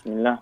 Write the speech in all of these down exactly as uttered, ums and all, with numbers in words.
Bismillah.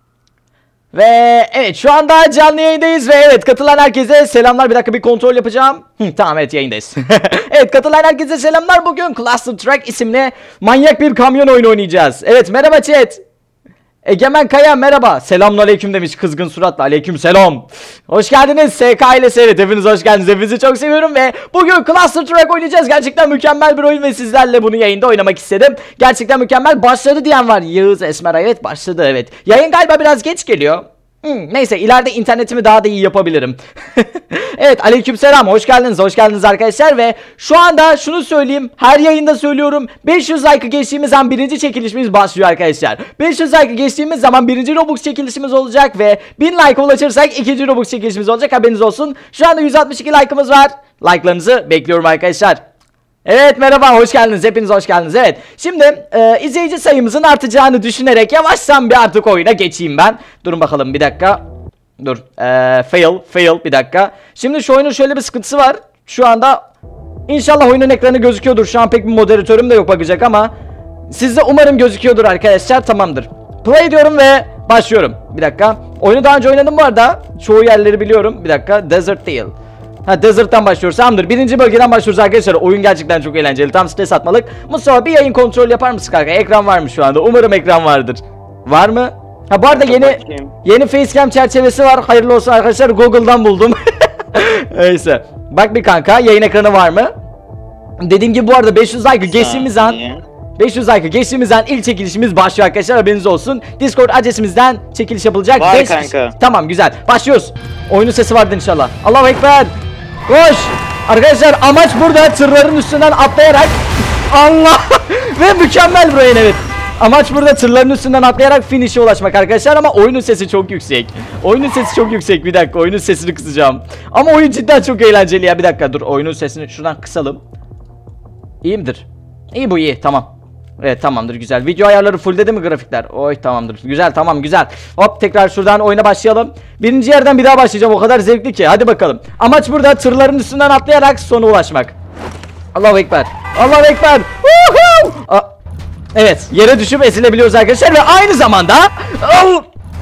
Ve evet şu anda canlı yayındayız ve evet katılan herkese selamlar. Bir dakika bir kontrol yapacağım. Hı, tamam evet yayındayız. Evet katılan herkese selamlar. Bugün Cluster Truck isimli manyak bir kamyon oyunu oynayacağız. Evet merhaba chat. Egemen Kaya merhaba. Selamünaleyküm demiş kızgın suratla. Aleyküm selam. Hoş geldiniz S K ailesi. Evet hepiniz hoş geldiniz. Hepinizi çok seviyorum ve bugün Cluster Truck oynayacağız. Gerçekten mükemmel bir oyun ve sizlerle bunu yayında oynamak istedim. Gerçekten mükemmel. Başladı diyen var. Yağız Esmer evet başladı evet. Yayın galiba biraz geç geliyor. Hmm, neyse ileride internetimi daha da iyi yapabilirim. Evet aleykümselam hoş geldiniz hoş geldiniz arkadaşlar ve şu anda şunu söyleyeyim her yayında söylüyorum beş yüz like'ı geçtiğimiz zaman birinci çekilişimiz başlıyor arkadaşlar. beş yüz like'ı geçtiğimiz zaman birinci Robux çekilişimiz olacak ve bin like'a ulaşırsak ikinci Robux çekilişimiz olacak, haberiniz olsun. Şu anda yüz altmış iki like'ımız var. Like'larınızı bekliyorum arkadaşlar. Evet merhaba hoş geldiniz, hepiniz hoş geldiniz. Evet şimdi e, izleyici sayımızın artacağını düşünerek yavaştan bir artık oyuna geçeyim ben. Durun bakalım bir dakika. Dur e, fail fail bir dakika. Şimdi şu oyunun şöyle bir sıkıntısı var. Şu anda inşallah oyunun ekranı gözüküyordur. Şu an pek bir moderatörüm de yok bakacak ama sizde umarım gözüküyordur arkadaşlar, tamamdır. Play diyorum ve başlıyorum. Bir dakika. Oyunu daha önce oynadım bu arada. Çoğu yerleri biliyorum. Bir dakika. Desert değil. Ha Desert'tan başlıyoruz. Tamamdır. Birinci bölgeden başlıyoruz arkadaşlar. Oyun gerçekten çok eğlenceli. Tam stres atmalık. Mustafa bir yayın kontrol yapar mısın kanka? Ekran var mı şu anda? Umarım ekran vardır. Var mı? Ha bu arada yeni Bakayım. yeni facecam çerçevesi var. Hayırlı olsun arkadaşlar. Google'dan buldum. Neyse. Bak bir kanka yayın ekranı var mı? Dediğim gibi bu arada beş yüz like'ı geçtiğimiz an beş yüz like'ı geçtiğimiz an ilk çekilişimiz başlıyor arkadaşlar, haberiniz olsun. Discord adresimizden çekiliş yapılacak. Var beş kanka. Tamam güzel. Başlıyoruz. Oyunun sesi vardı inşallah. Allahu ekber. Koş! Arkadaşlar amaç burada tırların üstünden atlayarak Allah ve mükemmel bir oyun evet. Amaç burada tırların üstünden atlayarak finish'e ulaşmak arkadaşlar ama oyunun sesi çok yüksek. Oyunun sesi çok yüksek, bir dakika oyunun sesini kısacağım. Ama oyun cidden çok eğlenceli ya, bir dakika dur oyunun sesini şuradan kısalım. İyi midir? İyi bu iyi tamam. Evet tamamdır güzel. Video ayarları full dedi mi grafikler? Oy tamamdır. Güzel tamam güzel. Hop tekrar şuradan oyuna başlayalım. Birinci yerden bir daha başlayacağım. O kadar zevkli ki. Hadi bakalım. Amaç burada tırların üstünden atlayarak sona ulaşmak. Allahu ekber. Allahu ekber. Aa, evet yere düşüp ezilebiliyoruz arkadaşlar ve aynı zamanda oh!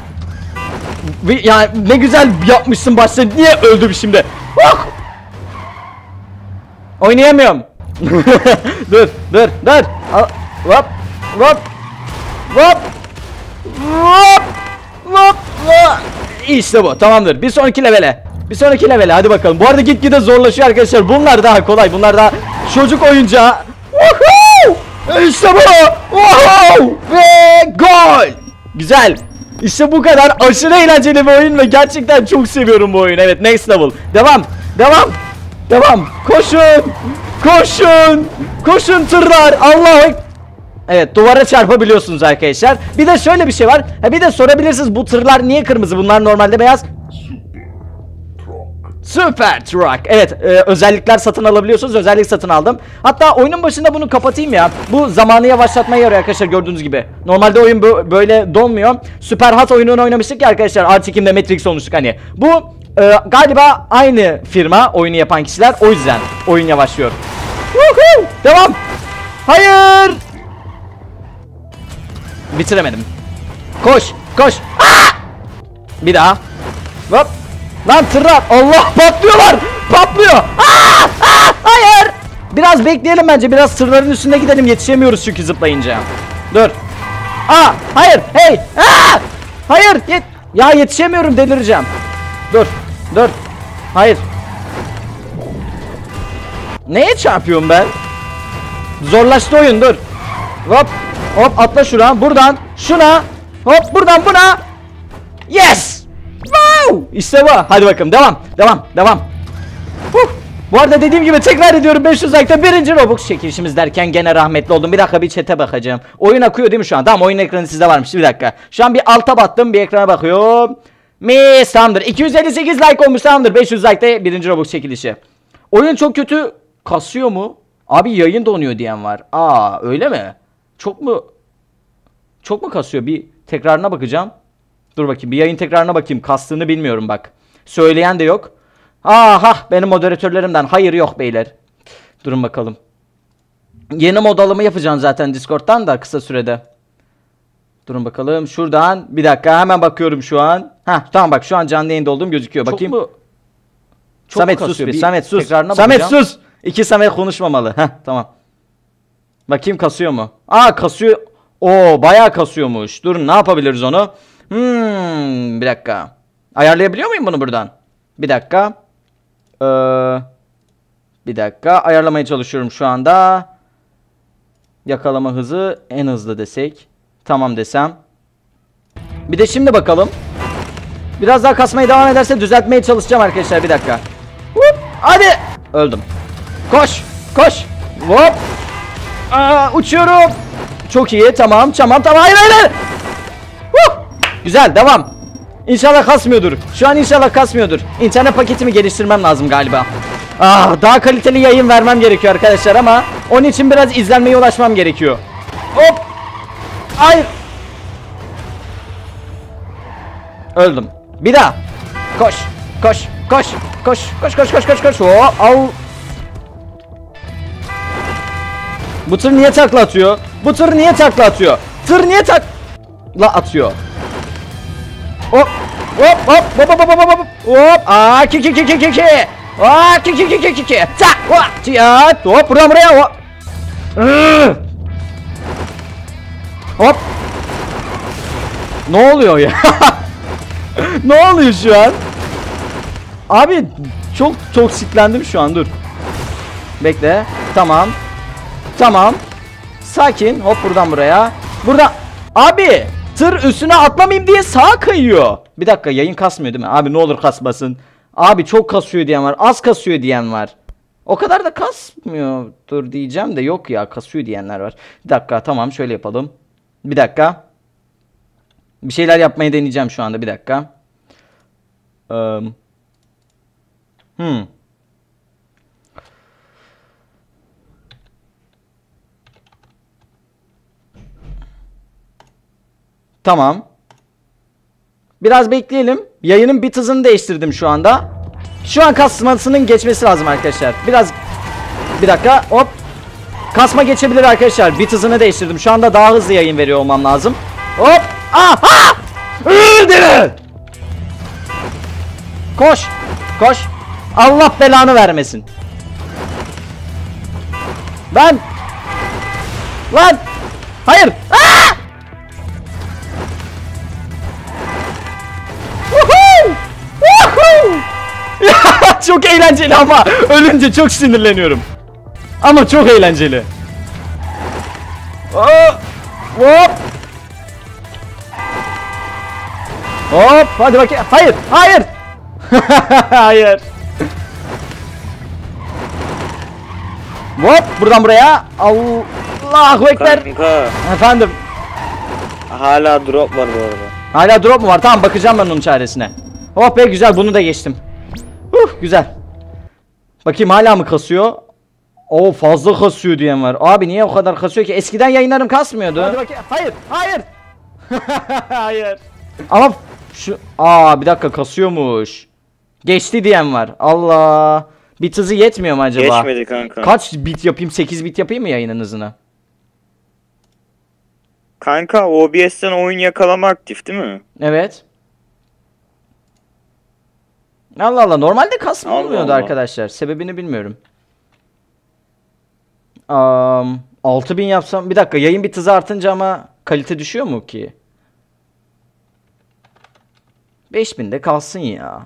Ya ne güzel yapmışsın başta. Niye öldüm şimdi? Oh! Oynayamıyorum. dur dur dur. Al. Hop hop hop hop hop hop. İşte bu tamamdır, bir sonraki levele bir sonraki levele hadi bakalım. Bu arada gitgide zorlaşıyor arkadaşlar, bunlar daha kolay, bunlar daha çocuk oyuncağı. İşte bu. Ve gol. Güzel. İşte bu kadar aşırı eğlenceli bir oyun ve gerçekten çok seviyorum bu oyunu. Evet next level devam devam devam koşun koşun koşun tırlar. Allah'ım. Evet duvara çarpabiliyorsunuz arkadaşlar. Bir de şöyle bir şey var. Ha, bir de sorabilirsiniz bu tırlar niye kırmızı? Bunlar normalde beyaz. Super Truck. Evet e, özellikler satın alabiliyorsunuz. Özellik satın aldım. Hatta oyunun başında bunu kapatayım ya. Bu zamanı yavaşlatmaya yarıyor arkadaşlar, gördüğünüz gibi. Normalde oyun böyle donmuyor. Super Hot oyununu oynamıştık ya arkadaşlar. R T X'de Matrix olmuştuk hani. Bu e, galiba aynı firma oyunu yapan kişiler. O yüzden oyun yavaşlıyor. Woohoo! Devam. Hayır. Bitiremedim. Koş, koş. Aa! Bir daha. Hop. Lan tırlar. Allah patlıyorlar. Patlıyor. Aa! Aa! Hayır. Biraz bekleyelim bence. Biraz tırların üstünde gidelim. Yetişemiyoruz çünkü zıplayınca. Dur. Aa, hayır. Hey. Aa! Hayır. Yet ya yetişemiyorum, delireceğim. Dur. Dur. Hayır. Neye çarpıyorum ben? Zorlaştı oyun, dur. Hop. Hop atla şuradan, buradan, şuna, hop buradan buna. Yes! Wow! İşte bu. Hadi bakalım devam, devam, devam. Huh. Bu arada dediğim gibi tekrar ediyorum, beş yüz like'ta birinci Robux çekilişimiz derken gene rahmetli oldum. Bir dakika bir chat'e bakacağım. Oyun akıyor değil mi şu an? Tamam oyun ekranı sizde varmış, bir dakika. Şu an bir alta battım, bir ekrana bakıyorum. Mis tamamdır. iki yüz elli sekiz like olmuş, tamamdır. beş yüz like'ta birinci Robux çekilişi. Oyun çok kötü kasıyor mu? Abi yayın donuyor diyen var. Aa öyle mi? Çok mu Çok mu kasıyor? Bir tekrarına bakacağım. Dur bakayım. Bir yayın tekrarına bakayım. Kastığını bilmiyorum bak. Söyleyen de yok. Aha benim moderatörlerimden. Hayır yok beyler. Durun bakalım. Yeni mod alımı yapacağım zaten Discord'dan da kısa sürede. Durun bakalım şuradan. Bir dakika hemen bakıyorum şu an. Heh tamam bak şu an canlı yayında olduğum gözüküyor. Bakayım. Çok mu? Çok Samet mu sus kasıyor? bir. Bir Samet sus. tekrarına Samet bakacağım. sus. İki Samet konuşmamalı. Heh tamam. Bakayım kasıyor mu? Aa kasıyor. Oo bayağı kasıyormuş. Durun ne yapabiliriz onu? Hmm, bir dakika. Ayarlayabiliyor muyum bunu buradan? Bir dakika. Ee, bir dakika. Ayarlamaya çalışıyorum şu anda. Yakalama hızı en hızlı desek. Tamam desem. Bir de şimdi bakalım. Biraz daha kasmaya devam ederse düzeltmeye çalışacağım arkadaşlar. Bir dakika. Hop, hadi. Öldüm. Koş. Koş. Hop. Aa, uçuyorum. Çok iyi. Tamam. Tamam. Tamam. Hayır hayır. hayır. Huh. Güzel. Devam. İnşallah kasmıyordur. Şu an inşallah kasmıyordur. İnternet paketimi geliştirmem lazım galiba. Ah, daha kaliteli yayın vermem gerekiyor arkadaşlar ama onun için biraz izlenmeye ulaşmam gerekiyor. Hop. Hayır. Öldüm. Bir daha. Koş. Koş. Koş. Koş. Koş koş koş koş koş. Oo, au. Bu tır niye takla atıyor? Bu tır niye takla atıyor? Tır niye takla atıyor? Hop. Hop hop hop hop hop hop hop. Hop. Aa ki ki ki ki ki ki. Aa ki ki ki ki ki ki. Tak. Hop. Ya. Hop buradan buraya. Hop. Iıı. Hop. Ne oluyor ya? Ne oluyor şu an? Abi çok toksiklendim şu an, dur. Bekle. Tamam. Tamam. Sakin. Hop buradan buraya. Burada. Abi tır üstüne atlamayayım diye sağa kayıyor. Bir dakika yayın kasmıyor değil mi? Abi ne olur kasmasın. Abi çok kasıyor diyen var. Az kasıyor diyen var. O kadar da kasmıyordur diyeceğim de yok ya, kasıyor diyenler var. Bir dakika tamam şöyle yapalım. Bir dakika. Bir şeyler yapmayı deneyeceğim şu anda, bir dakika. Um. Hmm. Tamam. Biraz bekleyelim. Yayının bit hızını değiştirdim şu anda. Şu an kasmasının geçmesi lazım arkadaşlar. Biraz bir dakika hop. Kasma geçebilir arkadaşlar. Bit hızını değiştirdim. Şu anda daha hızlı yayın veriyor olmam lazım. Hop. Aha! Öldü! Koş. Koş. Allah belanı vermesin. Ben. Lan. Hayır. Aa! Woohoo! Woohoo! Çok eğlenceli ama ölünce çok sinirleniyorum. Ama çok eğlenceli. Hop. Hop. Hop. Hadi bakayım. Hayır. Hayır. Hayır. Hop. Buradan buraya. Allahu Ekber. Kanka, Efendim. hala drop var bu arada. Hala drop mu var? Tamam bakacağım ben onun çaresine. Oh be güzel, bunu da geçtim. Huh, güzel. Bakayım hala mı kasıyor? Oo fazla kasıyor diyen var. Abi niye o kadar kasıyor ki? Eskiden yayınlarım kasmıyordu. Hadi bakayım. Hayır, hayır. Hayır. Ama şu aa bir dakika kasıyormuş. Geçti diyen var. Allah. Bit hızı yetmiyor mu acaba? Geçmedi kanka. Kaç bit yapayım? sekiz bit yapayım mı yayının hızını? Kanka O B S'ten oyun yakalama aktif değil mi? Evet. Allah Allah, normalde kasma Allah olmuyordu Allah. arkadaşlar. Sebebini bilmiyorum. Um, altı bin yapsam bir dakika, yayın bit hızı artınca ama kalite düşüyor mu ki? beş binde kalsın ya.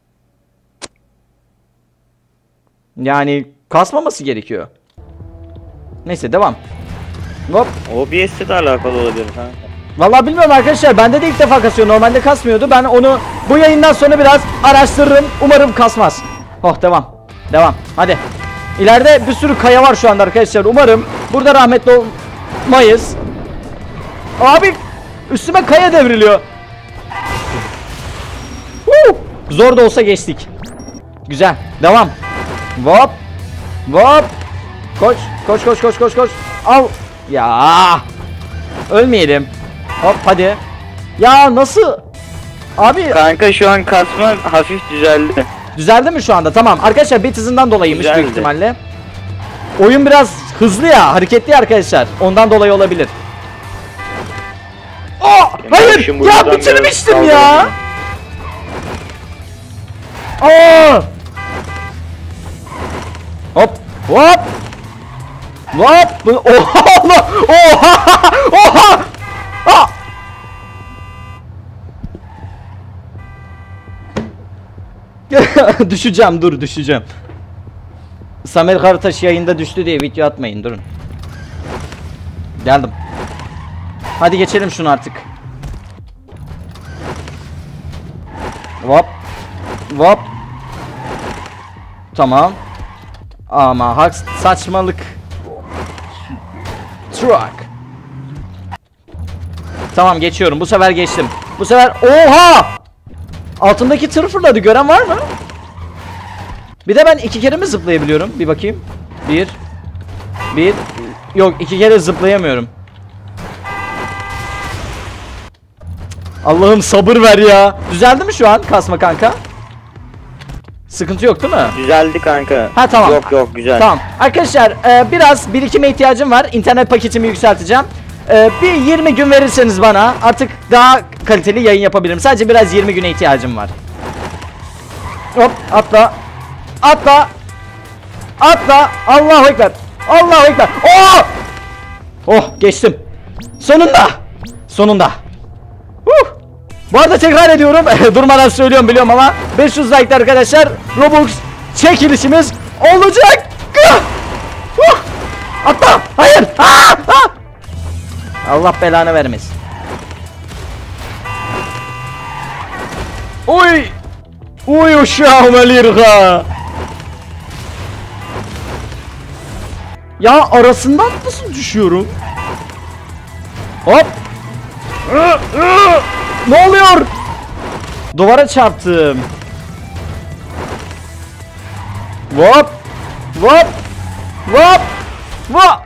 Yani kasmaması gerekiyor. Neyse devam. Hop. O B S'te de alakalı olabilir kanka. Vallahi bilmiyorum arkadaşlar, bende de ilk defa kasıyor. Normalde kasmıyordu. Ben onu bu yayından sonra biraz araştırırım. Umarım kasmaz. Oh devam. Devam. Hadi. İleride bir sürü kaya var şu anda arkadaşlar. Umarım burada rahmetli olmayız. Abi üstüme kaya devriliyor. Woo! Zor da olsa geçtik. Güzel. Devam. Hop. Hop. Koş. Koş koş koş koş koş. Al. Ya. Ölmeyelim. Hop hadi. Ya nasıl? Abi Kanka şu an kasma hafif düzeldi. düzeldi mi şu anda? Tamam. Arkadaşlar bit hızından dolayıymış Düzeldi. büyük ihtimalle. Oyun biraz hızlı ya, hareketli arkadaşlar. Ondan dolayı olabilir. hayır Şimdi ya buradan bitirmiştim biraz ya. Aa! Hop hop. Hop. Bu- Oha Allah. Oha. Oha. Aa! Düşeceğim, dur düşeceğim. Samer Karataş yayında düştü diye video atmayın, durun. Geldim. Hadi geçelim şunu artık. Hop. Hop. Tamam. Ama hak saçmalık. Truck. Tamam, geçiyorum. Bu sefer geçtim. Bu sefer oha! Altındaki tır fırladı. Gören var mı? Bir de ben iki kere mi zıplayabiliyorum? Bir bakayım. Bir. Bir. Yok, iki kere zıplayamıyorum. Allah'ım sabır ver ya. Düzeldi mi şu an kasma kanka? Sıkıntı yok değil mi? Düzeldi kanka. Ha tamam. Yok yok güzel. Tamam. Arkadaşlar e, biraz birikime ihtiyacım var. İnternet paketimi yükselteceğim. E, bir yirmi gün verirseniz bana artık daha kaliteli yayın yapabilirim. Sadece biraz yirmi güne ihtiyacım var. Hop atla. Atla. Atla. Allahu ekber. Allahu ekber. Oh! Oh geçtim. Sonunda. Sonunda. Huh. Bu arada tekrar ediyorum. Durmadan söylüyorum biliyorum ama beş yüz like arkadaşlar. Robux çekilişimiz olacak. Huh. Atla. Hayır. Aa! Aa! Allah belanı vermesin. Oy. Oy uşağım elirga. Ya arasından nasıl düşüyorum? Hop. Ne oluyor? Duvara çarptım. Hop. Hop. Hop. Hop.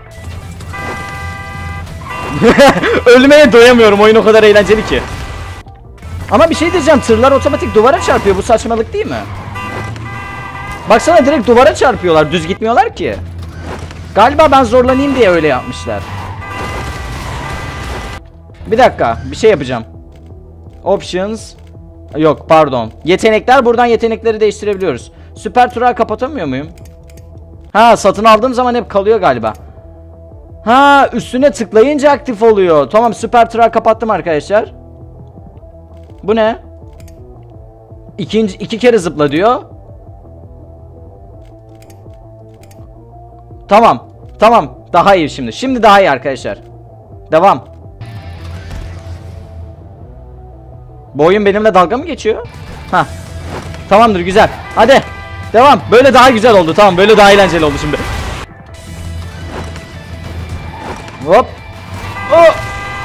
Ölmeye doyamıyorum. Oyun o kadar eğlenceli ki. Ama bir şey diyeceğim. Tırlar otomatik duvara çarpıyor. Bu saçmalık değil mi? Baksana direkt duvara çarpıyorlar. Düz gitmiyorlar ki. Galiba ben zorlanayım diye öyle yapmışlar. Bir dakika. Bir şey yapacağım. Options. Yok pardon. Yetenekler. Buradan yetenekleri değiştirebiliyoruz. Süper turağı kapatamıyor muyum? Ha satın aldığım zaman hep kalıyor galiba. Ha üstüne tıklayınca aktif oluyor. Tamam süper turağı kapattım arkadaşlar. Bu ne? İkinci, iki kere zıpla diyor. Tamam. Tamam. Daha iyi şimdi. Şimdi daha iyi arkadaşlar. Devam. Bu oyun benimle dalga mı geçiyor? Hah. Tamamdır güzel. Hadi. Devam. Böyle daha güzel oldu. Tamam böyle daha eğlenceli oldu şimdi. Hop. Oh.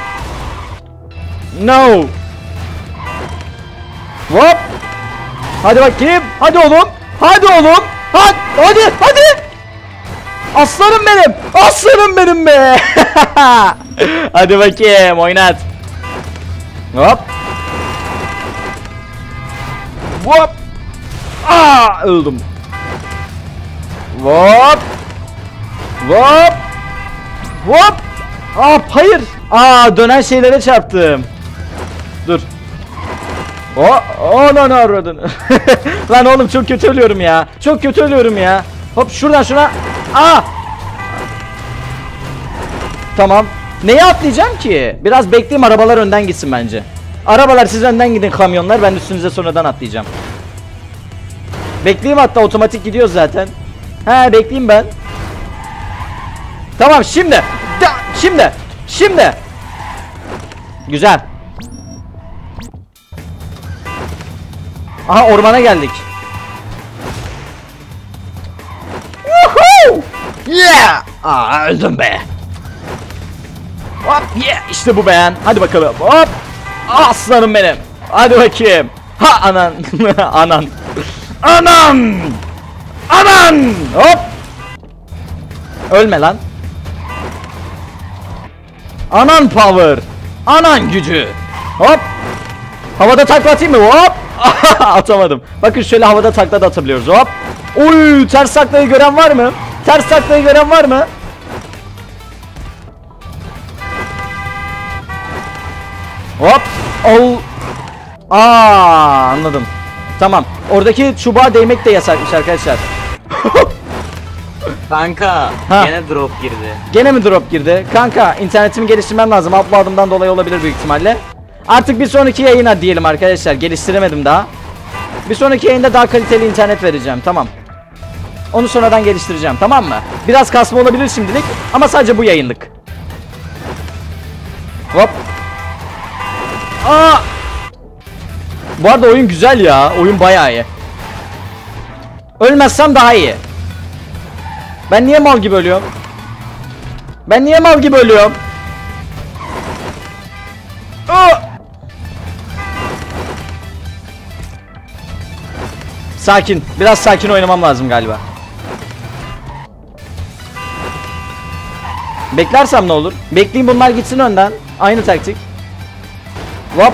No. Hop. Hadi bakayım. Hadi oğlum. Hadi oğlum. Hadi. Hadi. Hadi. Aslanım benim. Aslanım benim be. Hadi bakayım. Oynat. Hop. Hop. Aa, öldüm. Hop. Hop. Hop. Aa, hayır. Aa, dönen şeylere çarptım. Dur. Oh, oh no no aradın. Lan oğlum çok kötü ölüyorum ya. Çok kötü ölüyorum ya. Hop şuradan şuna. Aa. Tamam. Neye atlayacağım ki? Biraz bekleyeyim arabalar önden gitsin bence. Arabalar siz önden gidin kamyonlar. Ben üstünüze sonradan atlayacağım. Bekleyeyim hatta otomatik gidiyor zaten. He bekleyeyim ben. Tamam şimdi. Da, şimdi. Şimdi. Güzel. Aha ormana geldik. Woohoo! Yeah! Aa öldüm be. Hop yeah işte bu beğen. Hadi bakalım. Hop. Aslanım benim. Hadi bakayım. Ha anan. Anan. Anan. Anan. Hop. Ölme lan. Anan power. Anan gücü. Hop. Havada takla atayım mı? Hop. Atamadım. Bakın şöyle havada takla da atabiliyoruz. Hop. Oy, ters taklayı gören var mı? Ters taklayı gören var mı? Hop. Ol. Aa, anladım. Tamam. Oradaki çubuğa değmek de yasakmış arkadaşlar. Kanka Ha. gene drop girdi. Gene mi drop girdi? Kanka internetimi geliştirmem lazım. Upload'ımdan dolayı olabilir büyük ihtimalle. Artık bir sonraki yayına diyelim arkadaşlar. Geliştiremedim daha. Bir sonraki yayında daha kaliteli internet vereceğim. Tamam. Onu sonradan geliştireceğim. Tamam mı? Biraz kasma olabilir şimdilik. Ama sadece bu yayınlık. Hop. Aa! Bu arada oyun güzel ya. Oyun bayağı iyi. Ölmezsem daha iyi. Ben niye mal gibi ölüyorum? Ben niye mal gibi ölüyorum? Aa! Sakin. Biraz sakin oynamam lazım galiba. Beklersem ne olur? Bekleyeyim bunlar gitsin önden. Aynı taktik. Hop.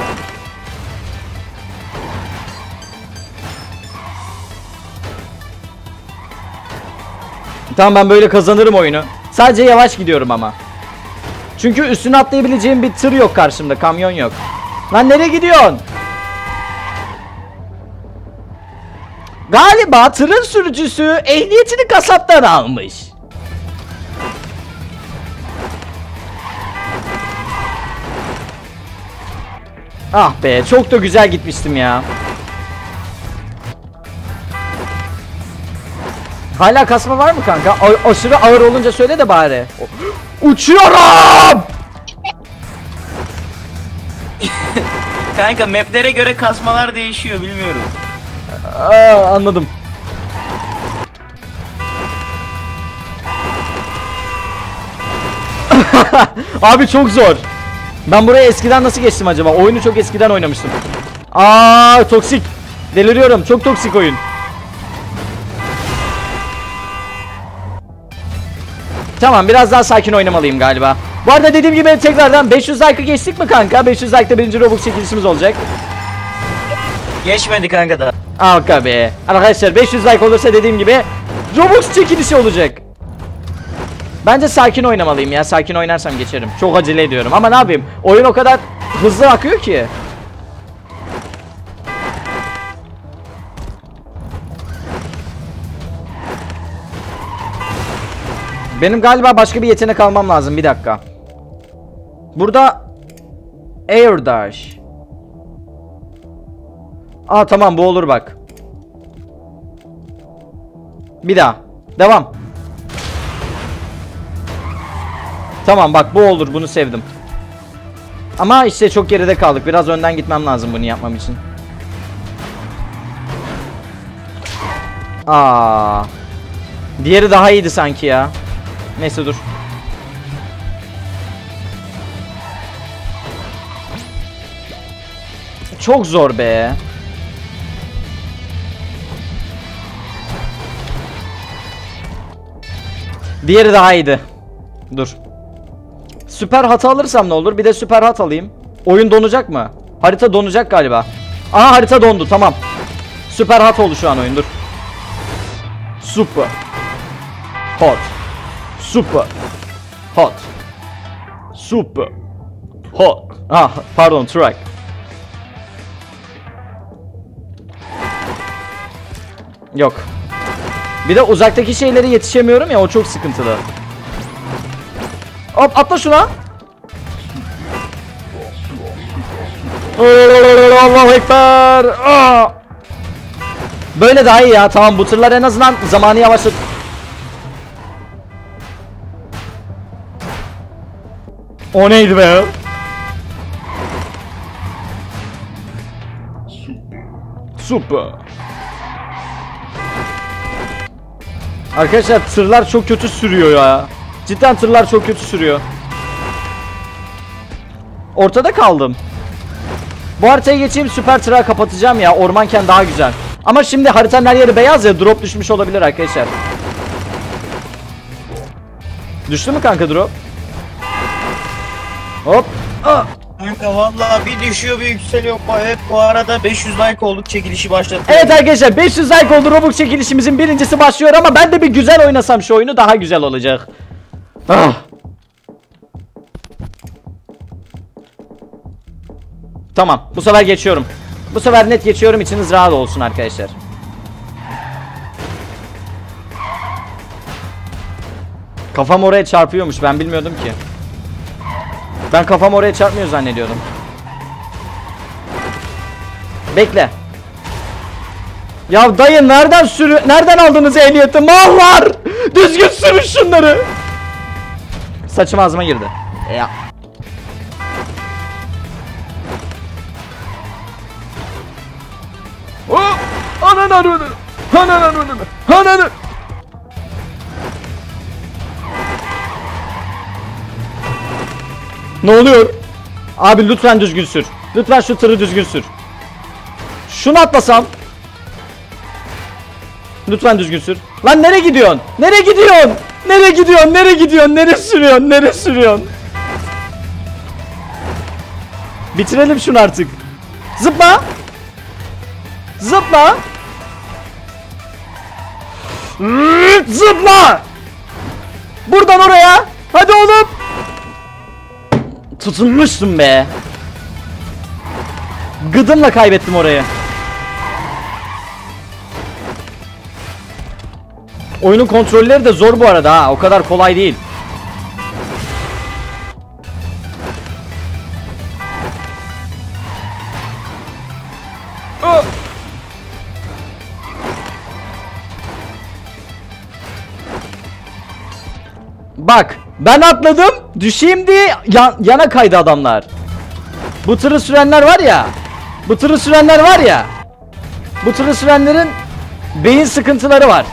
Tamam, ben böyle kazanırım oyunu. Sadece yavaş gidiyorum ama. Çünkü üstüne atlayabileceğim bir tır yok karşımda. Kamyon yok. Lan nereye gidiyorsun? Galiba tırın sürücüsü ehliyetini kasaptan almış. Ah be, çok da güzel gitmiştim ya. Hala kasma var mı kanka? A aşırı ağır olunca söyle de bari. Uçuyorum! Kanka maplere göre kasmalar değişiyor, bilmiyorum. Aa, anladım. Abi çok zor. Ben buraya eskiden nasıl geçtim acaba? Oyunu çok eskiden oynamıştım. Aa, toksik. Deliriyorum. Çok toksik oyun. Tamam, biraz daha sakin oynamalıyım galiba. Bu arada dediğim gibi tekrardan beş yüz like'ı geçtik mi kanka? beş yüz like'da birinci Robux çekilişimiz olacak. Geçmedi kanka da. Kanka be. Arkadaşlar beş yüz like olursa dediğim gibi Robux çekilişi olacak. Bence sakin oynamalıyım ya. Sakin oynarsam geçerim. Çok acele ediyorum ama ne yapayım? Oyun o kadar hızlı akıyor ki. Benim galiba başka bir yetenek almam lazım. Bir dakika. Burada Air Dash. Aa tamam, bu olur bak. Bir daha. Devam. Tamam bak, bu olur, bunu sevdim. Ama işte çok geride kaldık. Biraz önden gitmem lazım bunu yapmam için. Aa. Diğeri daha iyiydi sanki ya. Neyse dur. Çok zor be. Diğeri daha iyiydi. Dur. Süper hat alırsam ne olur? Bir de süper hat alayım. Oyun donacak mı? Harita donacak galiba. Aha, harita dondu, tamam. Süper hat oldu şu an oyun, dur. Super hot. Super hot. Super hot. Ah pardon, track. Yok. Bir de uzaktaki şeylere yetişemiyorum ya, o çok sıkıntılı. Hop, atla şuna. Allahu Ekber. Aa! Böyle daha iyi ya. Tamam, bu tırlar en azından zamanı yavaşlat. O neydi be? Super. Arkadaşlar tırlar çok kötü sürüyor ya. Cidden tırlar çok kötü sürüyor. Ortada kaldım. Bu haritaya geçeyim, süper tırağı kapatacağım ya. Ormanken daha güzel. Ama şimdi haritanın her yeri beyaz ya, drop düşmüş olabilir arkadaşlar. Düştü mü kanka drop? Hop. Ah. Kanka vallahi bir düşüyor bir yükseliyor. Hep bu arada beş yüz like olduk, çekilişi başladık. Evet arkadaşlar, beş yüz like oldu, Robux çekilişimizin birincisi başlıyor ama ben de bir güzel oynasam şu oyunu daha güzel olacak. Ah. Tamam, bu sefer geçiyorum. Bu sefer net geçiyorum, içiniz rahat olsun arkadaşlar. Kafam oraya çarpıyormuş, ben bilmiyordum ki. Ben kafam oraya çarpmıyor zannediyordum. Bekle. Ya dayı nereden sürü nereden aldınız ehliyeti? Mallar! Düzgün sürün şunları. Saçım ağzıma girdi. Ya. Oh! Ananı ananı. Ananı ananı. Ananı. Ne oluyor? Abi lütfen düzgün sür. Lütfen şu tırı düzgün sür. Şunu atlasam. Lütfen düzgün sür. Lan nereye gidiyorsun? Nereye gidiyorsun? Nereye gidiyorsun? Nereye gidiyorsun? Nereye sürüyorsun? Nereye sürüyorsun? Bitirelim şunu artık. Zıpla. Zıpla. Zıpla. Buradan oraya. Hadi oğlum. Tutunmuştum be. Gıdımla kaybettim orayı. Oyunun kontrolleri de zor bu arada ha. O kadar kolay değil. Bak, ben atladım, düşeyim diye yan, yana kaydı adamlar. Bu tırı sürenler var ya. Bu tırı sürenler var ya. Bu tırı sürenlerin beyin sıkıntıları var.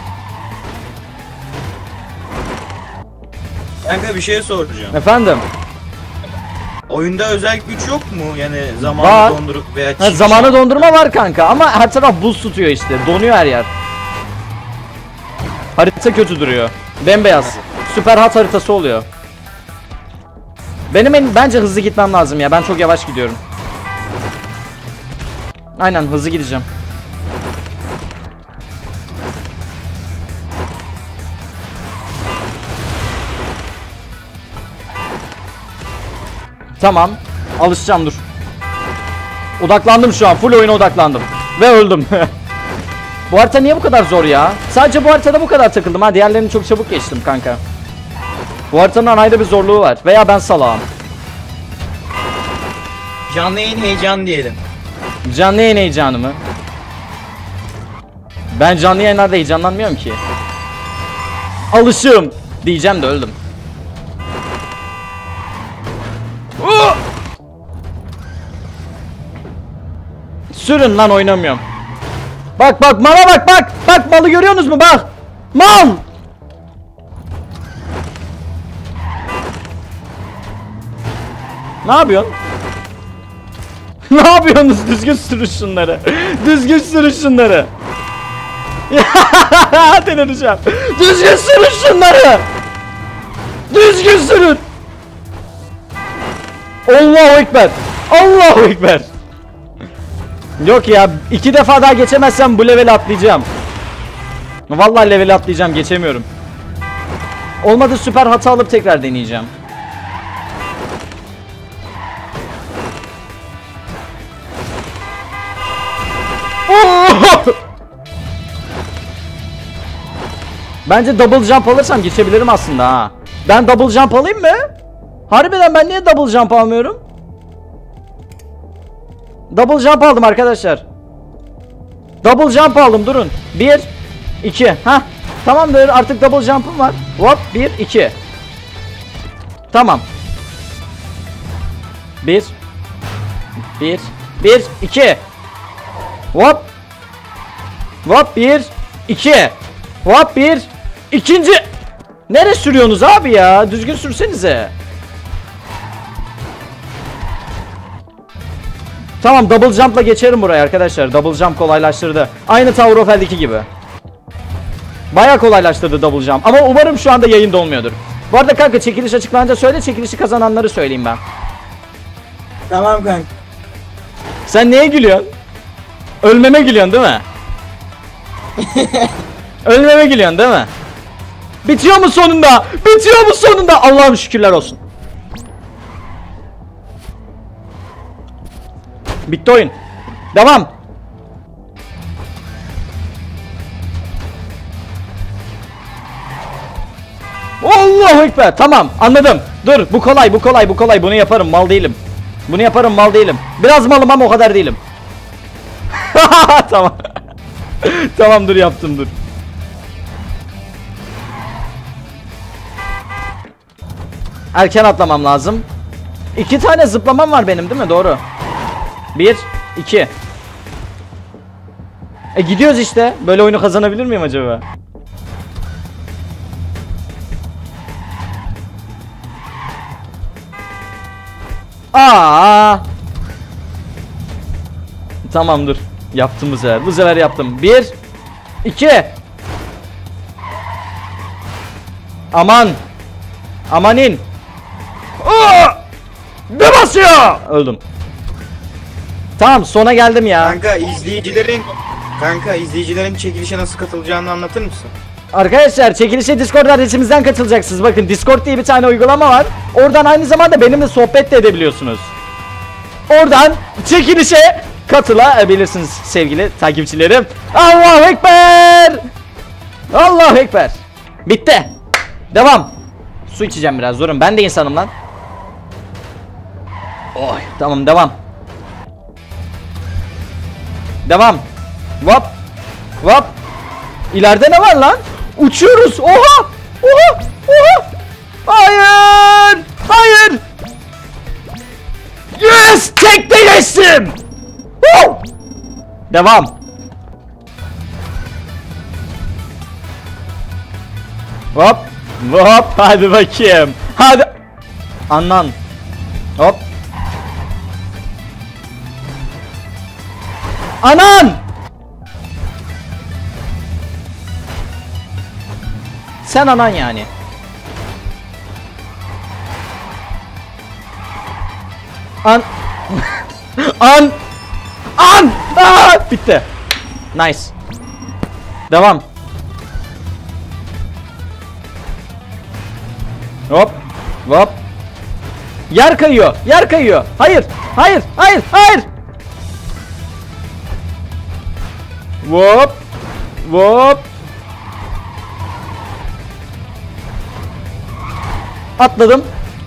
Kanka bir şey soracağım. Efendim? Oyunda özel güç yok mu? Yani zamanı Var. dondurup veya Ha, zamanı dondurma var kanka ama her taraf buz tutuyor işte. Donuyor her yer. Harita kötü duruyor. Bembeyaz. Süper hat haritası oluyor. Benim en, bence hızlı gitmem lazım ya. Ben çok yavaş gidiyorum. Aynen hızlı gideceğim. Tamam. Alışacağım dur. Odaklandım şu an. Full oyuna odaklandım. Ve öldüm. Bu harita niye bu kadar zor ya? Sadece bu haritada bu kadar takıldım ha. Diğerlerini çok çabuk geçtim kanka. Bu haritanın ayrı bir zorluğu var. Veya ben salağım. Canlı yayın heyecan diyelim. Canlı yayın heyecanı mı? Ben canlı yayınlarda heyecanlanmıyorum ki. Alışığım diyeceğim de öldüm. Uh! Sürün lan, oynamıyorum. Bak bak mala bak bak. Bak malı görüyorsunuz mu bak. Mal. Ne yapıyorsun? Ne yapıyorsunuz? Düzgün sürün şunları. Düzgün sürün şunları. Deneyeceğim. Düzgün sürün şunları. Düzgün sürün. Allahu Ekber. Allahu Ekber. Yok ya, iki defa daha geçemezsem bu level atlayacağım. Vallahi level atlayacağım, geçemiyorum. Olmadı süper hata alıp tekrar deneyeceğim. Bence double jump alırsam geçebilirim aslında ha. Ben double jump alayım mı? Harbiden ben niye double jump almıyorum? Double jump aldım arkadaşlar. Double jump aldım, durun. Bir, iki. Hah. Tamamdır, artık double jump'ım var. Hop, bir, iki. Tamam. Bir. Bir. Bir, iki. Hop. Hop, bir, iki. Hop, bir. İkinci. Nereye sürüyorsunuz abi ya? Düzgün sürsenize. Tamam, double jump'la geçerim buraya arkadaşlar. Double jump kolaylaştırdı. Aynı Tower of Hell'deki gibi. Bayağı kolaylaştırdı double jump. Ama umarım şu anda yayında olmuyordur. Bu arada kanka, çekiliş açıklanınca söyle, çekilişi kazananları söyleyeyim ben. Tamam kanka. Sen neye gülüyorsun? Ölmeme gülüyorsun değil mi? Ölmeme gülüyorsun değil mi? Bitiyor mu sonunda? Bitiyor mu sonunda? Allah'ım şükürler olsun. Bitti oyun. Devam. Allahu Ekber. Tamam anladım. Dur bu kolay bu kolay bu kolay. Bunu yaparım, mal değilim. Bunu yaparım, mal değilim. Biraz malım ama o kadar değilim. Tamam. Tamam dur yaptım dur. Erken atlamam lazım. İki tane zıplamam var benim değil mi? Doğru. Bir, iki. E gidiyoruz işte. Böyle oyunu kazanabilir miyim acaba? Aa. Tamam dur. Yaptım bu sefer. Bu sefer yaptım. Bir, iki. Aman. Amanin. Aa! Ne basıyor? Öldüm. Tamam sona geldim ya. Kanka izleyicilerin Kanka izleyicilerin çekilişe nasıl katılacağını anlatır mısın? Arkadaşlar çekilişe Discord adresimizden katılacaksınız. Bakın Discord diye bir tane uygulama var. Oradan aynı zamanda benimle sohbet de edebiliyorsunuz. Oradan çekilişe katılabilirsiniz sevgili takipçilerim. Allahu Ekber. Allahu Ekber. Bitti. Devam. Su içeceğim biraz durun. Ben de insanım lan. Oy tamam devam. Devam. Hop. Hop. İleride ne var lan? Uçuyoruz. Oha. Oha. Oha. Hayır. Hayır. Yes. Tekte geçtim. Woo! Devam. Hop. Hop. Hadi bakayım. Hadi. Anan. Hop. Anan. Sen anan yani. An. An. An. Aa, bitti. Nice. Devam. Hop. Hop. Yer kayıyor. Yer kayıyor. Hayır. Hayır. Hayır. Hayır. Hop. Hop. Atladım.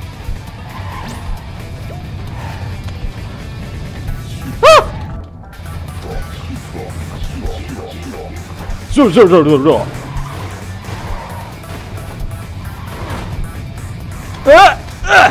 Ha! Dur dur dur dur dur. Ah! Ah!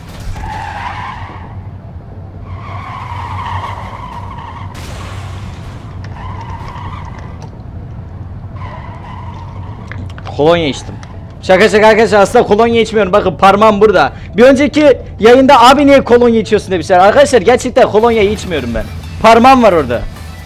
Kolonya içtim. Şaka şaka arkadaşlar, aslında kolonya içmiyorum. Bakın parmağım burada. Bir önceki yayında abi niye kolonya içiyorsun demişler. Arkadaşlar gerçekten kolonyayı içmiyorum ben. Parmağım var orada.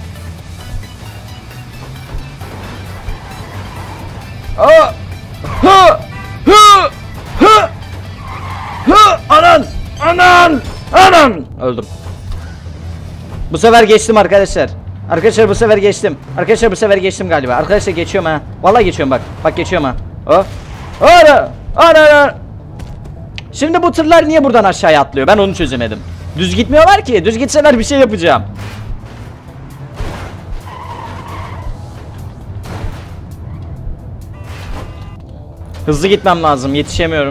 Aa! Hı! Hı! Hı! Hı! Anan! Anan! Anan! Öldüm. Bu sefer geçtim arkadaşlar. Arkadaşlar bu sefer geçtim. Arkadaşlar bu sefer geçtim galiba. Arkadaşlar geçiyorum ha. Vallahi geçiyorum bak. Bak geçiyorum ha. Oh. Ana! Ana! Şimdi bu tırlar niye buradan aşağıya atlıyor? Ben onu çözemedim. Düz gitmiyorlar ki. Düz gitseler bir şey yapacağım. Hızlı gitmem lazım. Yetişemiyorum.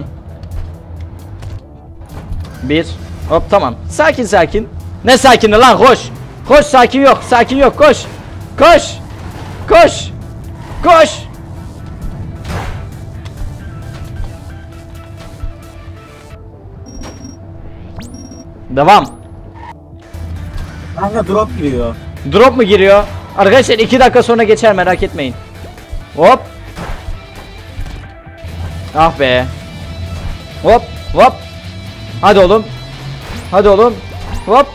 Bir. Hop tamam. Sakin sakin. Ne sakini lan, koş. Koş, sakin yok. Sakin yok. Koş. Koş. Koş. Koş. Devam. Kanka drop giriyor. Drop mu giriyor? Arkadaşlar iki dakika sonra geçer, merak etmeyin. Hop. Ah be. Hop hop. Hadi oğlum. Hadi oğlum. Hop.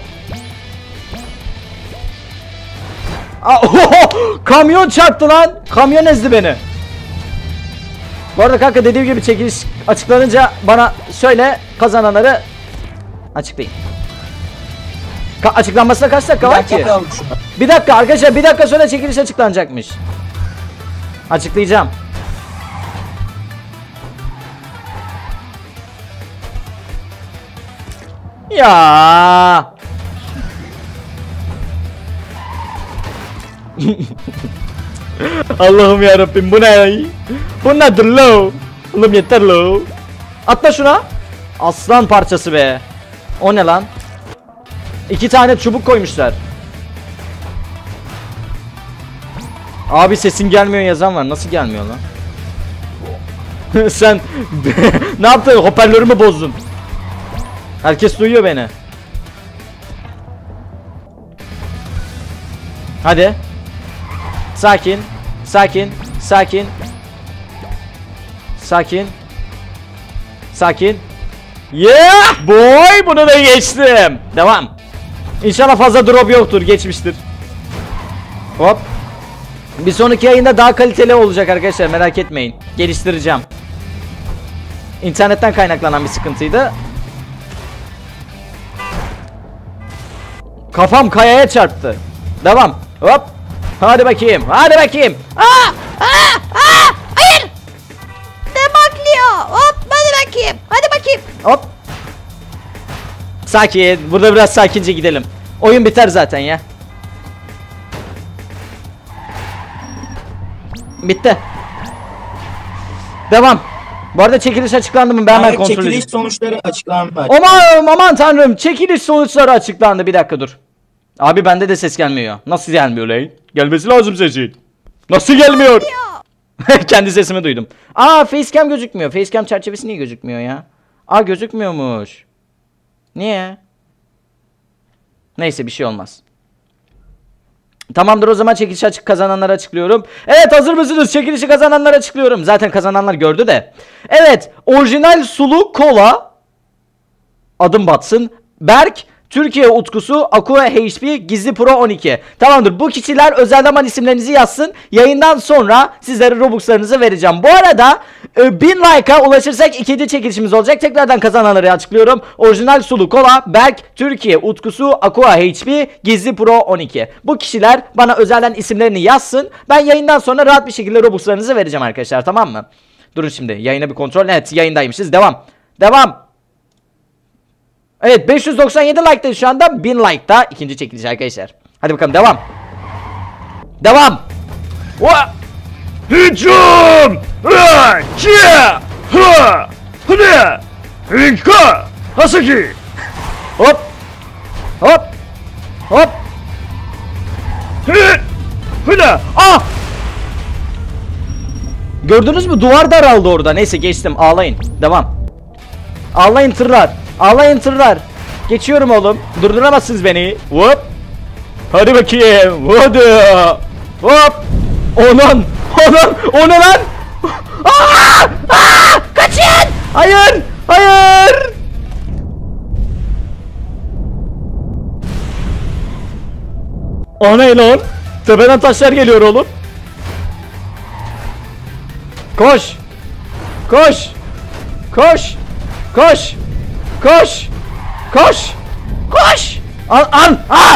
Aa, oho, kamyon çarptı lan. Kamyon ezdi beni. Bu arada kanka dediğim gibi çekiliş açıklanınca bana söyle, kazananları açıklayın. Ka açıklanmasına kaç dakika var ki? Bir dakika arkadaşlar, bir dakika sonra çekiliş açıklanacakmış. Açıklayacağım. Ya. Allah'ım yarabbim, bu ne? Bu nedir lo? Oğlum yeter lo. Atla şuna. Aslan parçası be. O ne lan? İki tane çubuk koymuşlar. Abi sesin gelmiyor yazan var. Nasıl gelmiyor lan? Sen ne yaptın? Hoparlörümü bozdun. Herkes duyuyor beni. Hadi. Sakin. Sakin. Sakin. Sakin. Sakin. Yeah boy, bunu da geçtim. Devam. İnşallah fazla drop yoktur, geçmiştir. Hop. Bir sonraki yayında daha kaliteli olacak arkadaşlar, merak etmeyin. Geliştireceğim. İnternetten kaynaklanan bir sıkıntıydı. Kafam kayaya çarptı. Devam. Hop. Hadi bakayım. Hadi bakayım. Aa! Aa! Aa! Hayır! Ne bakıyor? Hop hadi bakayım. Hadi bakayım. Hop. Sakin. Burada biraz sakince gidelim. Oyun biter zaten ya. Bitti. Devam. Bu arada çekiliş açıklandı mı? Ben hemen Evet, kontrol çekiliş edeyim. sonuçları açıklandı. Aman aman tanrım. Çekiliş sonuçları açıklandı. Bir dakika dur. Abi bende de ses gelmiyor. Nasıl gelmiyor lan? Gelmesi lazım sesin. Nasıl gelmiyor? Kendi sesimi duydum. Aa, facecam gözükmüyor. Facecam çerçevesi niye gözükmüyor ya? Aa, gözükmüyormuş. Niye? Neyse, bir şey olmaz. Tamamdır, o zaman çekilişi açık kazananları açıklıyorum. Evet, hazır mısınız? Çekilişi kazananları açıklıyorum. Zaten kazananlar gördü de. Evet, orijinal sulu kola. Adım batsın. Berk, Türkiye utkusu, Aqua H P, Gizli Pro on iki. Tamamdır, bu kişiler özel zaman isimlerinizi yazsın. Yayından sonra sizlere Robux'larınızı vereceğim. Bu arada e, bin like'a ulaşırsak ikinci çekilişimiz olacak. Tekrardan kazananları açıklıyorum. Orijinal sulu kola, Berk, Türkiye utkusu, Aqua H P, Gizli Pro on iki. Bu kişiler bana özelden isimlerini yazsın. Ben yayından sonra rahat bir şekilde Robux'larınızı vereceğim arkadaşlar, tamam mı? Durun şimdi, yayına bir kontrol. Evet, yayındaymışız. Devam. Devam. Evet, beş yüz doksan yedi like'dayız şu anda. bin like'da ikinci çekiliş arkadaşlar. Hadi bakalım, devam. Devam. Oha! Hücum! Ha! Kia! Ha! Hıdı! Hınka! Hasuki! Hop! Hop! Hop! Hı! Hıdı! Ah! Gördünüz mü? Duvar daraldı orada. Neyse, geçtim. Ağlayın. Devam. Ağlayın tırlar. Ağlayın tırlar. Geçiyorum oğlum. Durduramazsınız beni. Hop. Hadi bakayım. Hadi. Hop. Onan. Onan. O ne lan? Aa! Aa! Kaçın. Hayır. Hayır. O ne lan? Tepeden taşlar geliyor oğlum. Koş. Koş. Koş. Koş. Koş. Koş. Koş. Al al. Aa!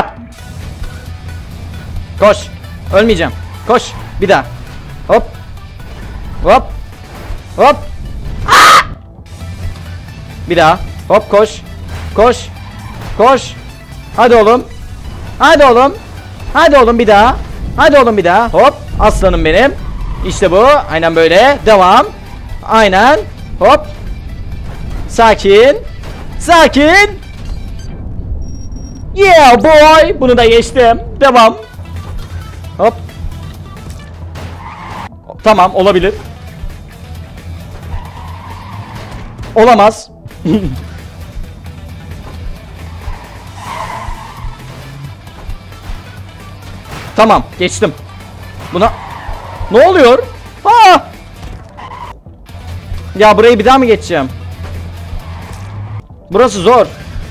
Koş. Ölmeyeceğim. Koş. Bir daha. Hop. Hop. Hop. Aa! Bir daha. Hop, koş. Koş. Koş. Hadi oğlum. Hadi oğlum. Hadi oğlum bir daha. Hadi oğlum bir daha. Hop. Aslanım benim. İşte bu. Aynen böyle. Devam. Aynen. Hop. Sakin. Sakin. Yeah boy. Bunu da geçtim. Devam. Hop. Tamam, olabilir. Olamaz. Tamam, geçtim. Buna ne oluyor? Ha! Ya burayı bir daha mı geçeceğim? Burası zor.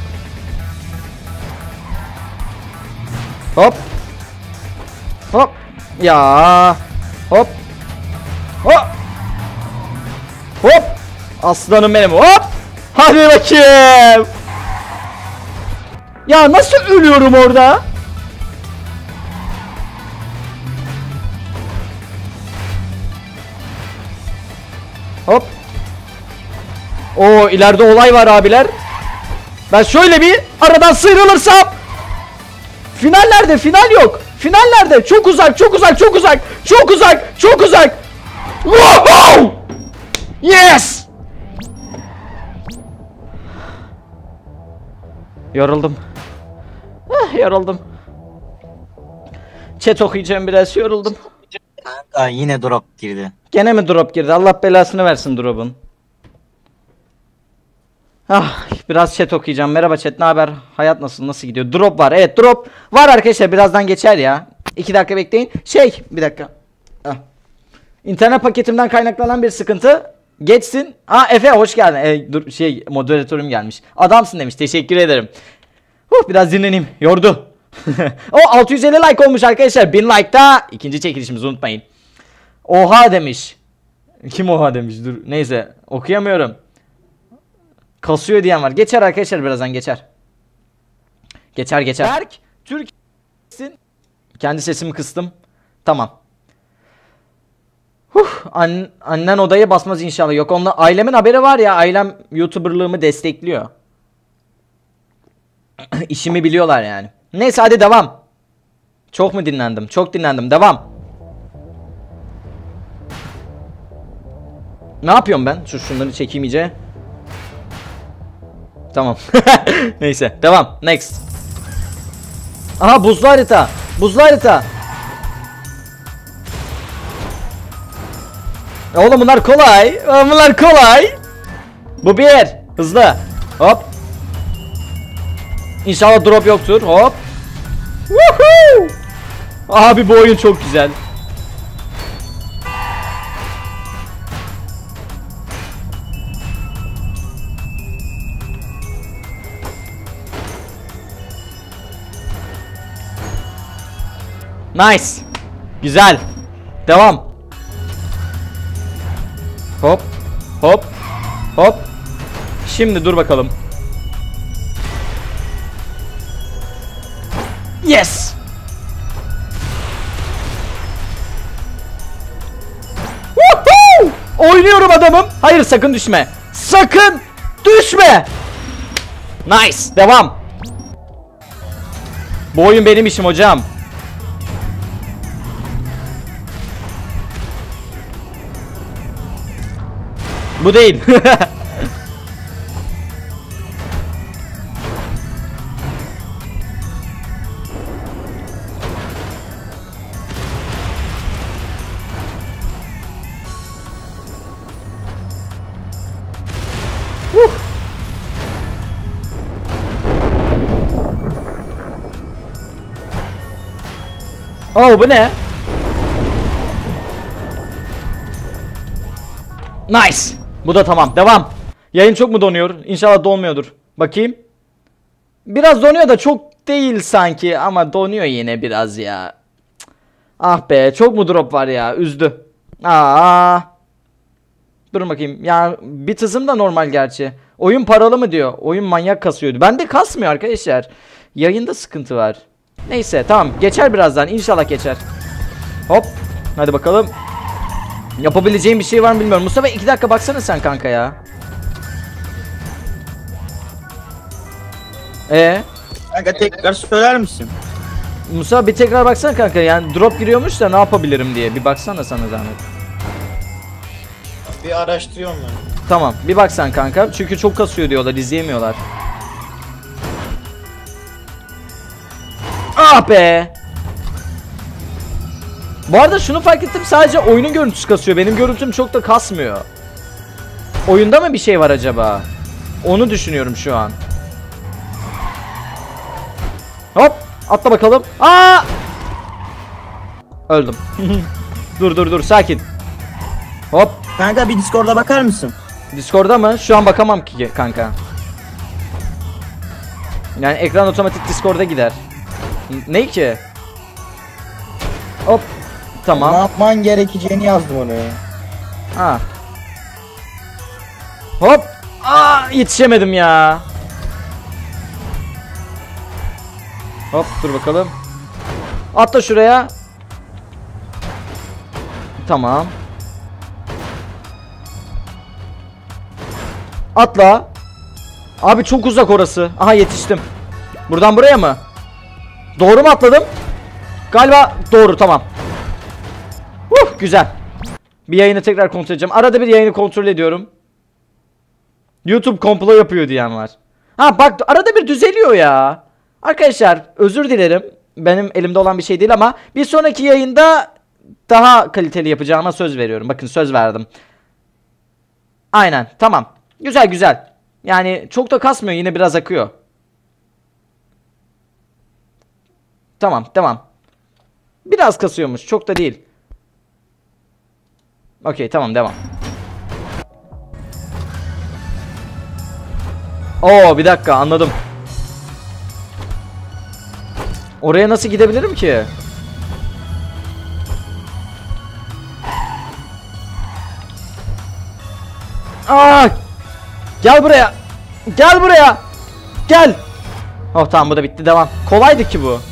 Hop. Hop. Ya. Hop. Hop. Hop. Aslanım benim. Hop. Hadi bakayım. Ya nasıl ölüyorum orada? Hop. Oo, ileride olay var abiler. Ben şöyle bir aradan sıyrılırsam. Final nerede? Final yok. Final nerede? Çok uzak, çok uzak, çok uzak. Çok uzak, çok uzak. Woohoo! Yes! Yoruldum. Ah, yoruldum. Chat okuyacağım biraz, yoruldum. Kanka yine drop girdi. Gene mi drop girdi? Allah belasını versin drop'un. Ah, biraz chat okuyacağım. Merhaba chat, ne haber? Hayat nasıl? Nasıl gidiyor? Drop var. Evet, drop var arkadaşlar. Birazdan geçer ya. iki dakika bekleyin. Şey, bir dakika. Ah. İnternet paketimden kaynaklanan bir sıkıntı. Geçsin. Aa, Efe hoş geldin. E, dur, şey, moderatörüm gelmiş. Adamsın demiş. Teşekkür ederim. Huh, biraz dinleneyim. Yordu. O altı yüz elli like olmuş arkadaşlar. bin like'da ikinci çekilişimizi unutmayın. Oha demiş. Kim oha demiş? Dur. Neyse, okuyamıyorum. Kasıyor diyen var. Geçer arkadaşlar, birazdan geçer. Geçer geçer. Berk Türk'sin. Kendi sesimi kıstım. Tamam. Huh, an annen odaya basmaz inşallah. Yok, onunla ailemin haberi var ya. Ailem YouTuber'lığımı destekliyor. İşimi biliyorlar yani. Neyse hadi devam. Çok mu dinlendim? Çok dinlendim. Devam. Ne yapıyorum ben? Şu şunları çekeyim iyice. Tamam. Neyse devam. Next. Aha, buzlu harita. Buzlu harita. Oğlum bunlar kolay. Bunlar kolay. Bu bir. Hızlı. Hop. İnşallah drop yoktur. Hop. Woohoo. Abi bu oyun çok güzel. Nice. Güzel. Devam. Hop. Hop. Hop. Şimdi dur bakalım. Yes. Woohoo! Oynuyorum adamım. Hayır, sakın düşme. Sakın düşme. Nice. Devam. Bu oyun benim işim hocam. Bu değil. Oh, bu ne? Nice. Bu da tamam. Devam. Yayın çok mu donuyor? İnşallah donmuyordur. Bakayım. Biraz donuyor da çok değil sanki. Ama donuyor yine biraz ya. Ah be, çok mu drop var ya? Üzdü. Aa. Durun bakayım. Ya bit hızım da normal gerçi. Oyun paralı mı diyor. Oyun manyak kasıyordu. Bende kasmıyor arkadaşlar. Yayında sıkıntı var. Neyse tamam. Geçer birazdan. İnşallah geçer. Hop. Hadi bakalım. Yapabileceğim bir şey var mı bilmiyorum. Mustafa iki dakika baksana sen kanka ya. Ee? Kanka tekrar söyler misin? Mustafa bir tekrar baksana kanka. Yani drop giriyormuş da ne yapabilirim diye. Bir baksana sana zahmet. Bir araştırıyorum ben. Tamam. Bir baksan kanka. Çünkü çok kasıyor diyorlar. İzleyemiyorlar. Ah be. Bu arada şunu fark ettim, sadece oyunun görüntüsü kasıyor. Benim görüntüm çok da kasmıyor. Oyunda mı bir şey var acaba? Onu düşünüyorum şu an. Hop, atla bakalım. Aa! Öldüm. Dur dur dur, sakin. Hop. Kanka bir Discord'a bakar mısın? Discord'da mı? Şu an bakamam ki kanka. Yani ekran otomatik Discord'a gider. Ne ki? Hop. Tamam. Ne yapman gerekeceğini yazdım oraya. Ha. Hop. Aa, yetişemedim ya. Hop, dur bakalım. Atla şuraya. Tamam. Atla. Abi çok uzak orası. Aha, yetiştim. Buradan buraya mı? Doğru mu atladım? Galiba doğru, tamam. Uh, güzel. Bir yayını tekrar kontrol edeceğim. Arada bir yayını kontrol ediyorum. YouTube komplo yapıyor diyen var. Ha bak, arada bir düzeliyor ya. Arkadaşlar özür dilerim. Benim elimde olan bir şey değil ama bir sonraki yayında daha kaliteli yapacağıma söz veriyorum. Bakın, söz verdim. Aynen, tamam. Güzel güzel. Yani çok da kasmıyor, yine biraz akıyor. Tamam, tamam. Biraz kasıyormuş, çok da değil. Okey, tamam, devam. Oo, bir dakika, anladım. Oraya nasıl gidebilirim ki? Aa! Gel buraya. Gel buraya. Gel. Oh tamam, bu da bitti, devam. Kolaydı ki bu.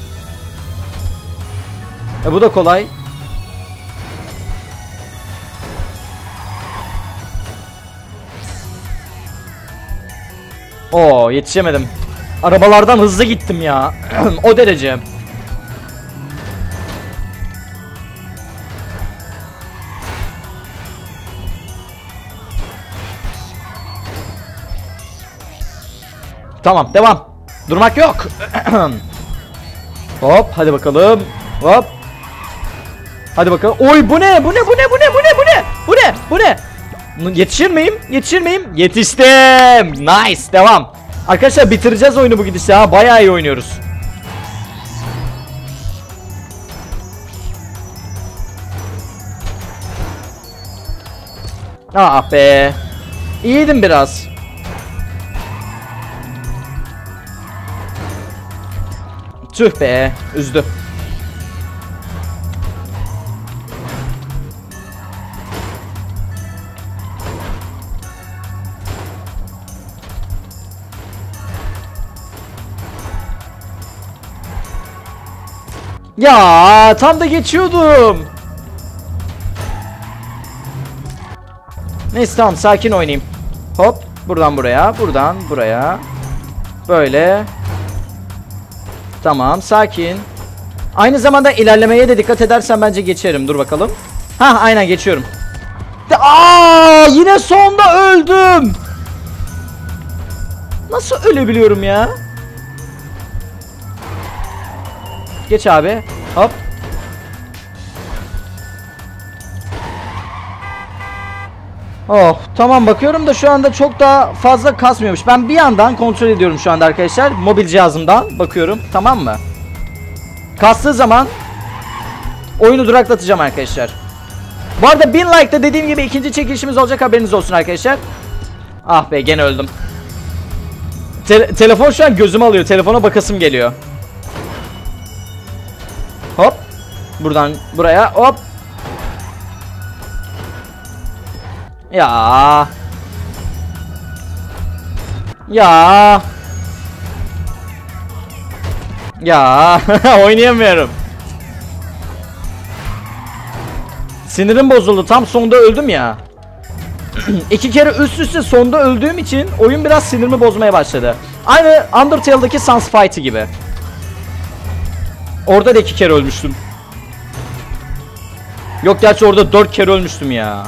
E bu da kolay. Oo, yetişemedim. Arabalardan hızlı gittim ya. O derece. Tamam, devam. Durmak yok. Hop, hadi bakalım. Hop. Hadi bakalım. Oy, bu ne? Bu ne? Bu ne? Bu ne? Bu ne? Bu ne? Bu ne? Bu ne? Yetişir miyim? Yetişir miyim? Yetiştim. Nice. Devam. Arkadaşlar bitireceğiz oyunu bu gidişle ha. Bayağı iyi oynuyoruz. Ah be. İyiydim biraz. Tüh be. Üzdü. Ya tam da geçiyordum. Neyse, tamam, sakin oynayayım. Hop, buradan buraya, buradan buraya. Böyle. Tamam, sakin. Aynı zamanda ilerlemeye de dikkat edersen bence geçerim. Dur bakalım. Ha, aynen geçiyorum. Aa, yine sonda öldüm. Nasıl ölebiliyorum ya? Geç abi. Hop. Oh, tamam, bakıyorum da şu anda çok daha fazla kasmıyormuş. Ben bir yandan kontrol ediyorum şu anda arkadaşlar. Mobil cihazımdan bakıyorum, tamam mı? Kastığı zaman oyunu duraklatacağım arkadaşlar. Bu arada bin like'da dediğim gibi ikinci çekilişimiz olacak, haberiniz olsun arkadaşlar. Ah be, gene öldüm. Te telefon şu an gözümü alıyor. Telefona bakasım geliyor. Hop. Buradan buraya hop. Ya. Ya. Ya. Oynayamıyorum. Sinirim bozuldu. Tam sonda öldüm ya. İki kere üst üste sonda öldüğüm için oyun biraz sinirimi bozmaya başladı. Aynı Undertale'daki Sans Fight'ı gibi. Orada da iki kere ölmüştüm. Yok, gerçi orada dört kere ölmüştüm ya.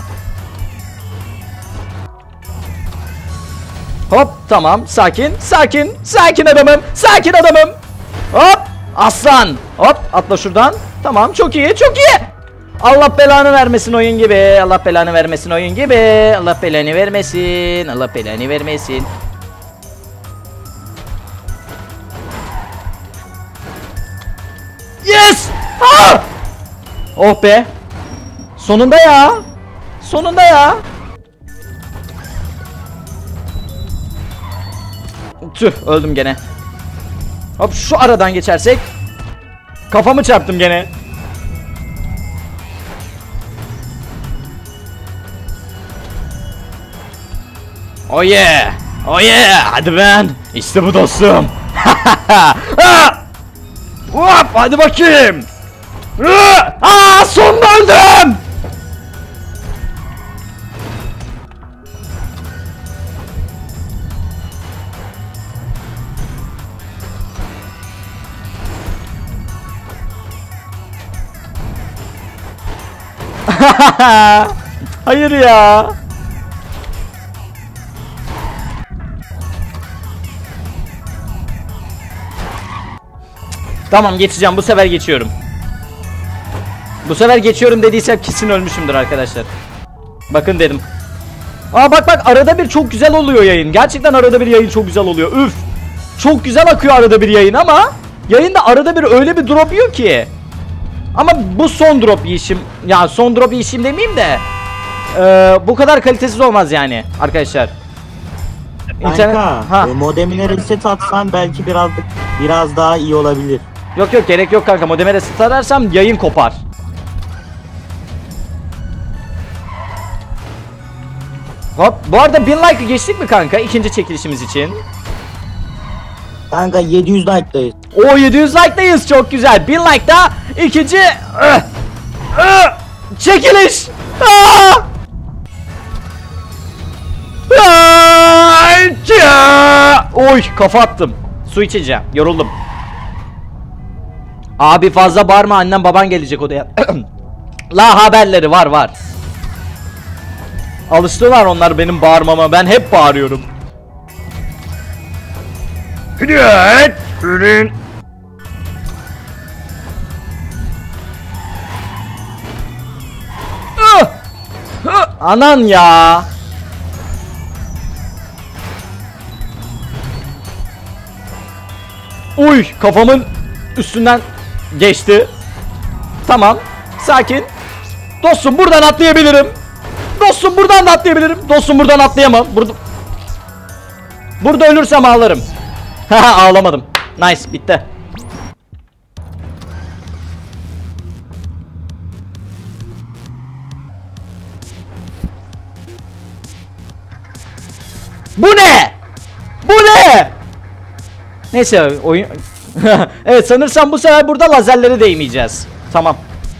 Hop, tamam, sakin, sakin, sakin adamım, sakin adamım. Hop, aslan. Hop, atla şuradan. Tamam, çok iyi, çok iyi. Allah belanı vermesin oyun gibi. Allah belanı vermesin oyun gibi. Allah belanı vermesin. Allah belanı vermesin. Yes! Ah! Oh be. Sonunda ya. Sonunda ya. Tüh, öldüm gene. Hop, şu aradan geçersek. Kafamı çarptım gene. Oh yeah. Oh yeah. Hadi ben. İşte bu dostum. Hop, hadi bakayım. Aa, sonunda öldüm. Hayır ya. Tamam, geçeceğim. Bu sefer geçiyorum. Bu sefer geçiyorum dediysem kesin ölmüşümdür arkadaşlar. Bakın dedim. Aa bak bak, arada bir çok güzel oluyor yayın. Gerçekten arada bir yayın çok güzel oluyor. Üf. Çok güzel akıyor arada bir yayın ama yayında arada bir öyle bir drop yiyor ki. Ama bu son drop yiyişim. Ya son drop yiyişim demeyeyim de. Ee, bu kadar kalitesiz olmaz yani arkadaşlar. İnternet... Kanka Ha. e, modemine reset atsan belki biraz biraz daha iyi olabilir. Yok yok, gerek yok kanka. Modeme reset ararsam yayın kopar. Hop. Bu arada bin like'ı geçtik mi kanka ikinci çekilişimiz için? Kanka yedi yüz like'dayız. O yedi yüz like'dayız, çok güzel. bin like'da ikinci ıh, ıh, çekiliş. Aa! Aa! Oy, kafa attım. Su içeceğim. Yoruldum. Abi fazla bağırma, annem baban gelecek odaya. La haberleri var var. Alıştılar onlar benim bağırmama. Ben hep bağırıyorum. Evet. Ürün. Anan ya. Uy, kafamın üstünden geçti. Tamam, sakin. Dostum buradan atlayabilirim. Dostum buradan da atlayabilirim. Dostum buradan atlayamam. Burada Burada ölürsem ağlarım. Haha, ağlamadım. Nice, bitti. Bu ne? Bu ne? Neyse oyun. Evet, sanırsam bu sefer burada lazerleri değmeyeceğiz. Tamam.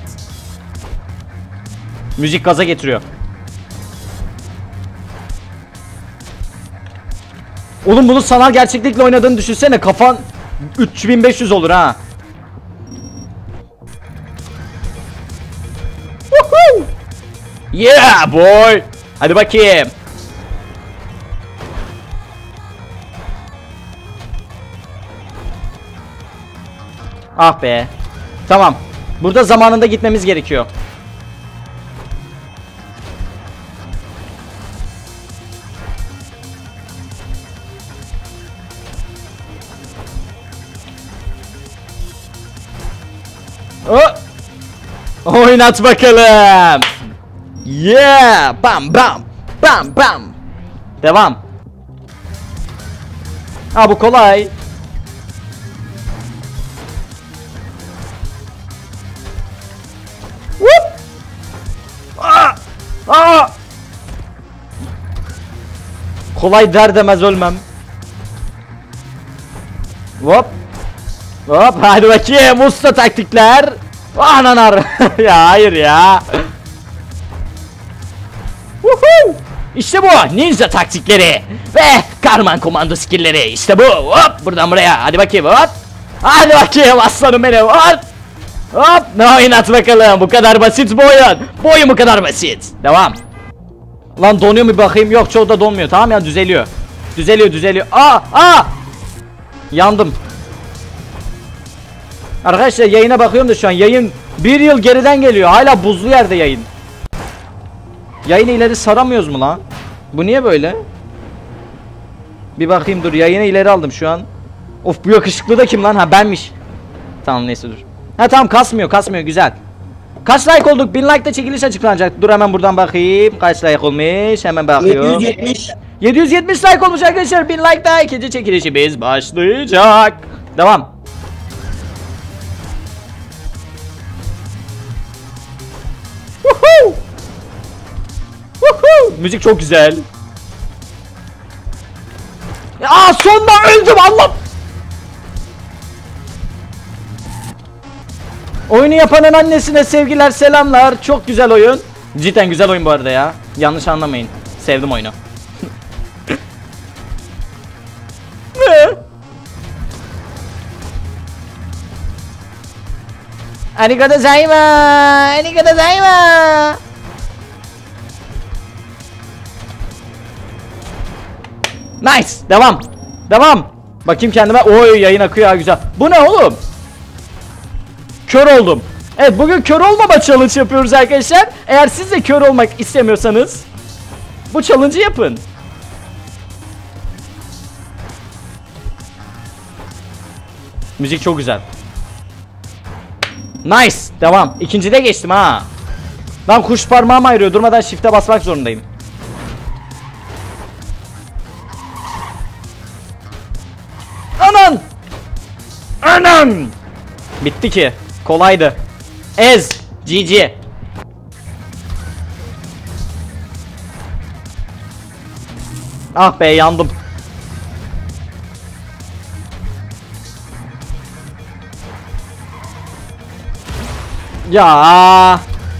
Müzik gaza getiriyor. Oğlum bunu sanal gerçeklikle oynadığını düşünsene, kafan üç bin beş yüz olur ha. Woohoo! Yeah boy. Hadi bakayım. Ah be. Tamam. Burada zamanında gitmemiz gerekiyor. Oh. Oynat bakalım. Yeah. Bam bam. Bam bam. Devam. Ha, bu kolay. Whoop. Aa. Aa. Kolay der demez ölmem. Hop. Hop, hadi bakayım usta taktikler. Ananar. Ya hayır ya. Woohoo! İşte bu ninja taktikleri ve Karman komando skillleri. İşte bu. Hop, buradan buraya. Hadi bakayım. Hop. Hadi bakayım aslanım benim. Hop. Hop. Ne oynat bakalım. Bu kadar basit bu oyun. Bu oyun bu kadar basit. Devam. Lan donuyor mu bakayım? Yok, çoğu da donmuyor. Tamam ya, düzeliyor. Düzeliyor düzeliyor. Aa aa. Yandım. Arkadaşlar yayına bakıyorum da şu an yayın bir yıl geriden geliyor. Hala buzlu yerde yayın. Yayını ileri saramıyoruz mu lan? Bu niye böyle? Bir bakayım, dur, yayını ileri aldım şu an. Of, bu yakışıklı da kim lan? Ha, benmiş. Tamam, neyse dur. Ha tamam, kasmıyor kasmıyor, güzel. Kaç like olduk? bin like'da çekiliş açıklanacak. Dur hemen buradan bakayım. Kaç like olmuş? Hemen bakıyorum. yedi yüz yetmiş. yedi yüz yetmiş like olmuş arkadaşlar. bin like'da ikinci çekilişimiz başlayacak. Devam. Woohoo! Woohoo! Müzik çok güzel. Aa, sonunda öldüm Allah. Oyunu yapanın annesine sevgiler, selamlar. Çok güzel oyun. Cidden güzel oyun bu arada ya. Yanlış anlamayın. Sevdim oyunu. Ne? Arigato zaima. Arigato zaima. Nice. Devam. Devam. Bakayım kendime. Oy yayın akıyor ha, güzel. Bu ne oğlum? Kör oldum. Evet, bugün kör olmama challenge yapıyoruz arkadaşlar. Eğer siz de kör olmak istemiyorsanız bu challenge'ı yapın. Müzik çok güzel. Nice. Devam. İkincide geçtim ha. Ben kuş parmağım ayırıyor. Durmadan shift'e basmak zorundayım. Anan. Anan. Bitti ki. Kolaydı. Ez. G G. Ah be, yandım. Ya.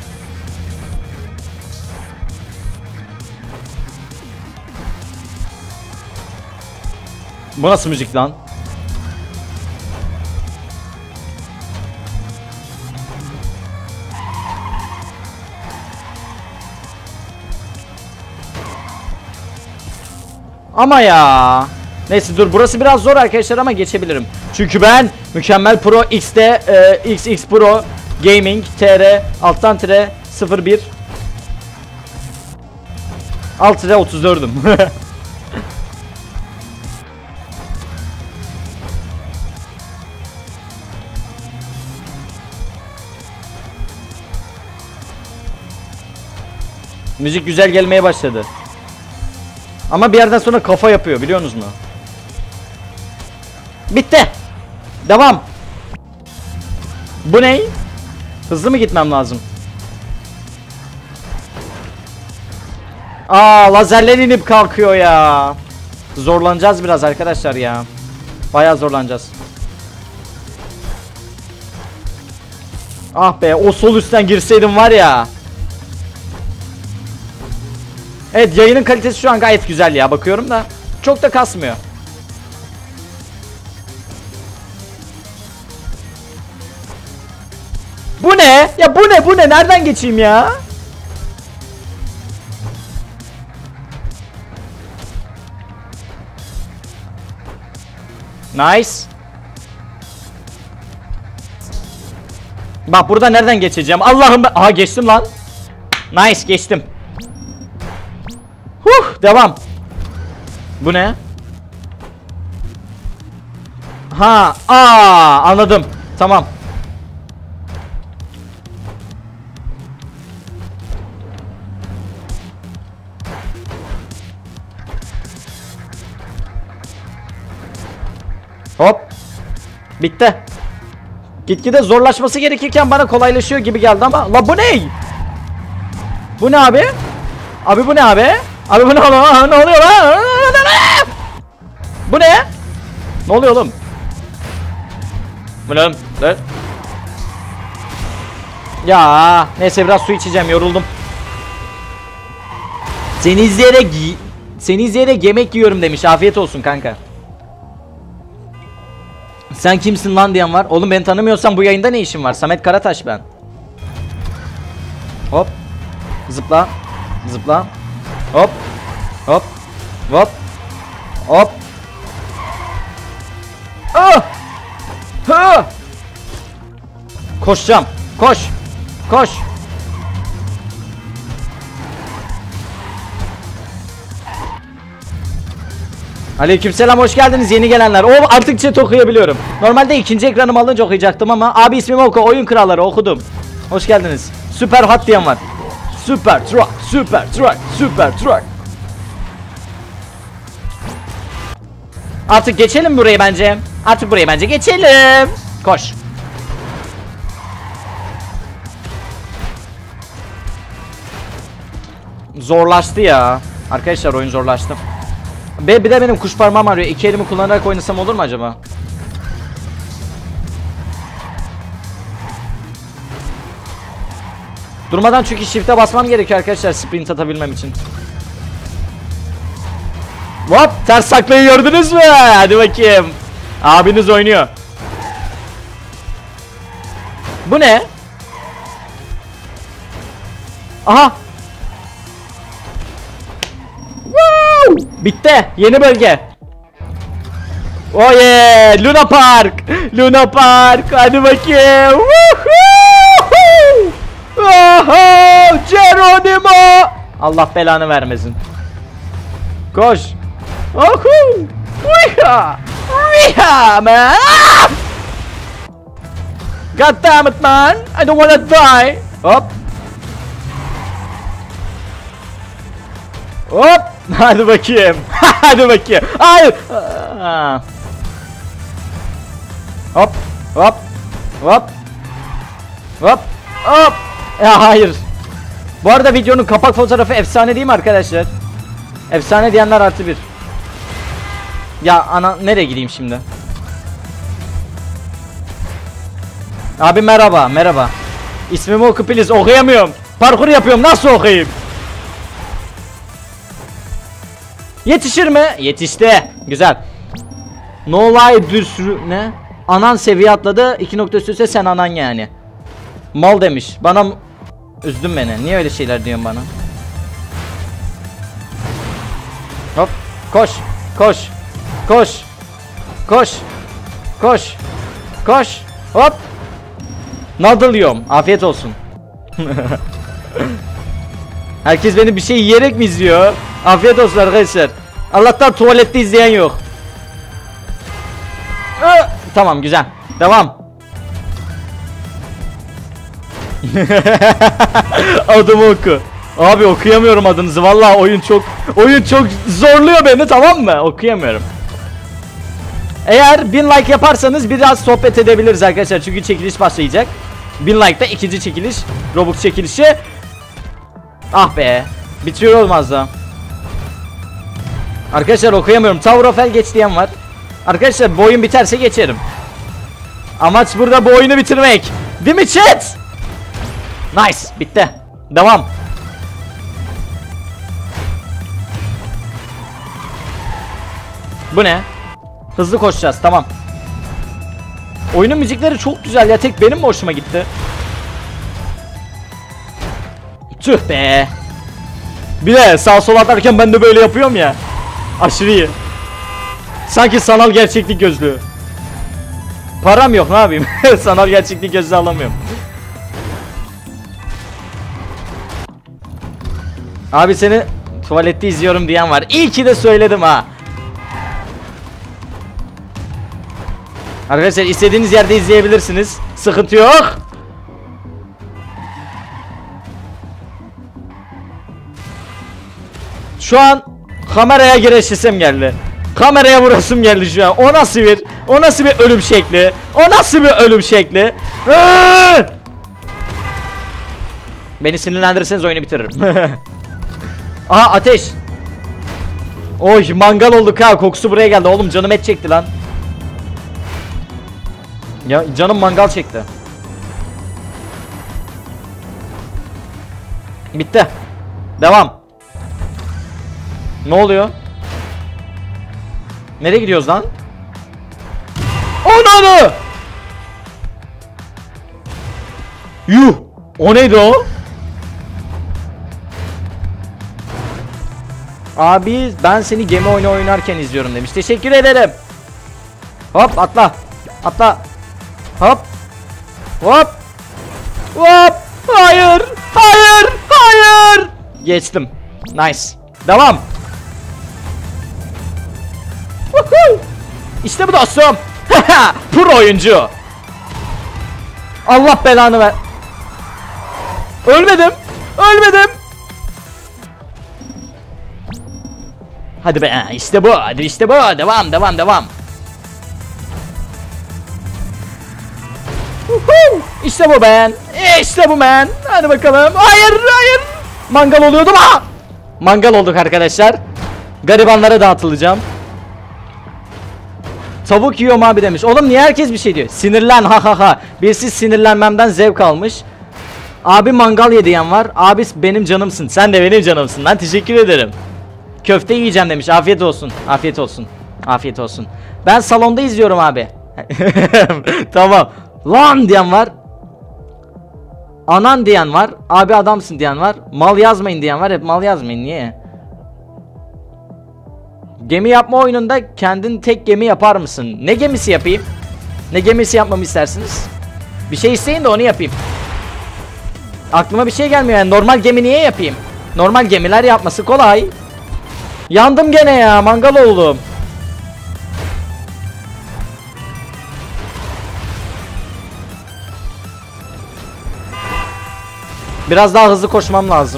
Bu nasıl müzik lan? Ama ya. Neyse dur, burası biraz zor arkadaşlar ama geçebilirim. Çünkü ben Mükemmel Pro X'te e, X X Pro Gaming T R alttan tire sıfır bir alt tire otuz dördüm. Müzik güzel gelmeye başladı. Ama bir yerden sonra kafa yapıyor, biliyorsunuz mu? Bitti. Devam. Bu ne? Hızlı mı gitmem lazım? Aa, lazerler inip kalkıyor ya. Zorlanacağız biraz arkadaşlar ya. Bayağı zorlanacağız. Ah be, o sol üstten girseydim var ya. Evet, yayının kalitesi şu an gayet güzel ya, bakıyorum da çok da kasmıyor. Bu ne? Ya bu ne? Bu ne? Nereden geçeyim ya? Nice. Bak burada nereden geçeceğim? Allah'ım ben... Aha, geçtim lan. Nice, geçtim. Huh, devam. Bu ne? Ha, aa, anladım. Tamam. Hop. Bitti. Gitgide zorlaşması gerekirken bana kolaylaşıyor gibi geldi ama. La bu ne? Bu ne abi? Abi bu ne abi? Abi bu ne oluyor? Ne oluyor lan? Bu ne? Ne oluyor oğlum? Bu ne? Ne? Ya neyse, biraz su içeceğim, yoruldum. Seni izleyerek Seni izleyerek yemek yiyorum demiş. Afiyet olsun kanka. Sen kimsin lan diyen var. Oğlum beni tanımıyorsan bu yayında ne işin var? Samet Karataş ben. Hop. Zıpla. Zıpla. Hop. Hop. Hop. Hop. Ah! Ha! Koşacağım. Koş. Koş. Aleykümselam, hoş geldiniz yeni gelenler. O artık chat okuyabiliyorum. Normalde ikinci ekranımı alınca okuyacaktım ama abi ismimi oku, oyun kralları okudum. Hoş geldiniz. Süper hot diyen var. Süper truck, süper truck, süper truck. Artık geçelim burayı bence. Artık burayı bence geçelim. Koş. Zorlaştı ya. Arkadaşlar oyun zorlaştı. Be bir de benim kuş parmağım arıyor. İki elimi kullanarak oynasam olur mu acaba? Durmadan çünkü shift'e basmam gerekiyor arkadaşlar sprint atabilmem için. Hop, ters saklayı gördünüz mü? Hadi bakayım. Abiniz oynuyor. Bu ne? Aha. Woo! Bitti. Yeni bölge. Oh yeah. Luna Park. Luna Park. Hadi bakayım. Woohoo! Oho! Geronimo! Allah belanı vermesin. Koş. Oho! Wiha! Wiha man! God damn it man! I don't wanna die. Hop. Hop. Hadi bakayım. Hadi bakayım. Hayır. Aa. Hop. Hop. Hop. Hop. Hop. Ya hayır. Bu arada videonun kapak fotoğrafı efsane değil mi arkadaşlar? Efsane diyenler artı bir. Ya ana nereye gideyim şimdi? Abi merhaba, merhaba. İsmimi oku please, okuyamıyorum. Parkur yapıyorum, nasıl okuyayım? Yetişir mi? Yetişti. Güzel. No lie düsrü ne? Anan seviye atladı. iki nokta üstüse sen anan yani. Mal demiş. Bana üzdün beni. Niye öyle şeyler diyorsun bana? Hop. Koş. Koş. Koş. Koş. Koş. Koş. Hop. Nadal yiyorum. Afiyet olsun. Herkes beni bir şey yiyerek mi izliyor? Afiyet olsun arkadaşlar. Allah'tan tuvalette izleyen yok. Ee, tamam güzel. Devam. Adımı oku. Abi okuyamıyorum adınızı. Vallahi oyun çok oyun çok zorluyor beni, tamam mı? Okuyamıyorum. Eğer bin like yaparsanız biraz sohbet edebiliriz arkadaşlar. Çünkü çekiliş başlayacak. bin like'da ikinci çekiliş. Robux çekilişi. Ah be. Bitiyor olmaz da. Arkadaşlar okuyamıyorum. Tower of Hell geç diyen var. Arkadaşlar bu oyun biterse geçerim. Amaç burada bu oyunu bitirmek. Değil mi chat? Nice. Bitti. Devam. Bu ne? Hızlı koşacağız. Tamam. Oyunun müzikleri çok güzel ya. Tek benim mi hoşuma gitti? Tüh be. Bir de sağ sol atarken ben de böyle yapıyorum ya. Aşırı iyi. Sanki sanal gerçeklik gözlüğü. Param yok, ne yapayım? Sanal gerçeklik gözlüğü alamıyorum. Abi seni tuvalette izliyorum diyen var. İyi ki de söyledim ha. Arkadaşlar istediğiniz yerde izleyebilirsiniz. Sıkıntı yok. Şu an kameraya gireşisim geldi. Kameraya vurasım geldi şu an. O nasıl bir O nasıl bir ölüm şekli? O nasıl bir ölüm şekli? Aa! Beni sinirlendirirseniz oyunu bitiririm. Aha ateş. Oy mangal olduk ha, kokusu buraya geldi. Oğlum canım et çekti lan. Ya canım mangal çekti. Bitti. Devam. Ne oluyor? Nereye gidiyoruz lan? Ananı! Yuh! O neydi o? Abi ben seni gemi oyunu oynarken izliyorum demiş. Teşekkür ederim. Hop atla. Atla. Hop. Hop. Hop. Hayır. Hayır. Hayır. Geçtim. Nice. Devam. Woohoo. İşte bu dostum. Pro oyuncu. Allah belanı ver. Ölmedim. Ölmedim. Hadi be, işte bu, hadi işte bu, devam, devam, devam. Uhu, işte bu ben, işte bu ben. Hadi bakalım, hayır, hayır. Mangal oluyordum ha. Mangal olduk arkadaşlar. Garibanlara dağıtılacağım. Tavuk yiyorum abi demiş. Oğlum niye herkes bir şey diyor? Sinirlen, ha ha ha. Birisi sinirlenmemden zevk almış. Abi mangal yediyen var. Abi benim canımsın, sen de benim canımsın lan, teşekkür ederim. Köfte yiyeceğim demiş. Afiyet olsun. Afiyet olsun. Afiyet olsun. Ben salonda izliyorum abi. Tamam. Lan diyen var. Anan diyen var. Abi adamsın diyen var. Mal yazmayın diyen var. Hep mal yazmayın. Niye? Gemi yapma oyununda kendin tek gemi yapar mısın? Ne gemisi yapayım? Ne gemisi yapmamı istersiniz? Bir şey isteyin de onu yapayım. Aklıma bir şey gelmiyor yani. Normal gemi niye yapayım? Normal gemiler yapması kolay. Yandım gene ya. Mangal oldum. Biraz daha hızlı koşmam lazım.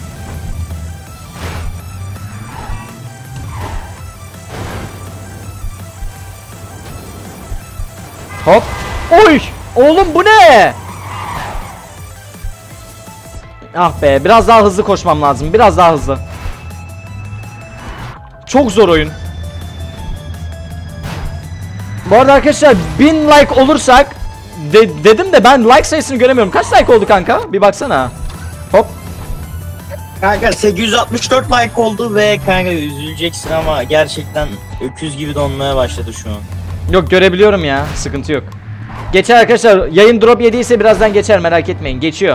Hop. Oy! Oğlum bu ne? Ah be, biraz daha hızlı koşmam lazım. Biraz daha hızlı. Çok zor oyun. Bu arada arkadaşlar bin like olursak de, dedim de ben like sayısını göremiyorum. Kaç like oldu kanka? Bir baksana. Hop. Kanka sekiz yüz altmış dört like oldu ve kanka üzüleceksin ama gerçekten öküz gibi donmaya başladı şu an. Yok görebiliyorum ya. Sıkıntı yok. Geçer arkadaşlar. Yayın drop yediyse birazdan geçer, merak etmeyin. Geçiyor.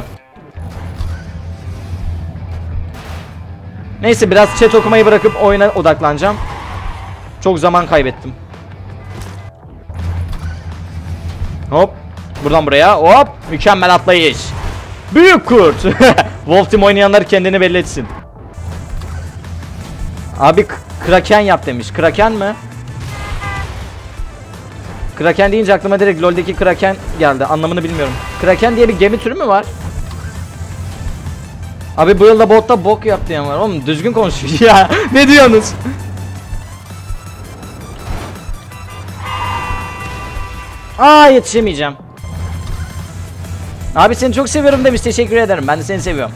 Neyse biraz chat okumayı bırakıp oyuna odaklanacağım. Çok zaman kaybettim. Hop. Buradan buraya. Hop. Mükemmel atlayış. Büyük kurt. Wolf Team oynayanlar kendini belli etsin. Abi Kraken yap demiş. Kraken mi? Kraken deyince aklıma direkt LoL'deki Kraken geldi. Anlamını bilmiyorum. Kraken diye bir gemi türü mü var? Abi bu yılda botta bok yap diyen var. Oğlum düzgün konuşuyor ya. Ne diyorsunuz? Aa yetişemeyeceğim. Abi seni çok seviyorum demiş. Teşekkür ederim. Ben de seni seviyorum.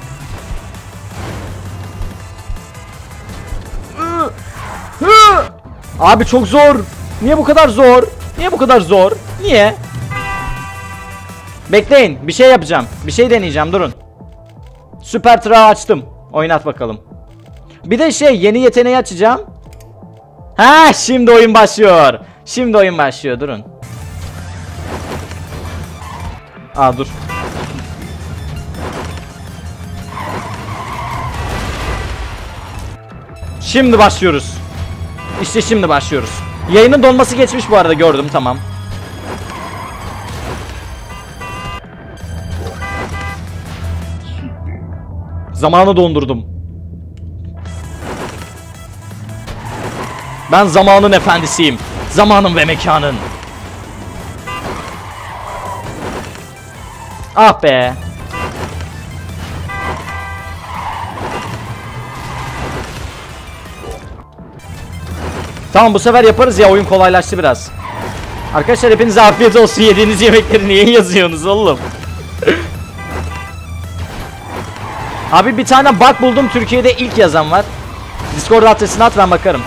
Abi çok zor. Niye bu kadar zor? Niye bu kadar zor? Niye? Bekleyin. Bir şey yapacağım. Bir şey deneyeceğim. Durun. Süper Trağı açtım. Oynat bakalım. Bir de şey yeni yeteneği açacağım. Ha şimdi oyun başlıyor. Şimdi oyun başlıyor. Durun. Aa dur. Şimdi başlıyoruz. İşte şimdi başlıyoruz. Yayının donması geçmiş bu arada, gördüm, tamam. Zamanı dondurdum. Ben zamanın efendisiyim. Zamanın ve mekanın. Ah be. Tamam bu sefer yaparız ya, oyun kolaylaştı biraz. Arkadaşlar hepinize afiyet olsun, yediğiniz yemekleri niye yazıyorsunuz oğlum? Abi bir tane bug buldum, Türkiye'de ilk yazan var. Discord adresini at, ben bakarım.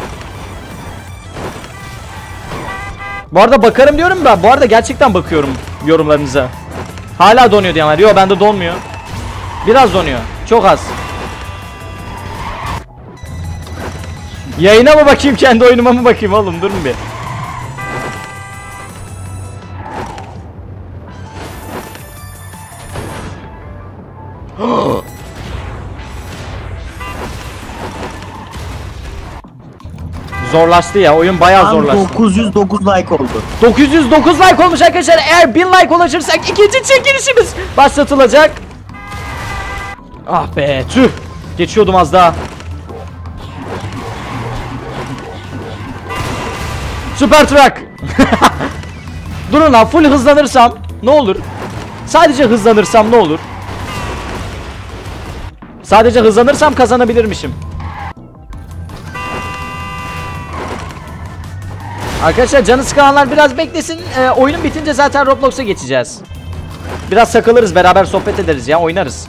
Bu arada bakarım diyorum da bu arada gerçekten bakıyorum yorumlarınıza. Hala donuyor diyen var. Yok bende donmuyor. Biraz donuyor. Çok az. Yayına mı bakayım, kendi oyunuma mı bakayım oğlum, durun bir. Zorlaştı ya, oyun bayağı Tam zorlaştı. dokuz yüz dokuz like oldu. dokuz yüz dokuz like olmuş arkadaşlar. Eğer bin like ulaşırsak ikinci çekilişimiz başlatılacak. Ah be tüh. Geçiyordum az daha. Süper Truck. Durun lan, full hızlanırsam ne olur? Sadece hızlanırsam ne olur? Sadece hızlanırsam kazanabilirmişim. Arkadaşlar canı sıkılanlar biraz beklesin. Ee, oyunun bitince zaten Roblox'a geçeceğiz. Biraz takılırız, beraber sohbet ederiz ya, oynarız.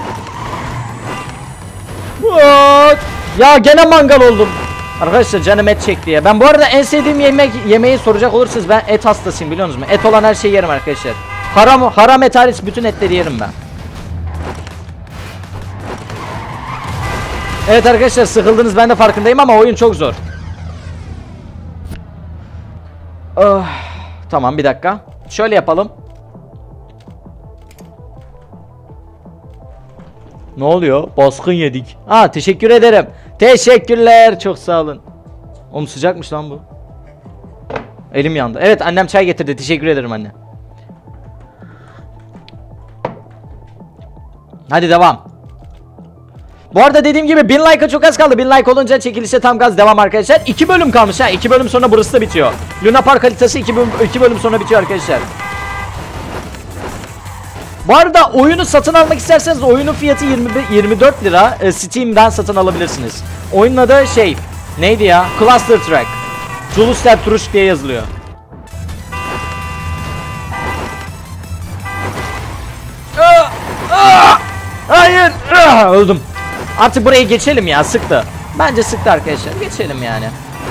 What? Ya gene mangal oldum. Arkadaşlar canım et çekti ya. Ben bu arada en sevdiğim yemek yemeği soracak olursanız ben et hastasıyım, biliyor musunuz? Et olan her şeyi yerim arkadaşlar. Haram haram et hariç bütün etleri yerim ben. Evet arkadaşlar sıkıldınız, ben de farkındayım ama oyun çok zor. Oh, tamam bir dakika. Şöyle yapalım. Ne oluyor? Baskın yedik. Aa teşekkür ederim. Teşekkürler. Çok sağ olun. Oğlum sıcakmış lan bu. Elim yandı. Evet annem çay getirdi. Teşekkür ederim anne. Hadi devam. Bu arada dediğim gibi bin like'a çok az kaldı. bin like olunca çekilişe tam gaz devam arkadaşlar. iki bölüm kalmış ha. iki bölüm sonra burası da bitiyor. Luna Park haritası iki bölüm, iki bölüm sonra bitiyor arkadaşlar. Bu arada oyunu satın almak isterseniz oyunun fiyatı yirmi, yirmi dört lira. E, Steam'den satın alabilirsiniz. Oyunun adı şey neydi ya? Cluster Track. Julius Lab Turuş diye yazılıyor. Aa, aa, hayır. Aa, öldüm. Artık burayı geçelim ya, sıktı. Bence sıktı arkadaşlar. Geçelim yani.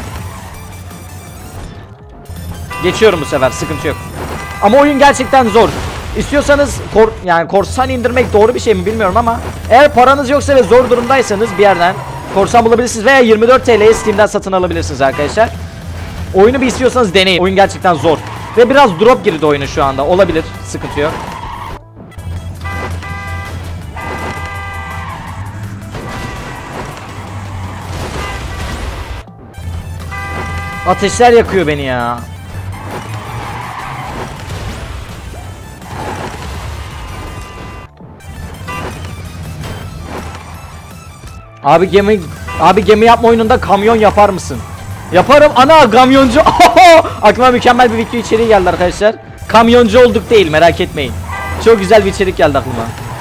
Geçiyorum bu sefer, sıkıntı yok. Ama oyun gerçekten zor. İstiyorsanız kor yani korsan indirmek doğru bir şey mi bilmiyorum ama eğer paranız yoksa ve zor durumdaysanız bir yerden korsan bulabilirsiniz veya yirmi dört TL'ye Steam'den satın alabilirsiniz arkadaşlar. Oyunu bir istiyorsanız deneyin. Oyun gerçekten zor. Ve biraz drop girdi oyunu şu anda. Olabilir. Sıkıntı yok. Ateşler yakıyor beni ya. Abi gemi abi gemi yapma oyununda kamyon yapar mısın? Yaparım ana, kamyoncu. Aklıma mükemmel bir video içeriği geldi arkadaşlar. Kamyoncu olduk değil, merak etmeyin. Çok güzel bir içerik geldi aklıma.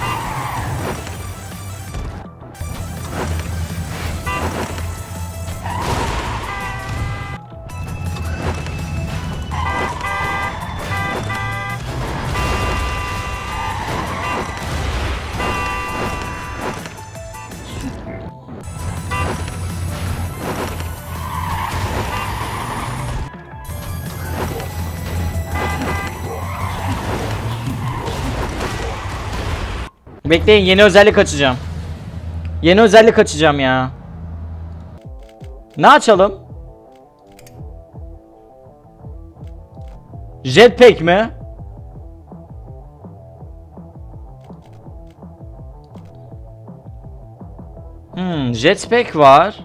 Bekleyin, yeni özellik açacağım. Yeni özellik açacağım ya. Ne açalım? Jetpack mi? Hmm, jetpack var.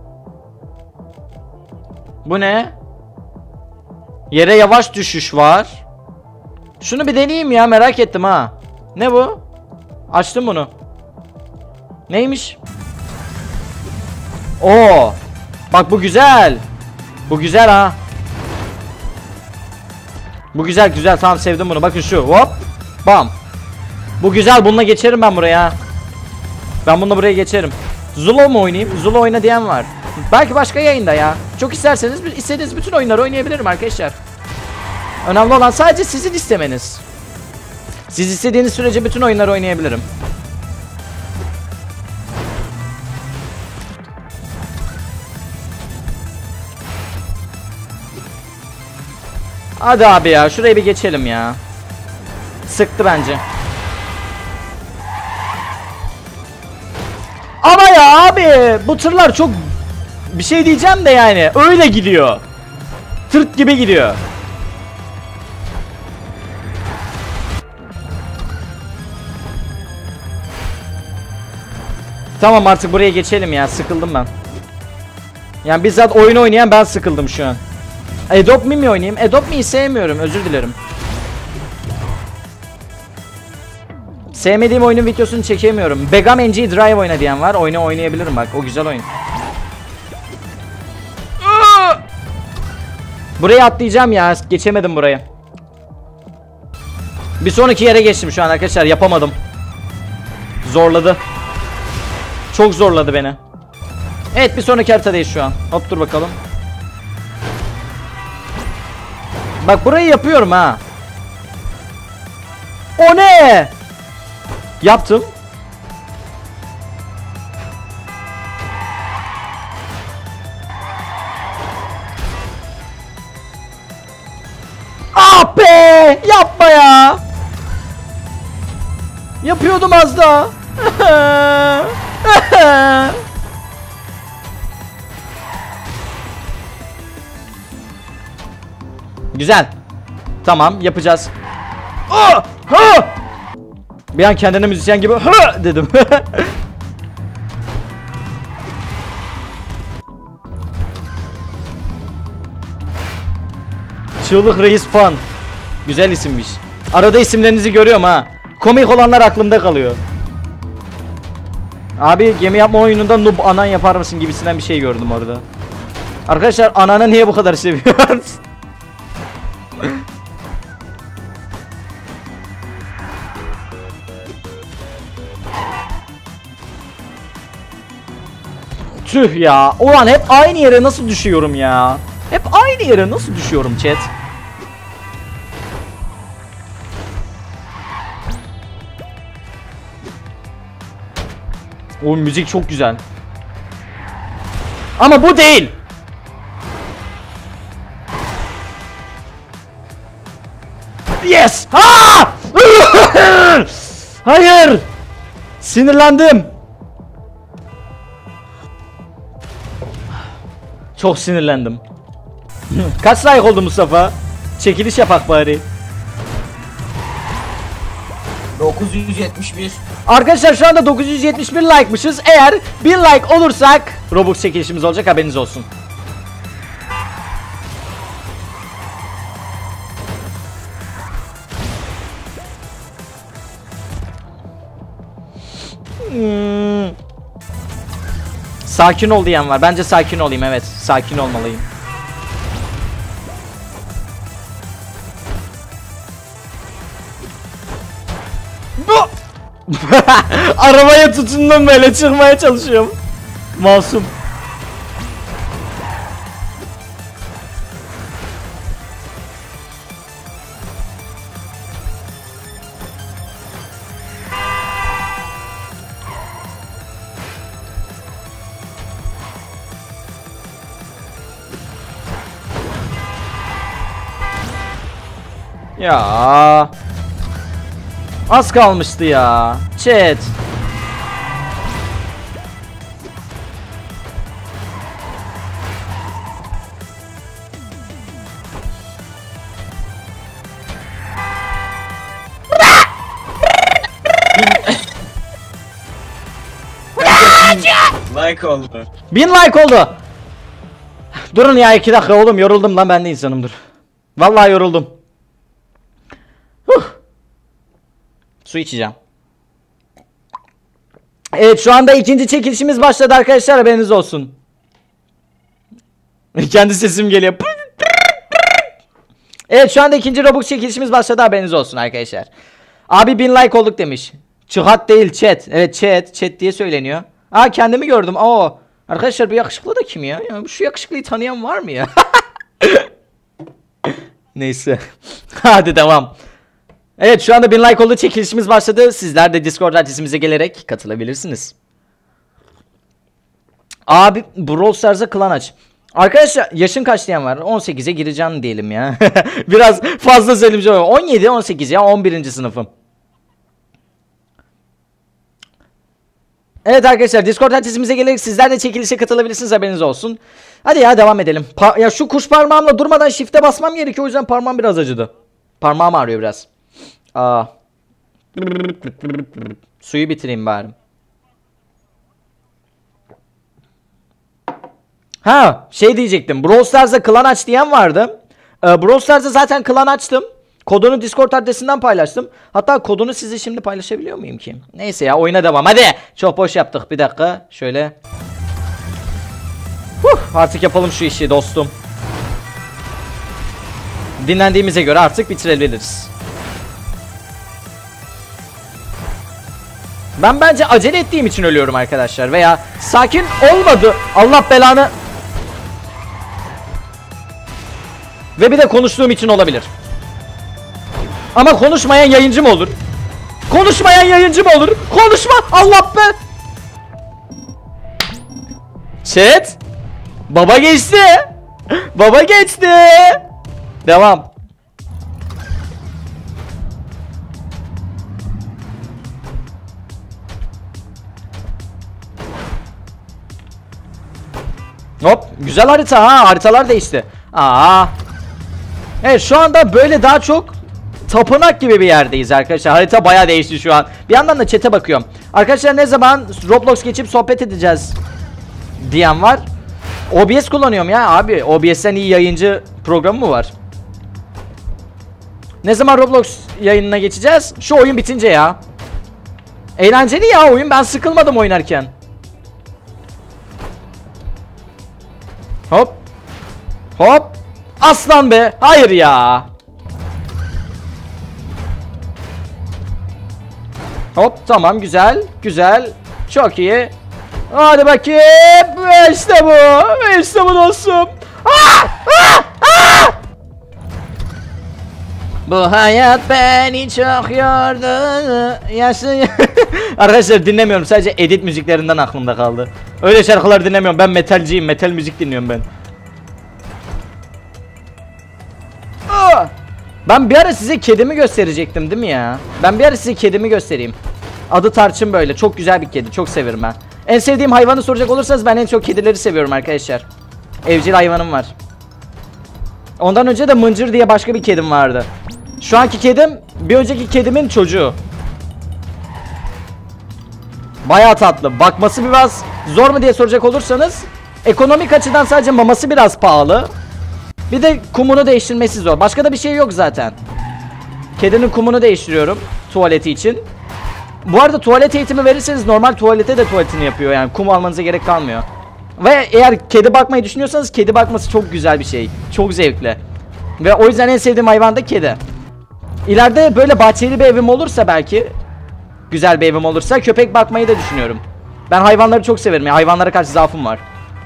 Bu ne? Yere yavaş düşüş var. Şunu bir deneyeyim ya, merak ettim ha. Ne bu? Açtım bunu. Neymiş? Oo. Bak bu güzel. Bu güzel ha. Bu güzel güzel, tamam sevdim bunu. Bakın şu hop. Bam. Bu güzel, bununla geçerim ben buraya. Ben bununla buraya geçerim. Zulu mu oynayayım? Zulu oyna diyen var. Belki başka yayında ya. Çok isterseniz istediğiniz bütün oyunları oynayabilirim arkadaşlar. Önemli olan sadece sizin istemeniz. Siz istediğiniz sürece bütün oyunları oynayabilirim. Hadi abi ya, şurayı bir geçelim ya. Sıktı bence. Ama ya abi, bu tırlar çok bir şey diyeceğim de yani öyle gidiyor. Tırt gibi gidiyor. Tamam artık buraya geçelim ya, sıkıldım ben. Yani bizzat oyun oynayan ben sıkıldım şu an. Adopt Me mi oynayayım? Adopt Me'yi sevmiyorum, özür dilerim. Sevmediğim oyunun videosunu çekemiyorum. Begam N G Drive oyna diyen var. Oyunu oynayabilirim bak, o güzel oyun. Buraya atlayacağım ya, geçemedim buraya. Bir sonraki yere geçtim şu an arkadaşlar, yapamadım. Zorladı. Çok zorladı beni. Evet, bir sonraki haritadayız şu an. Hop dur bakalım. Bak burayı yapıyorum ha. O ne? Yaptım. Ah be! Yapma ya. Yapıyordum az daha. Güzel. Tamam, yapacağız. Oh! Ha! Bir an kendine müzisyen gibi ha! Dedim. Çığlık Reis Fan. Güzel isimmiş. Arada isimlerinizi görüyorum ha. Komik olanlar aklımda kalıyor. Abi gemi yapma oyununda noob anan yapar mısın gibisinden bir şey gördüm orada. Arkadaşlar ananı niye bu kadar seviyorsunuz? Tüh ya. Ulan hep aynı yere nasıl düşüyorum ya? Hep aynı yere nasıl düşüyorum chat? O müzik çok güzel. Ama bu değil. Yes. Ha! Hayır. Sinirlendim. Çok sinirlendim. Kaç like oldu Mustafa? Çekiliş yapak bari. dokuz yüz yetmiş bir. Arkadaşlar şu anda dokuz yüz yetmiş bir like'mışız. Eğer bin like olursak Robux çekilişimiz olacak, haberiniz olsun. Hmm. Sakin ol diyen var. Bence sakin olayım, evet. Sakin olmalıyım. Bu arabaya tutundum, böyle çıkmaya çalışıyorum. Masum. Ya. Az kalmıştı ya. Chat. Like oldu. Bin like oldu. Durun ya, iki dakika oğlum, yoruldum lan, ben de insanımdır. Vallahi yoruldum. Huh. Su içeceğim. Evet, şu anda ikinci çekilişimiz başladı arkadaşlar, haberiniz olsun. Kendi sesim geliyor. Evet, şu anda ikinci Robux çekilişimiz başladı, haberiniz olsun arkadaşlar. Abi bin like olduk demiş. Çıhat değil chat. Evet chat. Chat diye söyleniyor. Aa, kendimi gördüm. Oo. Arkadaşlar bu yakışıklı da kim ya? Ya şu yakışıklıyı tanıyan var mı ya? Neyse. Hadi devam. Evet, şu anda bin like oldu, çekilişimiz başladı. Sizler de Discord adresimize gelerek katılabilirsiniz. Abi Brawl Stars'a klan aç. Arkadaşlar yaşın kaç diyen var? on sekize gireceğim diyelim ya. Biraz fazla söylemiş oluyor. on yedi on sekiz ya, on birinci sınıfım. Evet arkadaşlar, Discord adresimize gelerek sizler de çekilişe katılabilirsiniz, haberiniz olsun. Hadi ya, devam edelim. Pa ya şu kuş parmağımla durmadan shift'e basmam gerekiyor, o yüzden parmağım biraz acıdı. Parmağım ağrıyor biraz. Aa. Suyu bitireyim bari. Ha, şey diyecektim. Brawl Stars'a klan aç diyen vardı. Ee, Brawl Stars'a zaten klan açtım. Kodunu Discord adresinden paylaştım. Hatta kodunu size şimdi paylaşabiliyor muyum ki? Neyse ya, oyuna devam. Hadi. Çok boş yaptık. Bir dakika. Şöyle. Huh, artık yapalım şu işi dostum. Dinlendiğimize göre artık bitirebiliriz. Ben bence acele ettiğim için ölüyorum arkadaşlar. Veya sakin olmadı. Allah belanı. Ve bir de konuştuğum için olabilir. Ama konuşmayan yayıncı mı olur? Konuşmayan yayıncı mı olur? Konuşma! Allah be! Chat! Baba geçti! Baba geçti! Devam. Hop! Güzel harita ha! Haritalar değişti. Aa! Evet, şu anda böyle daha çok tapınak gibi bir yerdeyiz arkadaşlar. Harita bayağı değişti şu an. Bir yandan da chat'e bakıyorum. Arkadaşlar ne zaman Roblox geçip sohbet edeceğiz diyen var. O B S kullanıyorum ya abi. O B S'ten iyi yayıncı programı mı var? Ne zaman Roblox yayınına geçeceğiz? Şu oyun bitince ya. Eğlenceli ya oyun. Ben sıkılmadım oynarken. Hop. Hop. Aslan be. Hayır ya. Hop tamam güzel. Güzel. Çok iyi. Hadi bakayım. İşte bu. İşte bu dostum. Ah! Ah! Ah! Bu hayat beni çok yordu. Yaşlı. Arkadaşlar dinlemiyorum. Sadece edit müziklerinden aklımda kaldı. Öyle şarkılar dinlemiyorum. Ben metalciyim. Metal müzik dinliyorum ben. Ah! Ben bir ara size kedimi gösterecektim değil mi ya? Ben bir ara size kedimi göstereyim. Adı Tarçın böyle. Çok güzel bir kedi. Çok severim ben. En sevdiğim hayvanı soracak olursanız ben en çok kedileri seviyorum arkadaşlar. Evcil hayvanım var. Ondan önce de Mıncır diye başka bir kedim vardı. Şu anki kedim bir önceki kedimin çocuğu. Bayağı tatlı. Bakması biraz zor mu diye soracak olursanız ekonomik açıdan sadece maması biraz pahalı. Bir de kumunu değiştirmesi zor. Başka da bir şey yok zaten. Kedinin kumunu değiştiriyorum tuvaleti için. Bu arada tuvalet eğitimi verirseniz normal tuvalete de tuvaletini yapıyor. Yani kum almanıza gerek kalmıyor. Ve eğer kedi bakmayı düşünüyorsanız kedi bakması çok güzel bir şey. Çok zevkli. Ve o yüzden en sevdiğim hayvan da kedi. İleride böyle bahçeli bir evim olursa belki, güzel bir evim olursa köpek bakmayı da düşünüyorum. Ben hayvanları çok severim. Yani hayvanlara karşı zaafım var.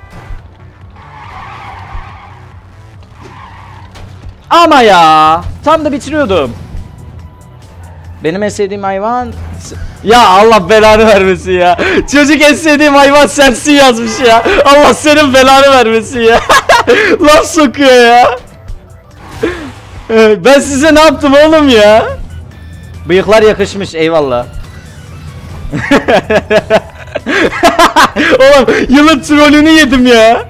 Ama ya tam da bitiriyordum. Benim en sevdiğim hayvan... Ya Allah belanı vermesin ya. Çocuk en sevdiğim hayvan sensin yazmış ya. Allah senin belanı vermesin ya. Laf sokuyor ya. Ben size ne yaptım oğlum ya? Bıyıklar yakışmış eyvallah. Oğlum yılın trolünü yedim ya.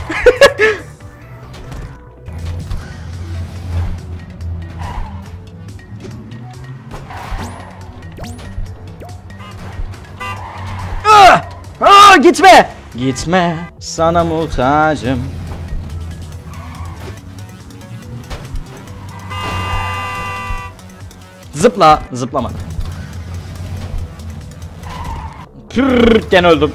Aa, gitme. Gitme sana muhtacım. Zıpla, zıplama. Pürrrr, gene öldüm.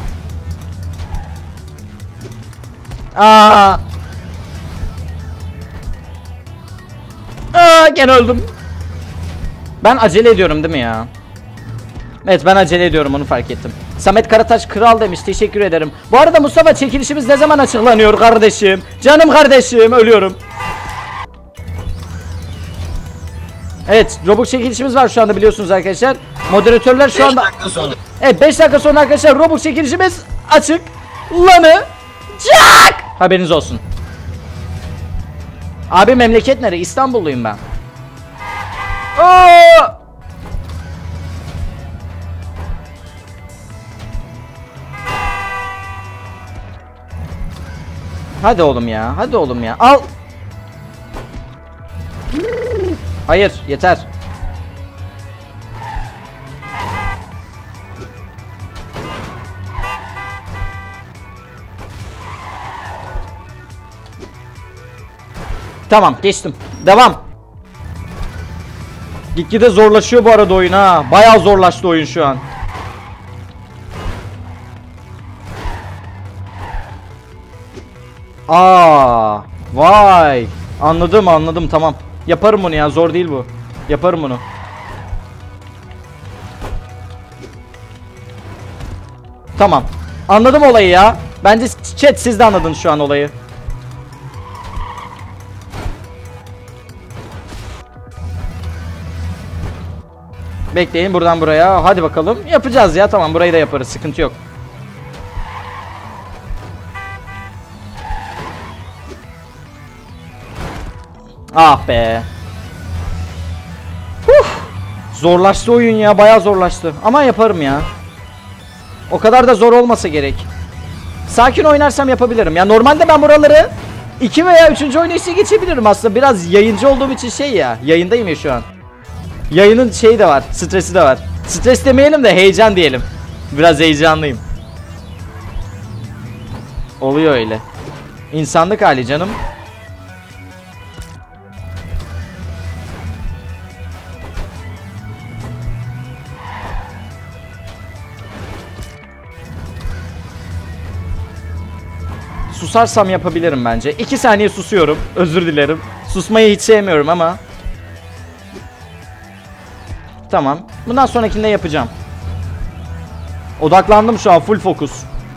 Aa. Aa, gene öldüm. Ben acele ediyorum değil mi ya? Evet ben acele ediyorum onu fark ettim. Samet Karataş kral demiş teşekkür ederim. Bu arada Mustafa çekilişimiz ne zaman açıklanıyor kardeşim? Canım kardeşim ölüyorum. Evet Robux çekilişimiz var şu anda biliyorsunuz arkadaşlar. Moderatörler şu anda... Evet beş dakika sonra arkadaşlar Robux çekilişimiz açık. Lanı Jack! Haberiniz olsun. Abi memleket nere? İstanbulluyum ben. Aa! Hadi oğlum ya. Hadi oğlum ya. Al. Hayır, yeter. Tamam, geçtim. Devam. Gitgide zorlaşıyor bu arada oyun ha. Bayağı zorlaştı oyun şu an. Aa, vay. Anladım, anladım. Tamam. Yaparım bunu ya. Zor değil bu. Yaparım bunu. Tamam. Anladım olayı ya. Bence chat siz de anladınız şu an olayı. Bekleyin buradan buraya. Hadi bakalım. Yapacağız ya. Tamam burayı da yaparız. Sıkıntı yok. Ah be. Uf. Zorlaştı oyun ya. Bayağı zorlaştı. Ama yaparım ya. O kadar da zor olmasa gerek. Sakin oynarsam yapabilirim. Ya normalde ben buraları iki veya üçüncü oynayışa geçebilirim aslında. Biraz yayıncı olduğum için şey ya. Yayındayım ya şu an. Yayının şeyi de var. Stresi de var. Stres demeyelim de heyecan diyelim. Biraz heyecanlıyım. Oluyor öyle. İnsanlık hali canım. susarsam yapabilirim bence. iki saniye susuyorum. Özür dilerim. Susmayı hiç sevmiyorum ama. Tamam. Bundan sonrakinde yapacağım. Odaklandım şu an. Full fokus.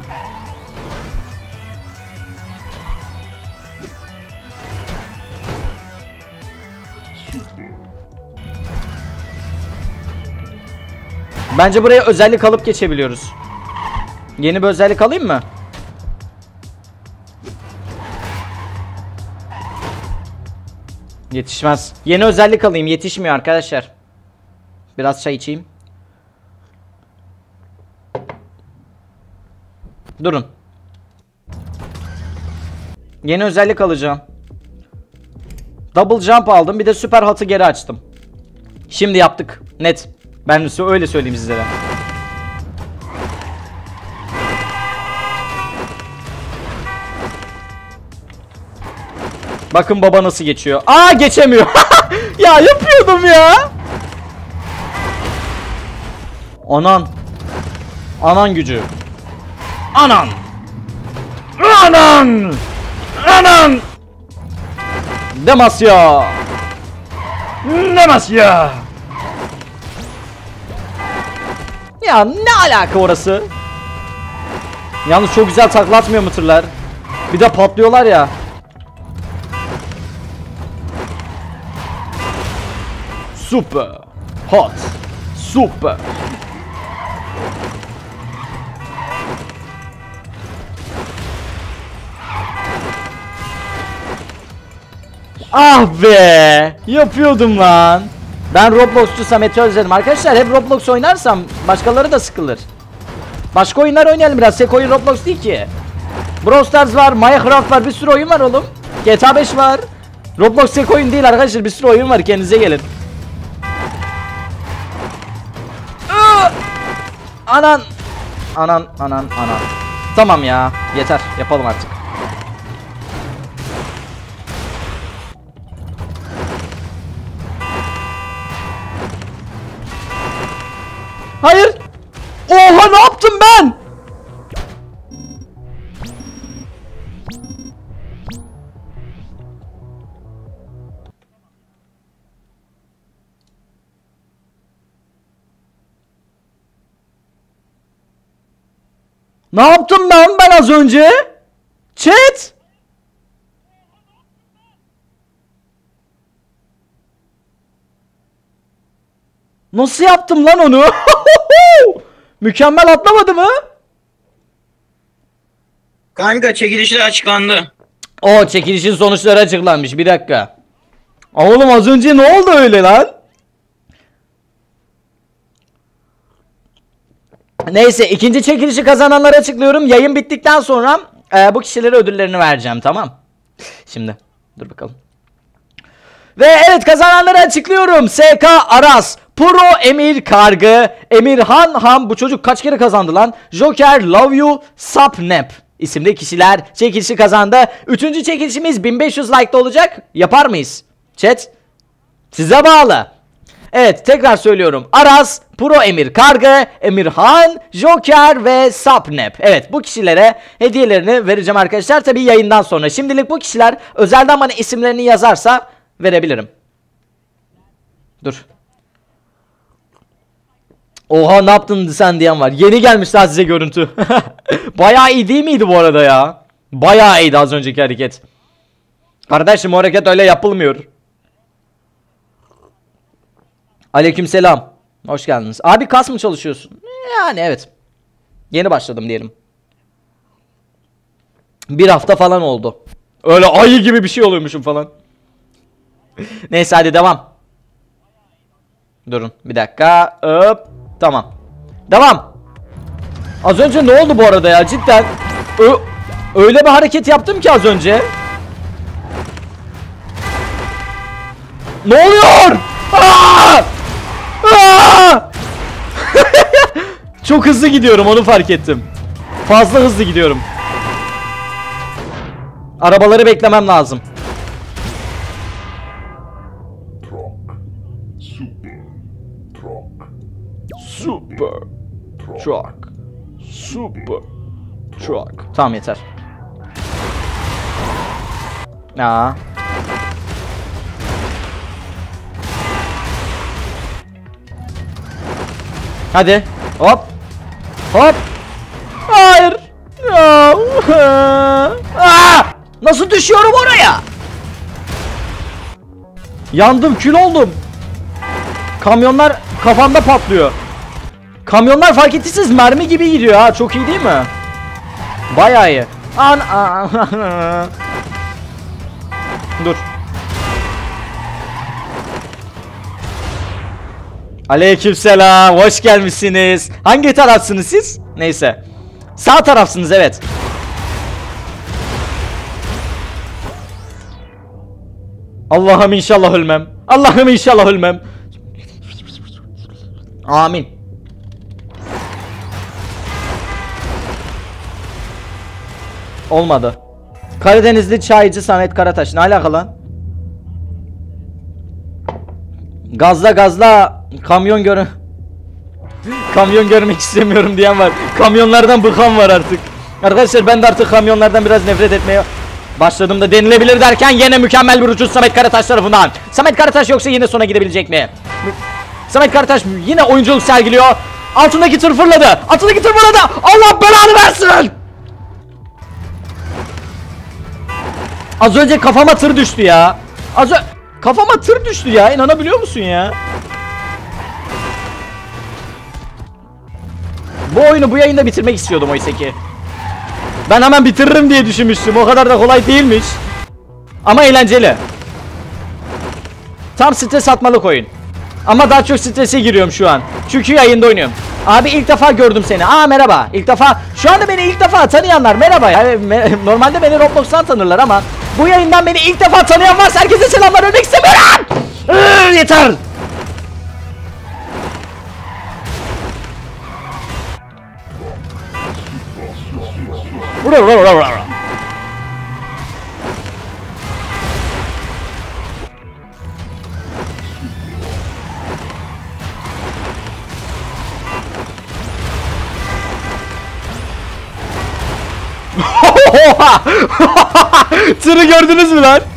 Bence buraya özellik alıp geçebiliyoruz. Yeni bir özellik alayım mı? Yetişmez. Yeni özellik alayım. Yetişmiyor arkadaşlar. Biraz çay içeyim. Durun. Yeni özellik alacağım. Double jump aldım. Bir de süper hatı geri açtım. Şimdi yaptık. Net. Ben de öyle söyleyeyim sizlere. Bakın baba nasıl geçiyor. Aa, geçemiyor. Ya yapıyordum ya. Anan. Anan gücü. Anan. Anan. Anan. Demasya. Demasya. Ya ne alaka orası? Yalnız çok güzel taklatmıyor mu tırlar? Bir de patlıyorlar ya. Super hot. Super. Ah be! Yapıyordum lan. Ben Roblox'cu Samet'i özledim. Arkadaşlar hep Roblox oynarsam başkaları da sıkılır. Başka oyunlar oynayalım biraz. Tek oyun Roblox değil ki. Brawl Stars var, Minecraft var, bir sürü oyun var oğlum. G T A beş var. Roblox tek oyun değil arkadaşlar, bir sürü oyun var, kendinize gelin. Anan. Anan, anan, anan. Tamam ya, yeter, yapalım artık. Hayır. Oha, ne yaptım ben? Ne yaptım ben ben az önce? Chat. Nasıl yaptım lan onu? Mükemmel atlamadı mı? Kanka çekilişler açıklandı. O çekilişin sonuçları açıklanmış. Bir dakika. Oğlum az önce ne oldu öyle lan? Neyse, ikinci çekilişi kazananları açıklıyorum. Yayın bittikten sonra e, bu kişilere ödüllerini vereceğim, tamam. Şimdi dur bakalım. Ve evet, kazananları açıklıyorum. S K Aras, Pro Emir Kargı, Emirhan Ham, bu çocuk kaç kere kazandı lan? Joker, Love You, Sapnap isimli kişiler çekilişi kazandı. Üçüncü çekilişimiz bin beş yüz like'da olacak. Yapar mıyız? Chat size bağlı. Evet, tekrar söylüyorum. Aras, Pro Emir Kargı, Emirhan, Joker ve Sapnap. Evet, bu kişilere hediyelerini vereceğim arkadaşlar. Tabii yayından sonra. Şimdilik bu kişiler özelden bana isimlerini yazarsa verebilirim. Dur. Oha, ne yaptın sen diyen var. Yeni gelmiş daha size görüntü. Bayağı iyi değil miydi bu arada ya? Bayağı iyiydi az önceki hareket. Kardeşim, o hareket öyle yapılmıyor. Aleykümselam. Hoş geldiniz. Abi kas mı çalışıyorsun? Yani evet. Yeni başladım diyelim. Bir hafta falan oldu. Öyle ayı gibi bir şey oluyormuşum falan. Neyse, hadi devam. Durun bir dakika. Hop. Tamam. Devam. Az önce ne oldu bu arada ya, cidden? Ö öyle bir hareket yaptım ki az önce. Ne oluyor? Aa! Aa! Çok hızlı gidiyorum, onu fark ettim. Fazla hızlı gidiyorum. Arabaları beklemem lazım. Super truck. Super truck. Tamam, yeter. Ya. Hadi. Hop. Hop. Hayır. Ya. Aa! Nasıl düşüyorum oraya? Yandım, kül oldum. Kamyonlar kafamda patlıyor. Kamyonlar fark ettiyseniz mermi gibi gidiyor ha. Çok iyi değil mi? Bayağı iyi. An Dur. Aleykümselam. Hoş gelmişsiniz. Hangi tarafsınız siz? Neyse. Sağ tarafsınız, evet. Allah'ım inşallah ölmem. Allah'ım inşallah ölmem. Amin. Olmadı. Karadenizli çaycı Samet Karataş. Ne alaka lan? Gazla gazla kamyon görün. Kamyon görmek istemiyorum diyen var. Kamyonlardan bıkan var artık. Arkadaşlar ben de artık kamyonlardan biraz nefret etmeye başladım da denilebilir derken yine mükemmel bir uçuş Samet Karataş tarafından. Samet Karataş yoksa yine sona gidebilecek mi? Samet Karataş yine oyunculuk sergiliyor. Altındaki tır fırladı. Altındaki tır fırladı. Allah belanı versin. Az önce kafama tır düştü ya. Az önce kafama tır düştü ya. İnanabiliyor musun ya? Bu oyunu bu yayında bitirmek istiyordum oysa ki. Ben hemen bitiririm diye düşünmüştüm. O kadar da kolay değilmiş. Ama eğlenceli. Tam stres atmalık oyun. Ama daha çok strese giriyorum şu an. Çünkü yayında oynuyorum. Abi ilk defa gördüm seni. Aa merhaba. İlk defa. Şu anda beni ilk defa tanıyanlar merhaba. Yani, me normalde beni Roblox'tan tanırlar ama bu yayından beni ilk defa tanıyan varsa herkese selamlar, ölmek istemiyorum. Iıı, yeter. Vura vura vura vura. Tırı gördünüz mü lan?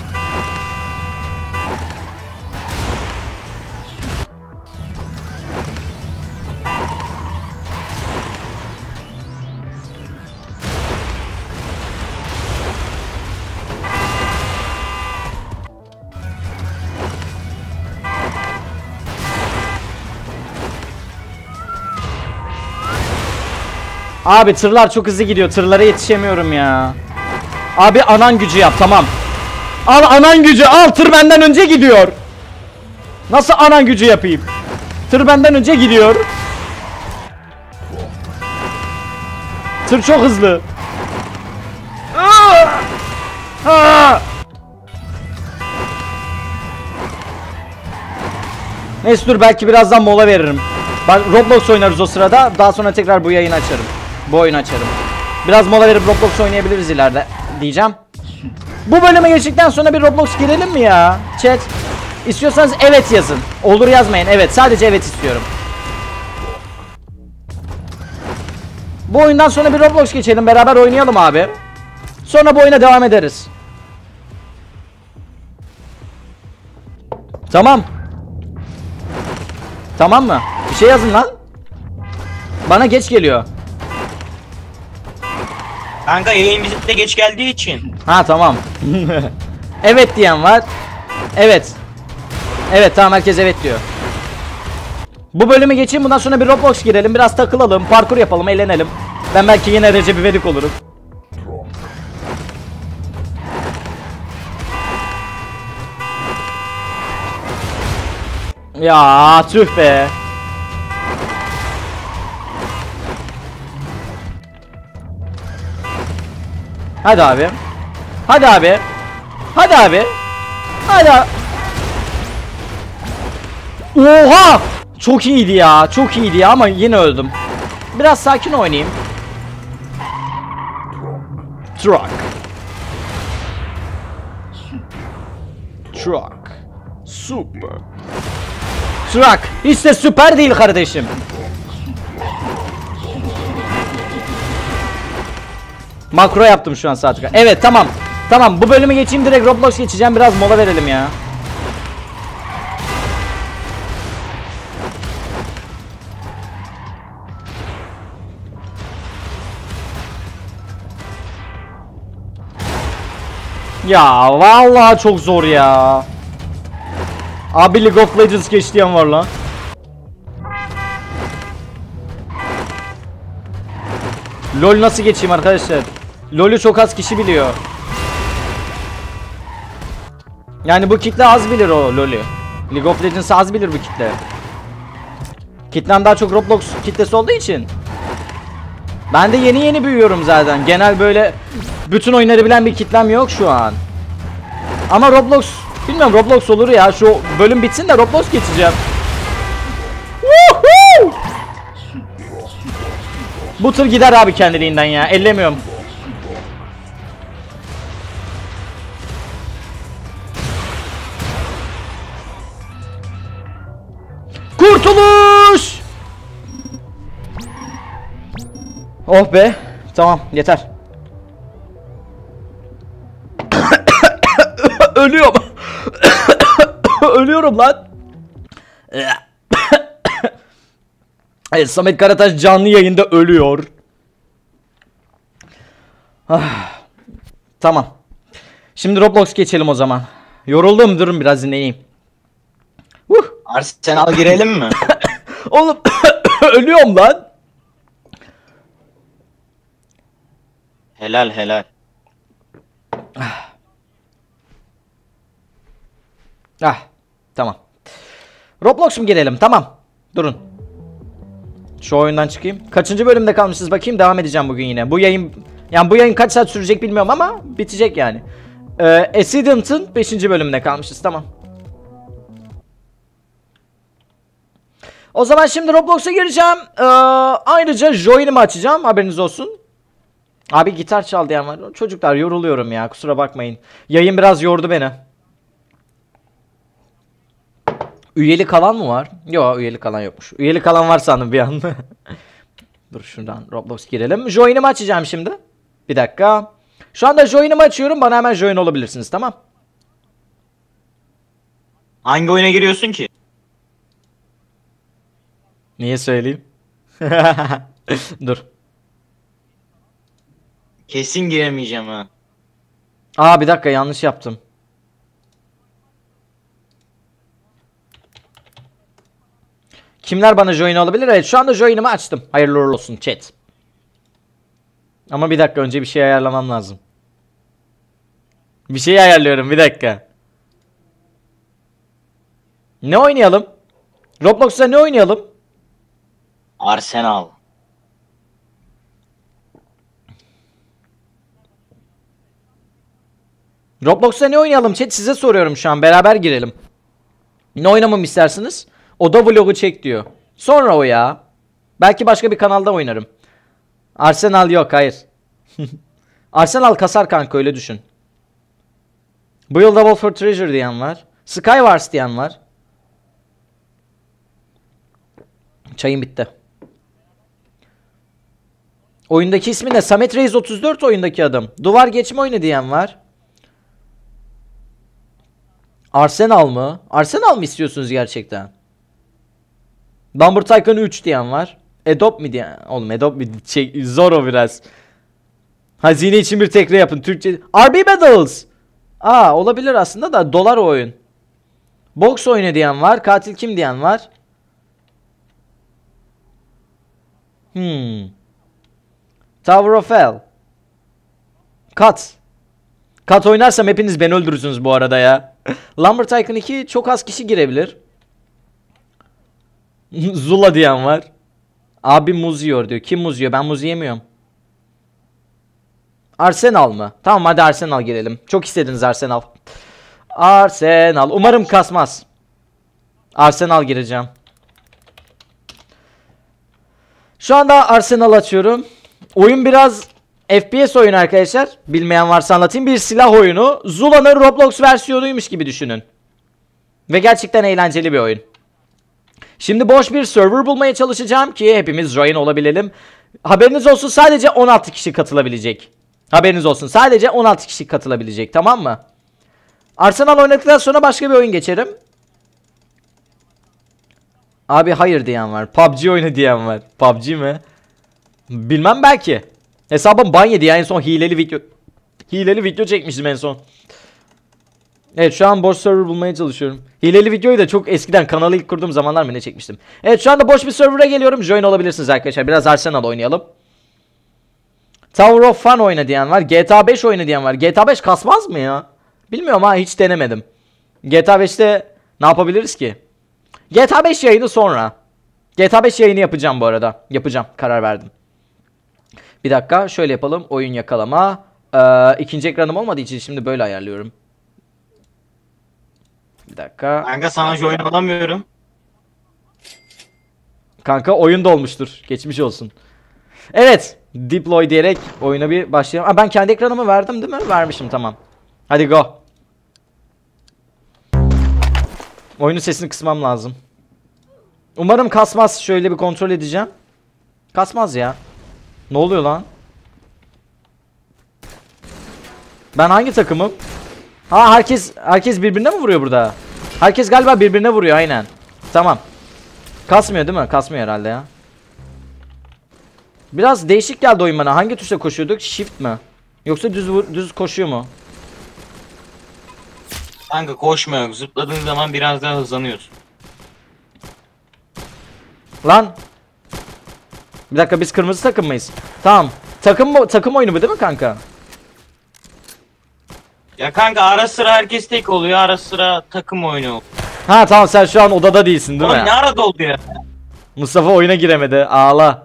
Abi tırlar çok hızlı gidiyor. Tırlara yetişemiyorum ya. Abi anan gücü yap, tamam. Al anan gücü, al, tır benden önce gidiyor. Nasıl anan gücü yapayım? Tır benden önce gidiyor. Tır çok hızlı. Aa! Aa! Neyse dur, belki birazdan mola veririm. Bak Roblox oynarız o sırada. Daha sonra tekrar bu yayını açarım. Bu oyunu açarım. Biraz mola verip Roblox oynayabiliriz ileride diyeceğim. Bu bölüme geçtikten sonra bir Roblox girelim mi ya? Chat. İstiyorsanız evet yazın. Olur yazmayın. Evet, sadece evet istiyorum. Bu oyundan sonra bir Roblox geçelim. Beraber oynayalım abi. Sonra bu oyuna devam ederiz. Tamam. Tamam mı? Bir şey yazın lan. Bana geç geliyor. Kanka yayın bizim de geç geldiği için. Ha tamam. Evet diyen var. Evet. Evet tamam, herkes evet diyor. Bu bölümü geçeyim, bundan sonra bir Roblox girelim. Biraz takılalım, parkur yapalım, eğlenelim. Ben belki yine Recep İvedik olurum. Ya tüh be. Hadi abi. Hadi abi. Hadi abi. Hadi abi. Oha! Çok iyiydi ya. Çok iyiydi ya ama yine öldüm. Biraz sakin oynayayım. Truck. Truck. Super. Truck. Hiç de süper değil kardeşim. Makro yaptım şu an saat. Evet tamam. Tamam, bu bölümü geçeyim, direkt Roblox geçeceğim, biraz mola verelim ya. Ya vallahi çok zor ya. Abi League of Legends geçtiğim var lan. LoL nasıl geçeyim arkadaşlar? LoL'ü çok az kişi biliyor. Yani bu kitle az bilir o LoL'ü. League of Legends'ı az bilir bu kitle. Kitlem daha çok Roblox kitlesi olduğu için. Ben de yeni yeni büyüyorum zaten. Genel böyle bütün oyunları bilen bir kitlem yok şu an. Ama Roblox, bilmiyorum, Roblox olur ya. Şu bölüm bitsin de Roblox geçeceğim. Woohoo! Bu tır gider abi kendiliğinden ya. Ellemiyorum. Kurtuluş! Oh be. Tamam, yeter. Ölüyorum. Ölüyorum lan. Evet, Samet Karataş canlı yayında ölüyor. Ah. Tamam. Şimdi Roblox geçelim o zaman. Yoruldum, durun biraz dinleneyim. Uh. Arsenal girelim mi? Oğlum ölüyorum lan. Helal helal. Ah, tamam. Roblox mu girelim? Tamam. Durun. Şu oyundan çıkayım. Kaçıncı bölümde kalmışız bakayım, devam edeceğim bugün yine. Bu yayın, yani bu yayın kaç saat sürecek bilmiyorum ama bitecek yani. Ee, Accident'ın beşinci bölümünde kalmışız, tamam. O zaman şimdi Roblox'a gireceğim. Ee, ayrıca join'imi açacağım, haberiniz olsun. Abi gitar çal diyen var. Çocuklar yoruluyorum ya, kusura bakmayın. Yayın biraz yordu beni. Üyelik alan mı var? Yok, üyelik alan yokmuş. Üyelik alan var sandım bir anda. Dur şuradan Roblox girelim. Join'imi açacağım şimdi. Bir dakika. Şu anda join'imi açıyorum. Bana hemen join olabilirsiniz, tamam. Hangi oyuna giriyorsun ki? Niye söyleyeyim? Dur. Kesin giremeyeceğim ha. Aa, bir dakika, yanlış yaptım. Kimler bana join olabilir? Evet, şu anda join'imi açtım. Hayırlı uğurlu olsun chat. Ama bir dakika, önce bir şey ayarlamam lazım. Bir şey ayarlıyorum, bir dakika. Ne oynayalım? Roblox'ta ne oynayalım? Arsenal. Roblox'ta ne oynayalım chat, size soruyorum şu an, beraber girelim. Ne oynamamı istersiniz? O da vlogu çek diyor. Sonra o ya. Belki başka bir kanalda oynarım. Arsenal yok, hayır. Arsenal kasar kanka, öyle düşün. Build Double for Treasure diyen var. Skywars diyen var. Çayım bitti. Oyundaki ismi ne? Samet Reis otuz dört oyundaki adam. Duvar geçme oyunu diyen var. Arsenal mı? Arsenal mı istiyorsunuz gerçekten? Dumber Tycoon üç diyen var. Adopt mi diyen? Oğlum Adopt mi? Şey, zor o biraz. Hazine için bir tekrar yapın. Türkçe. R B Battles. Aa, olabilir aslında da dolar o oyun. Box oyunu diyen var. Katil kim diyen var. Hmm. Tower of Hell. Kat. Kat oynarsam hepiniz beni öldürürsünüz bu arada ya. Lumber Tycoon iki çok az kişi girebilir. Zula diyen var. Abi muz yiyor diyor. Kim muz yiyor? Ben muz yemiyorum. Arsenal mı? Tamam, hadi Arsenal girelim. Çok istediniz Arsenal. Arsenal. Umarım kasmaz. Arsenal gireceğim. Şu anda Arsenal açıyorum. Oyun biraz F P S oyunu arkadaşlar. Bilmeyen varsa anlatayım. Bir silah oyunu. Zula'nın Roblox versiyonuymuş gibi düşünün. Ve gerçekten eğlenceli bir oyun. Şimdi boş bir server bulmaya çalışacağım ki hepimiz join olabilelim. Haberiniz olsun, sadece on altı kişi katılabilecek. Haberiniz olsun. Sadece on altı kişi katılabilecek, tamam mı? Arsenal oynadıktan sonra başka bir oyun geçerim. Abi hayır diyen var. P U B G oyna diyen var. P U B G mi? Bilmem, belki. Hesabım ban yedi ya, en son hileli video. Hileli video çekmiştim en son. Evet, şu an boş server bulmaya çalışıyorum. Hileli videoyu da çok eskiden, kanalı ilk kurduğum zamanlar mı ne çekmiştim. Evet, şu anda boş bir server'a geliyorum. Join olabilirsiniz arkadaşlar. Biraz Arsenal oynayalım. Tower of Fun oyna diyen var. G T A beş oyna diyen var. G T A beş kasmaz mı ya? Bilmiyorum ha, hiç denemedim. G T A beşte ne yapabiliriz ki? G T A beş yayını sonra. G T A beş yayını yapacağım bu arada. Yapacağım, karar verdim. Bir dakika, şöyle yapalım. Oyun yakalama. Ee, ikinci ekranım olmadığı için şimdi böyle ayarlıyorum. Bir dakika. Kanka sana join alamıyorum. Kanka oyun da olmuştur. Geçmiş olsun. Evet. Deploy diyerek oyuna bir başlayalım. Aa, ben kendi ekranımı verdim değil mi? Vermişim, tamam. Hadi go. Oyunun sesini kısmam lazım. Umarım kasmaz. Şöyle bir kontrol edeceğim. Kasmaz ya. Ne oluyor lan? Ben hangi takımım? Ha, herkes herkes birbirine mi vuruyor burada? Herkes galiba birbirine vuruyor, aynen. Tamam. Kasmıyor değil mi? Kasmıyor herhalde ya. Biraz değişik geldi oyun bana. Hangi tuşla koşuyorduk? Shift mi? Yoksa düz düz koşuyor mu? Kanka koşma yok. Zıpladığın zaman biraz daha hızlanıyorsun. Lan. Bir dakika, biz kırmızı takım mıyız? Tamam. Takım takım oyunu bu değil mi kanka? Ya kanka ara sıra herkes tek oluyor. Ara sıra takım oyunu. Ha tamam, sen şu an odada değilsin değil Oğlum mi? ne ara doldu ya? Mustafa oyuna giremedi. Ağla.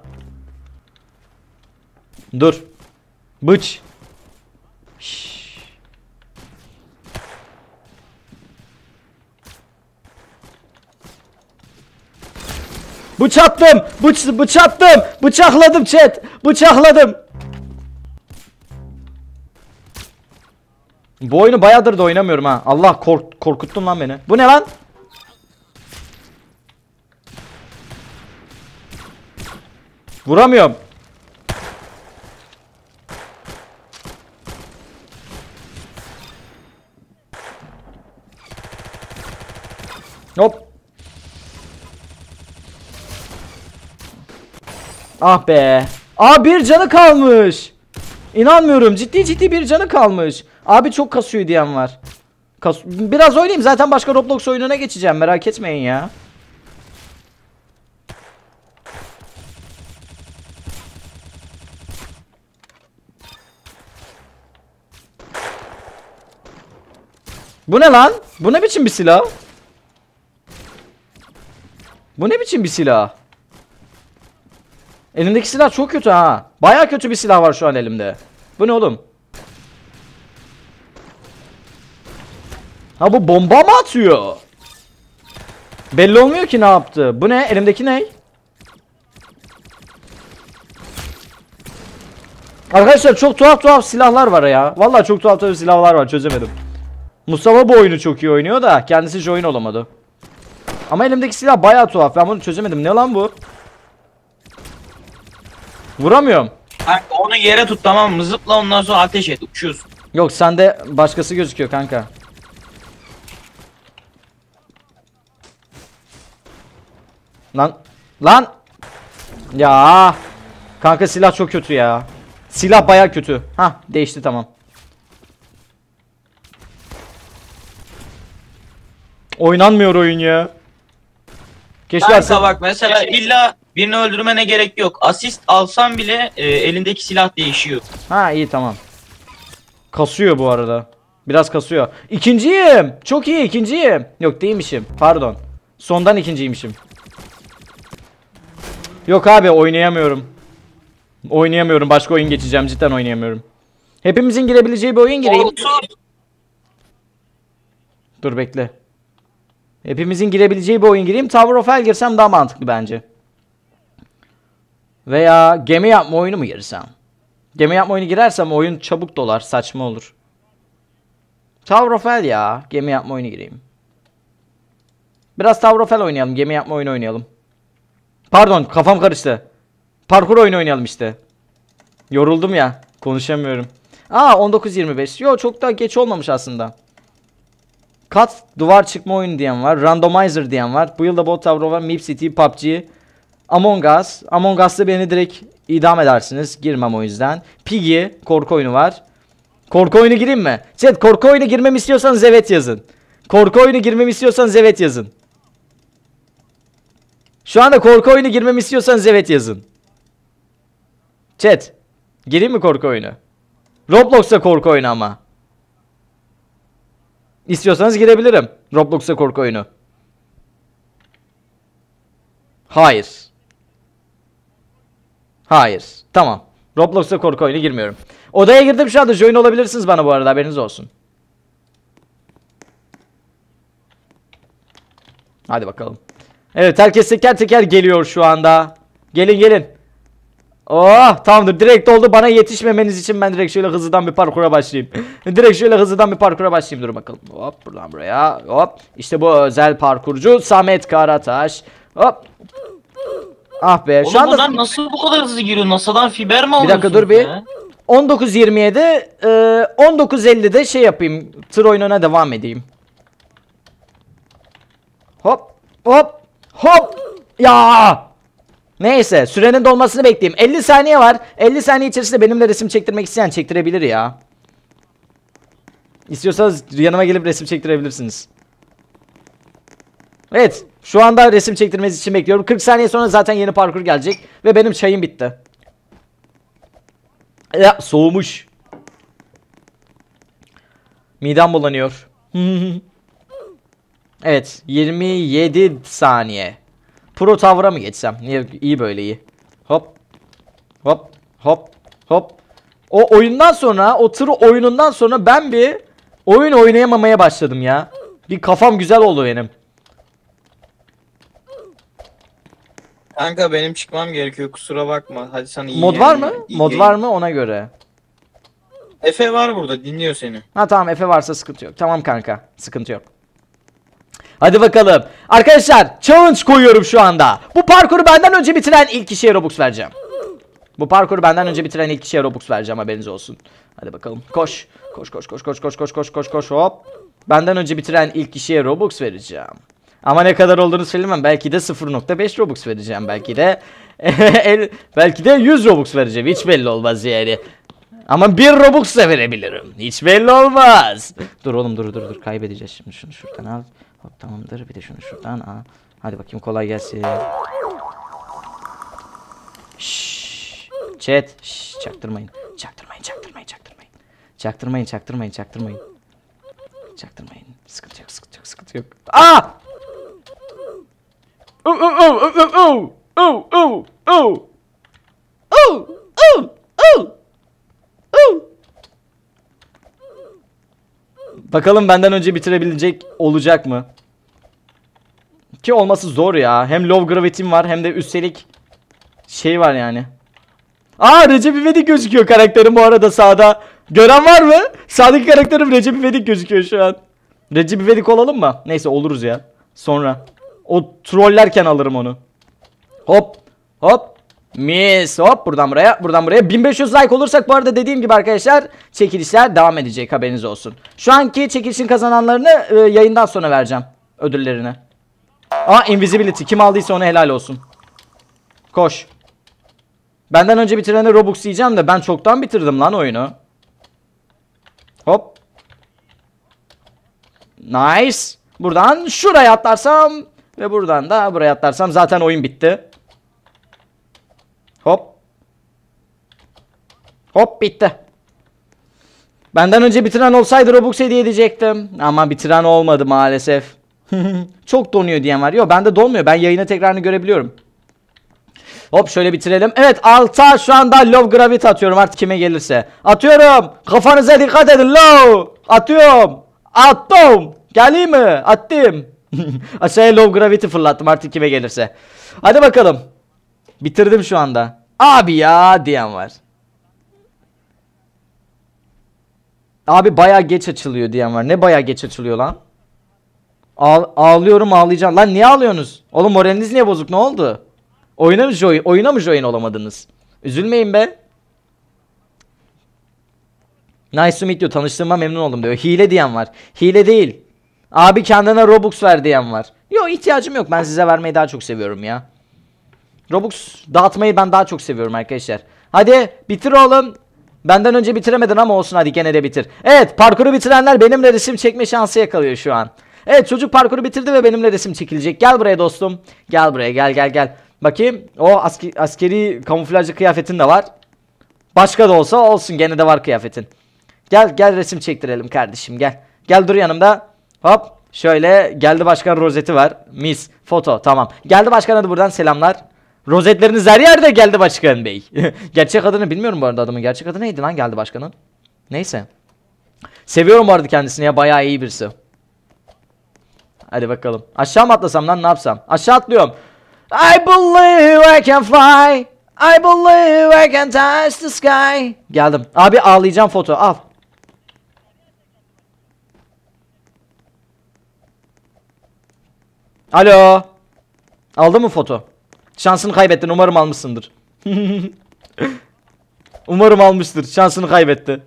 Dur. Bıç. Şşş. Bıçattım. Bıç bıçattım. Bıçakladım chat. Bıçakladım. Bu oyunu bayağıdır da oynamıyorum ha. Allah, kork korkuttun lan beni. Bu ne lan? Vuramıyorum. Hop. Ah be. Aa, bir canı kalmış. İnanmıyorum, ciddi ciddi bir canı kalmış. Abi çok kasıyor diyen var. Kas Biraz oynayayım, zaten başka Roblox oyununa geçeceğim, merak etmeyin ya. Bu ne lan? Bu ne biçim bir silah? Bu ne biçim bir silah? Elimdeki silah çok kötü ha. Baya kötü bir silah var şu an elimde. Bu ne oğlum? Ha, bu bomba mı atıyor? Belli olmuyor ki ne yaptı. Bu ne? Elimdeki ne? Arkadaşlar çok tuhaf tuhaf silahlar var ya. Vallahi çok tuhaf tuhaf silahlar var, çözemedim. Mustafa bu oyunu çok iyi oynuyor da kendisi hiç oyun olamadı. Ama elimdeki silah bayağı tuhaf. Ben bunu çözemedim. Ne lan bu? Vuramıyorum. Kanka onu yere tut, tamam mı? Zıpla, ondan sonra ateş et. Uçuyorsun. Yok, sende başkası gözüküyor kanka. Lan. Lan. Ya. Kanka silah çok kötü ya. Silah bayağı kötü. Hah, değişti, tamam. Oynanmıyor oyun ya. Keşke Kanka Arsenal... bak mesela illa birini öldürmene gerek yok. Asist alsan bile e, elindeki silah değişiyor. Ha, iyi, tamam. Kasıyor bu arada. Biraz kasıyor. İkinciyim. Çok iyi, ikinciyim. Yok, değilmişim. Pardon. Sondan ikinciymişim. Yok abi, oynayamıyorum. Oynayamıyorum. Başka oyun geçeceğim. Cidden oynayamıyorum. Hepimizin girebileceği bir oyun gireyim. Olsun. Dur bekle. Hepimizin girebileceği bir oyun gireyim. Tower of Hell girsem daha mantıklı bence. Veya gemi yapma oyunu mu girsem? Gemi yapma oyunu girersem oyun çabuk dolar. Saçma olur. Tower of Hell ya. Gemi yapma oyunu gireyim. Biraz Tower of Hell oynayalım. Gemi yapma oyunu oynayalım. Pardon, kafam karıştı. Parkur oyunu oynayalım işte. Yoruldum ya. Konuşamıyorum. Aa on dokuz yirmi beş. Yo çok da geç olmamış aslında. Kat duvar çıkma oyunu diyen var. Randomizer diyen var. Build a Boat Tower var. Mip City, P U B G. Among Us. Among Us'ta beni direkt idam edersiniz. Girmem o yüzden. Piggy. Korku oyunu var. Korku oyunu gireyim mi? Chat korku oyunu girmemi istiyorsanız evet yazın. Korku oyunu girmemi istiyorsanız evet yazın. Şu anda korku oyunu girmemi istiyorsanız evet yazın. Chat. Gireyim mi korku oyunu? Roblox'ta korku oyunu ama. İstiyorsanız girebilirim. Roblox'ta korku oyunu. Hayır. Hayır. Tamam. Roblox'ta korku oyunu girmiyorum. Odaya girdim şu anda. Join olabilirsiniz bana bu arada. Haberiniz olsun. Hadi bakalım. Evet herkes teker teker geliyor şu anda. Gelin gelin. Oh tamamdır. Direkt oldu. Bana yetişmemeniz için ben direkt şöyle hızlıdan bir parkura başlayayım. Direkt şöyle hızlıdan bir parkura başlayayım. Dur bakalım. Hop buradan buraya. Hop. İşte bu özel parkurcu Samet Karataş. Hop. Ah be. Oğlum Şu anda bunlar nasıl bu kadar hızlı giriyor? NASA'dan fiber mi alıyorsun? bir dakika dur bir. ya? on dokuz yirmi yedi e, on dokuz ellide şey yapayım. Tır oyununa devam edeyim. Hop hop hop. Ya. Neyse sürenin dolmasını bekleyeyim. elli saniye var. elli saniye içerisinde benimle resim çektirmek isteyen çektirebilir ya. İstiyorsanız yanıma gelip resim çektirebilirsiniz. Evet. Şu anda resim çektirmeniz için bekliyorum. kırk saniye sonra zaten yeni parkur gelecek. Ve benim çayım bitti. Ya soğumuş. Midem bulanıyor. Evet. yirmi yedi saniye. Pro Tower'a mı geçsem? Niye iyi böyle iyi. Hop. Hop. Hop. Hop. O oyundan sonra, o tır oyunundan sonra ben bir oyun oynayamamaya başladım ya. Bir kafam güzel oldu benim. Kanka benim çıkmam gerekiyor kusura bakma. Hadi sana iyi Mod var yayınlar, mı? iyi Mod yayın. var mı ona göre. Efe var burada dinliyor seni. Ha tamam Efe varsa sıkıntı yok. Tamam kanka. Sıkıntı yok. Hadi bakalım. Arkadaşlar challenge koyuyorum şu anda. Bu parkuru benden önce bitiren ilk kişiye Robux vereceğim. Bu parkuru benden önce bitiren ilk kişiye Robux vereceğim haberiniz olsun. Hadi bakalım. Koş. Koş koş koş koş koş koş koş koş koş hop. Benden önce bitiren ilk kişiye Robux vereceğim. Ama ne kadar olduğunu söylemem. Belki de sıfır nokta beş Robux vereceğim. Belki de belki de yüz Robux vereceğim. Hiç belli olmaz yani. Ama bir Robux da verebilirim. Hiç belli olmaz. Dur oğlum dur dur dur. Kaybedeceğiz şimdi. Şunu şuradan al. Hop tamamdır. Bir de şunu şuradan al. Hadi bakayım kolay gelsin. Şşş. Chat. Şşş. Çaktırmayın. Çaktırmayın. Çaktırmayın. Çaktırmayın. Çaktırmayın. Çaktırmayın. Çaktırmayın. Çaktırmayın. Sıkıntı yok. Sıkıntı yok. Sıkıntı yok. Aa! Oh oh oh oh oh oh oh oh oh oh oh oh. Bakalım benden önce bitirebilecek olacak mı? Ki olması zor ya. Hem low gravity'm var hem de üstelik şey var yani. Aa Recep İvedik gözüküyor karakterim bu arada sağda. Gören var mı? Sağdaki karakterim Recep İvedik gözüküyor şu an. Recep İvedik olalım mı? Neyse oluruz ya. Sonra. O trollerken alırım onu. Hop. Hop. Mis. Hop buradan buraya. Buradan buraya. bin beş yüz like olursak bu arada dediğim gibi arkadaşlar çekilişler devam edecek haberiniz olsun. Şu anki çekilişin kazananlarını e, yayından sonra vereceğim. Ödüllerini. Aa invisibility. Kim aldıysa ona helal olsun. Koş. Benden önce bitirene Robux diyeceğim de ben çoktan bitirdim lan oyunu. Hop. Nice. Buradan şuraya atlarsam ve buradan da buraya atlarsam zaten oyun bitti. Hop. Hop bitti. Benden önce bitiren olsaydı Robux hediye edecektim. Ama bitiren olmadı maalesef. Çok donuyor diyen var. Yok bende donmuyor. Ben yayını tekrarını görebiliyorum. Hop şöyle bitirelim. Evet alta şu anda low gravity atıyorum artık kime gelirse. Atıyorum. Kafanıza dikkat edin low. Atıyorum. Attım. Geleyim mi? Attım. Aşağıya low gravity fırlattım artık kime gelirse. Hadi bakalım. Bitirdim şu anda. Abi ya diyen var. Abi bayağı geç açılıyor diyen var. Ne bayağı geç açılıyor lan? Ağ ağlıyorum ağlayacağım. Lan niye ağlıyorsunuz? Oğlum moraliniz niye bozuk ne oldu? Oyuna mı join, oyuna mı join olamadınız? Üzülmeyin be. Nice to meet you. Tanıştığıma memnun oldum diyor. Hile diyen var. Hile değil. Abi kendine Robux ver diyen var. Yok, ihtiyacım yok. Ben size vermeyi daha çok seviyorum ya. Robux dağıtmayı ben daha çok seviyorum arkadaşlar. Hadi bitir oğlum. Benden önce bitiremedin ama olsun, hadi gene de bitir. Evet, parkuru bitirenler benimle resim çekme şansı yakalıyor şu an. Evet, çocuk parkuru bitirdi ve benimle resim çekilecek. Gel buraya dostum. Gel buraya, gel gel gel. Bakayım. O asker, askeri kamuflajlı kıyafetin de var. Başka da olsa olsun, gene de var kıyafetin. Gel gel resim çektirelim kardeşim, gel. Gel dur yanımda. Hop şöyle, geldi başkan rozeti var. Mis foto, tamam. Geldi başkan, hadi buradan selamlar. Rozetleriniz her yerde geldi başkan bey. Gerçek adını bilmiyorum bu arada, adamın gerçek adı neydi lan geldi başkanın. Neyse. Seviyorum bu arada kendisini ya, bayağı iyi birisi. Hadi bakalım. Aşağı mı atlasam lan, ne yapsam? Aşağı atlıyorum. I believe I can fly. I believe I can touch the sky. Geldim. Abi ağlayacağım, foto al. Alo. Aldı mı foto? Şansını kaybettin, umarım almışsındır. Umarım almıştır, şansını kaybetti.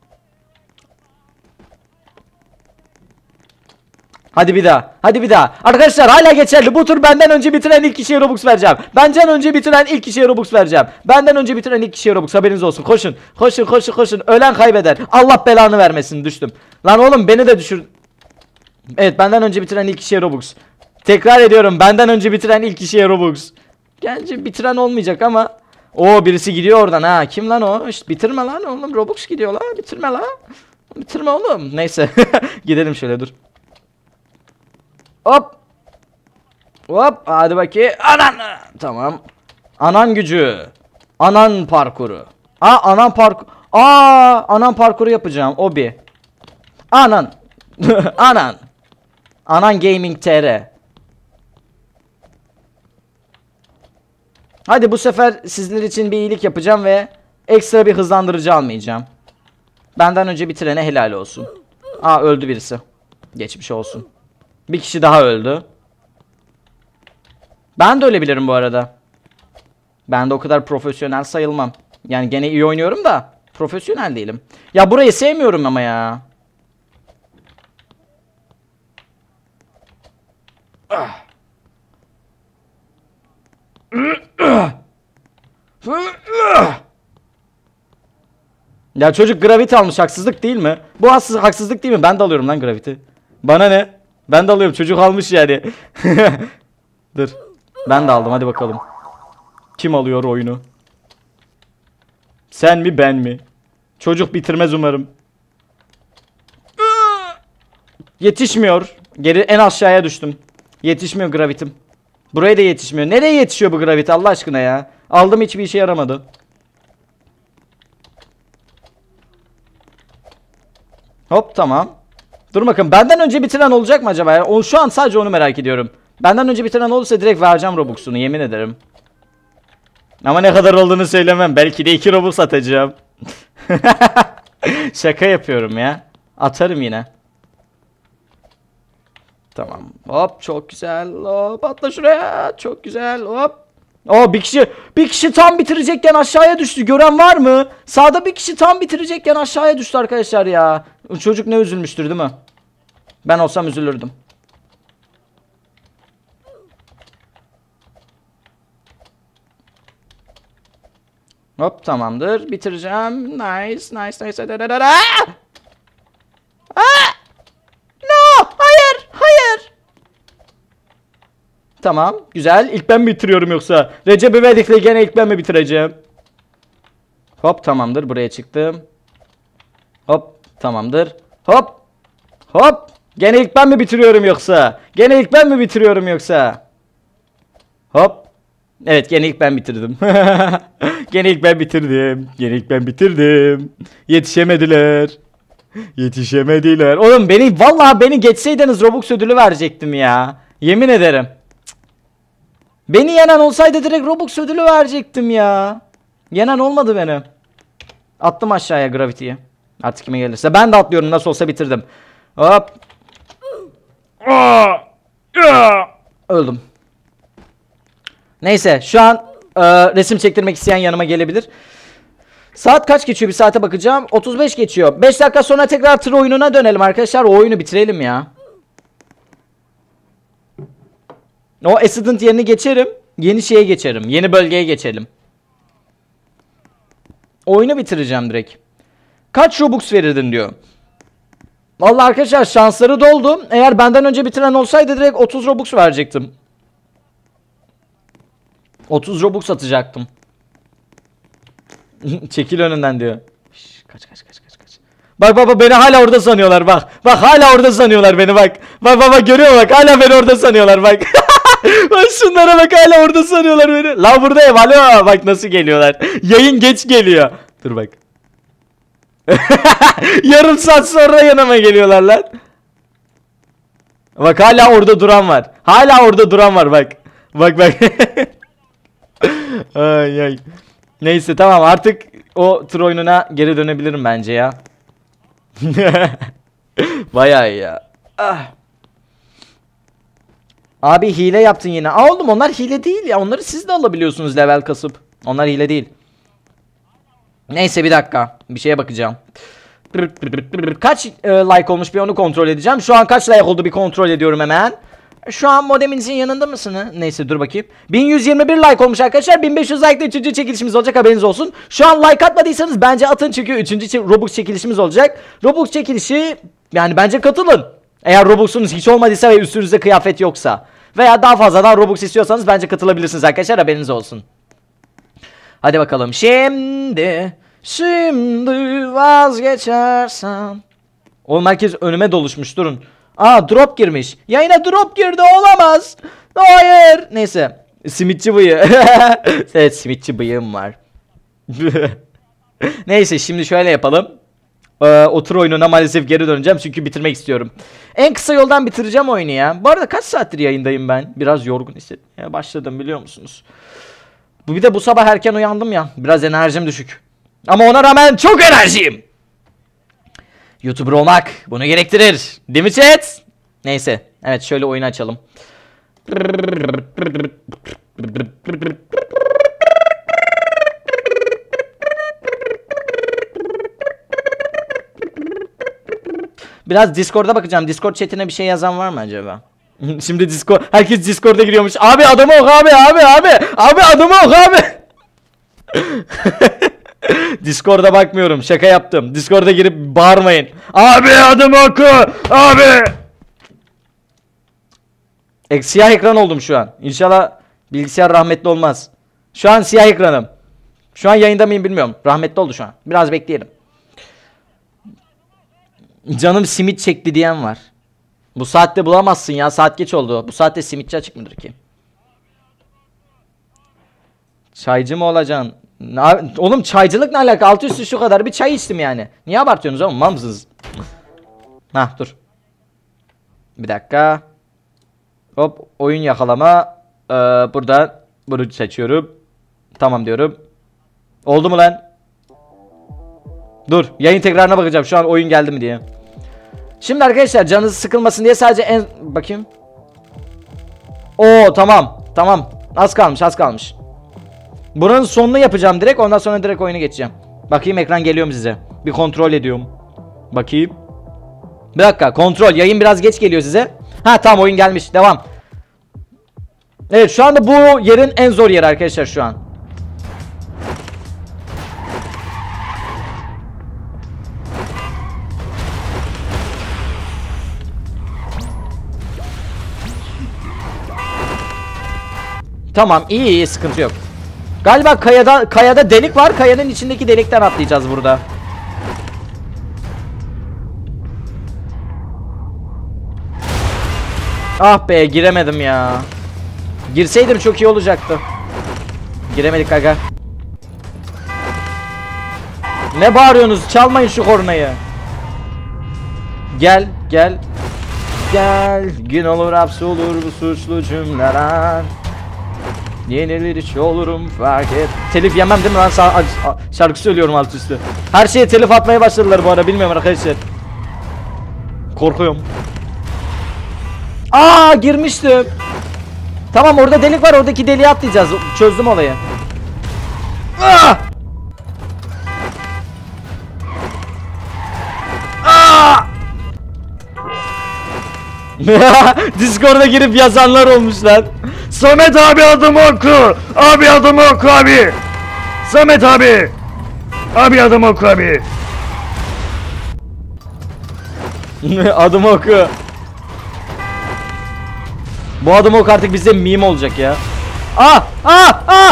Hadi bir daha. Hadi bir daha. Arkadaşlar hala geçerli. Bu tur benden önce bitiren ilk kişiye Robux vereceğim. Benden önce bitiren ilk kişiye Robux vereceğim. Benden önce bitiren ilk kişiye Robux, haberiniz olsun. Koşun. Koşun koşun koşun. Ölen kaybeder. Allah belanı vermesin, düştüm. Lan oğlum beni de düşür. Evet, benden önce bitiren ilk kişiye Robux. Tekrar ediyorum, benden önce bitiren ilk kişiye Robux. Gerçi bitiren olmayacak ama. O birisi gidiyor oradan ha. Kim lan o? İşte bitirme lan oğlum. Robux gidiyor lan. Bitirme lan. Bitirme oğlum. Neyse. Gidelim şöyle, dur. Hop. Hop. Hadi bakayım. Anan. Tamam. Anan gücü. Anan parkuru. Aa anan parkur. Aa anan parkuru yapacağım. Obi. Anan. Anan. Anan Gaming T R. Hadi bu sefer sizler için bir iyilik yapacağım ve ekstra bir hızlandırıcı almayacağım. Benden önce bitirene helal olsun. Aa öldü birisi. Geçmiş olsun. Bir kişi daha öldü. Ben de ölebilirim bu arada. Ben de o kadar profesyonel sayılmam. Yani gene iyi oynuyorum da profesyonel değilim. Ya burayı sevmiyorum ama ya. Ya çocuk gravity almış, haksızlık değil mi? Bu haksız, haksızlık değil mi? Ben de alıyorum lan gravity. Bana ne? Ben de alıyorum, çocuk almış yani. Dur. Ben de aldım, hadi bakalım. Kim alıyor oyunu? Sen mi ben mi? Çocuk bitirmez umarım. Yetişmiyor. Geri en aşağıya düştüm. Yetişmiyor gravitim. Buraya da yetişmiyor. Nereye yetişiyor bu gravity Allah aşkına ya? Aldım, hiçbir işe yaramadı. Hop tamam. Dur bakın, benden önce bitiren olacak mı acaba ya? O, şu an sadece onu merak ediyorum. Benden önce bitiren olursa direkt vereceğim Robux'unu, yemin ederim. Ama ne kadar olduğunu söylemem. Belki de iki Robux atacağım. Şaka yapıyorum ya. Atarım yine. Tamam. Hop çok güzel. Hop atla şuraya. Çok güzel. Hop. Oo bir kişi bir kişi tam bitirecekken aşağıya düştü. Gören var mı? Sağda bir kişi tam bitirecekken aşağıya düştü arkadaşlar ya. O çocuk ne üzülmüştür değil mi? Ben olsam üzülürdüm. Hop tamamdır. Bitireceğim. Nice. Nice. Nice. Aa! Aa! No. Hayır. Hayır. Tamam. Güzel. İlk ben mi bitiriyorum yoksa? Recep İvedik'le gene ilk ben mi bitireceğim? Hop tamamdır. Buraya çıktım. Hop tamamdır. Hop. Hop. Gene ilk ben mi bitiriyorum yoksa? Gene ilk ben mi bitiriyorum yoksa? Hop. Evet gene ilk ben bitirdim. Gene ilk ben bitirdim. Gene ilk ben bitirdim. Yetişemediler. Yetişemediler. Oğlum beni vallahi beni geçseydiniz Robux ödülü verecektim ya. Yemin ederim. Beni yenen olsaydı direkt Robux ödülü verecektim ya. Yenen olmadı beni. Attım aşağıya gravity'yi. Artık kime gelirse. Ben de atlıyorum, nasıl olsa bitirdim. Hop. Öldüm. Neyse şu an e, resim çektirmek isteyen yanıma gelebilir. Saat kaç geçiyor? Bir saate bakacağım. otuz beş geçiyor. beş dakika sonra tekrar tır oyununa dönelim arkadaşlar. O oyunu bitirelim ya. O accident yerini geçerim. Yeni şeye geçerim. Yeni bölgeye geçelim. Oyunu bitireceğim direkt. Kaç Robux verirdin diyor. Vallahi arkadaşlar şansları doldu. Eğer benden önce bitiren olsaydı direkt otuz Robux verecektim. otuz Robux atacaktım. Çekil önünden diyor. Şş, kaç kaç kaç kaç kaç. Bak baba beni hala orada sanıyorlar bak. Bak hala orada sanıyorlar beni bak. Bak baba görüyor bak hala beni orada sanıyorlar bak. Bak şunlara bak hala orada sanıyorlar beni. La buradayım alo bak nasıl geliyorlar. Yayın geç geliyor. Dur bak. Yarım saat sonra yanıma geliyorlar lan. Bak hala orada duran var. Hala orada duran var bak. Bak bak. Ay ay. Neyse tamam artık o tır oyununa geri dönebilirim bence ya. Bayağı iyi ya. Ah. Abi hile yaptın yine. Aa oğlum onlar hile değil ya. Onları siz de alabiliyorsunuz level kasıp. Onlar hile değil. Neyse bir dakika. Bir şeye bakacağım. Kaç e, like olmuş bir onu kontrol edeceğim. Şu an kaç like oldu bir kontrol ediyorum hemen. Şu an modeminizin yanında mısın? Neyse dur bakayım. bin yüz yirmi bir like olmuş arkadaşlar. bin beş yüz like ile üçüncü çekilişimiz olacak haberiniz olsun. Şu an like atmadıysanız bence atın çünkü üçüncü Robux çekilişimiz olacak. Robux çekilişi yani bence katılın. Eğer Robux'unuz hiç olmadıysa ve üstünüzde kıyafet yoksa. Veya daha fazladan Robux istiyorsanız bence katılabilirsiniz arkadaşlar haberiniz olsun. Hadi bakalım. Şimdi Şimdi vazgeçersem. Oğlum herkes önüme doluşmuş durun. Aa drop girmiş. Yayına drop girdi olamaz. Hayır. Neyse. Simitçi bıyığı. Evet simitçi bıyığım var. Neyse şimdi şöyle yapalım. Ee, otur oyununa maalesef geri döneceğim çünkü bitirmek istiyorum. En kısa yoldan bitireceğim oyunu ya. Bu arada kaç saattir yayındayım ben? Biraz yorgun hissetmeye başladım biliyor musunuz? Bu bir de bu sabah erken uyandım ya. Biraz enerjim düşük. Ama ona rağmen çok enerjiyim. YouTuber olmak bunu gerektirir. Değil mi chat? Neyse. Evet şöyle oyunu açalım. Biraz Discord'a bakacağım. Discord chatine bir şey yazan var mı acaba? Şimdi Discord, herkes Discord'a giriyormuş. Abi adamı ok abi abi abi. Abi adamı ok abi. Discord'a bakmıyorum. Şaka yaptım. Discord'a girip bağırmayın. Abi adamı oku. Abi. E, siyah ekran oldum şu an. İnşallah bilgisayar rahmetli olmaz. Şu an siyah ekranım. Şu an yayında mıyım bilmiyorum. Rahmetli oldu şu an. Biraz bekleyelim. Canım simit çekti diyen var. Bu saatte bulamazsın ya. Saat geç oldu. Bu saatte simitçi açık mıdır ki? Çaycı mı olacaksın? Na, oğlum çaycılık ne alaka? Altı üstü şu kadar bir çay içtim yani. Niye abartıyorsunuz oğlum? Mamsız. Hah dur. Bir dakika. Hop oyun yakalama. Ee, buradan bunu seçiyorum. Tamam diyorum. Oldu mu lan? Dur yayın tekrarına bakacağım şu an oyun geldi mi diye. Şimdi arkadaşlar canınız sıkılmasın diye sadece en... Bakayım. Oo tamam. Tamam. Az kalmış az kalmış. Buranın sonunu yapacağım direkt. Ondan sonra direkt oyunu geçeceğim. Bakayım ekran geliyor mu size? Bir kontrol ediyorum. Bakayım. Bir dakika kontrol. Yayın biraz geç geliyor size. Ha tamam oyun gelmiş. Devam. Evet şu anda bu yerin en zor yeri arkadaşlar şu an. Tamam iyi iyi sıkıntı yok. Galiba kayada kayada delik var. Kayanın içindeki delikten atlayacağız burada. Ah be giremedim ya. Girseydim çok iyi olacaktı. Giremedik aga. Ne bağırıyorsunuz? Çalmayın şu kornayı. Gel gel. Gel. Gün olur hapsolur bu suçlu cümleler. Yenilir hiç olurum fark et. Telif yemem değil mi lan? Şarkı söylüyorum alt üstü. Her şeye telif atmaya başladılar bu ara. Bilmiyorum arkadaşlar. Korkuyorum. Aa girmiştim. Tamam orada delik var. Oradaki deliğe atlayacağız. Çözdüm olayı. Ah! Discord'a girip yazanlar olmuşlar. Samet abi adımı oku. Abi adımı oku abi. Samet abi. Abi adımı oku abi. Adımı oku. Bu adımı oku artık bize meme olacak ya. Ah ah ah.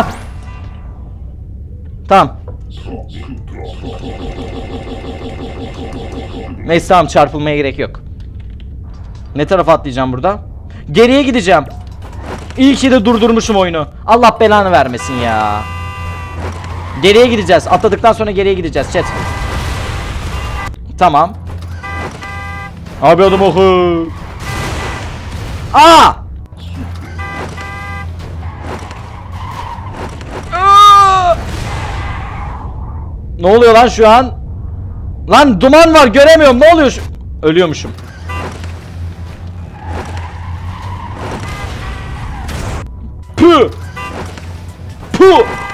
Tamam. Neyse tamam, çarpılmaya gerek yok. Ne tarafa atlayacağım burada? Geriye gideceğim. İyi ki de durdurmuşum oyunu. Allah belanı vermesin ya. Geriye gideceğiz. Atladıktan sonra geriye gideceğiz chat. Tamam. Abi adım oku. Aa! Aa! Ne oluyor lan şu an? Lan duman var, göremiyorum. Ne oluyor şu? Ölüyormuşum. Pü! Pü!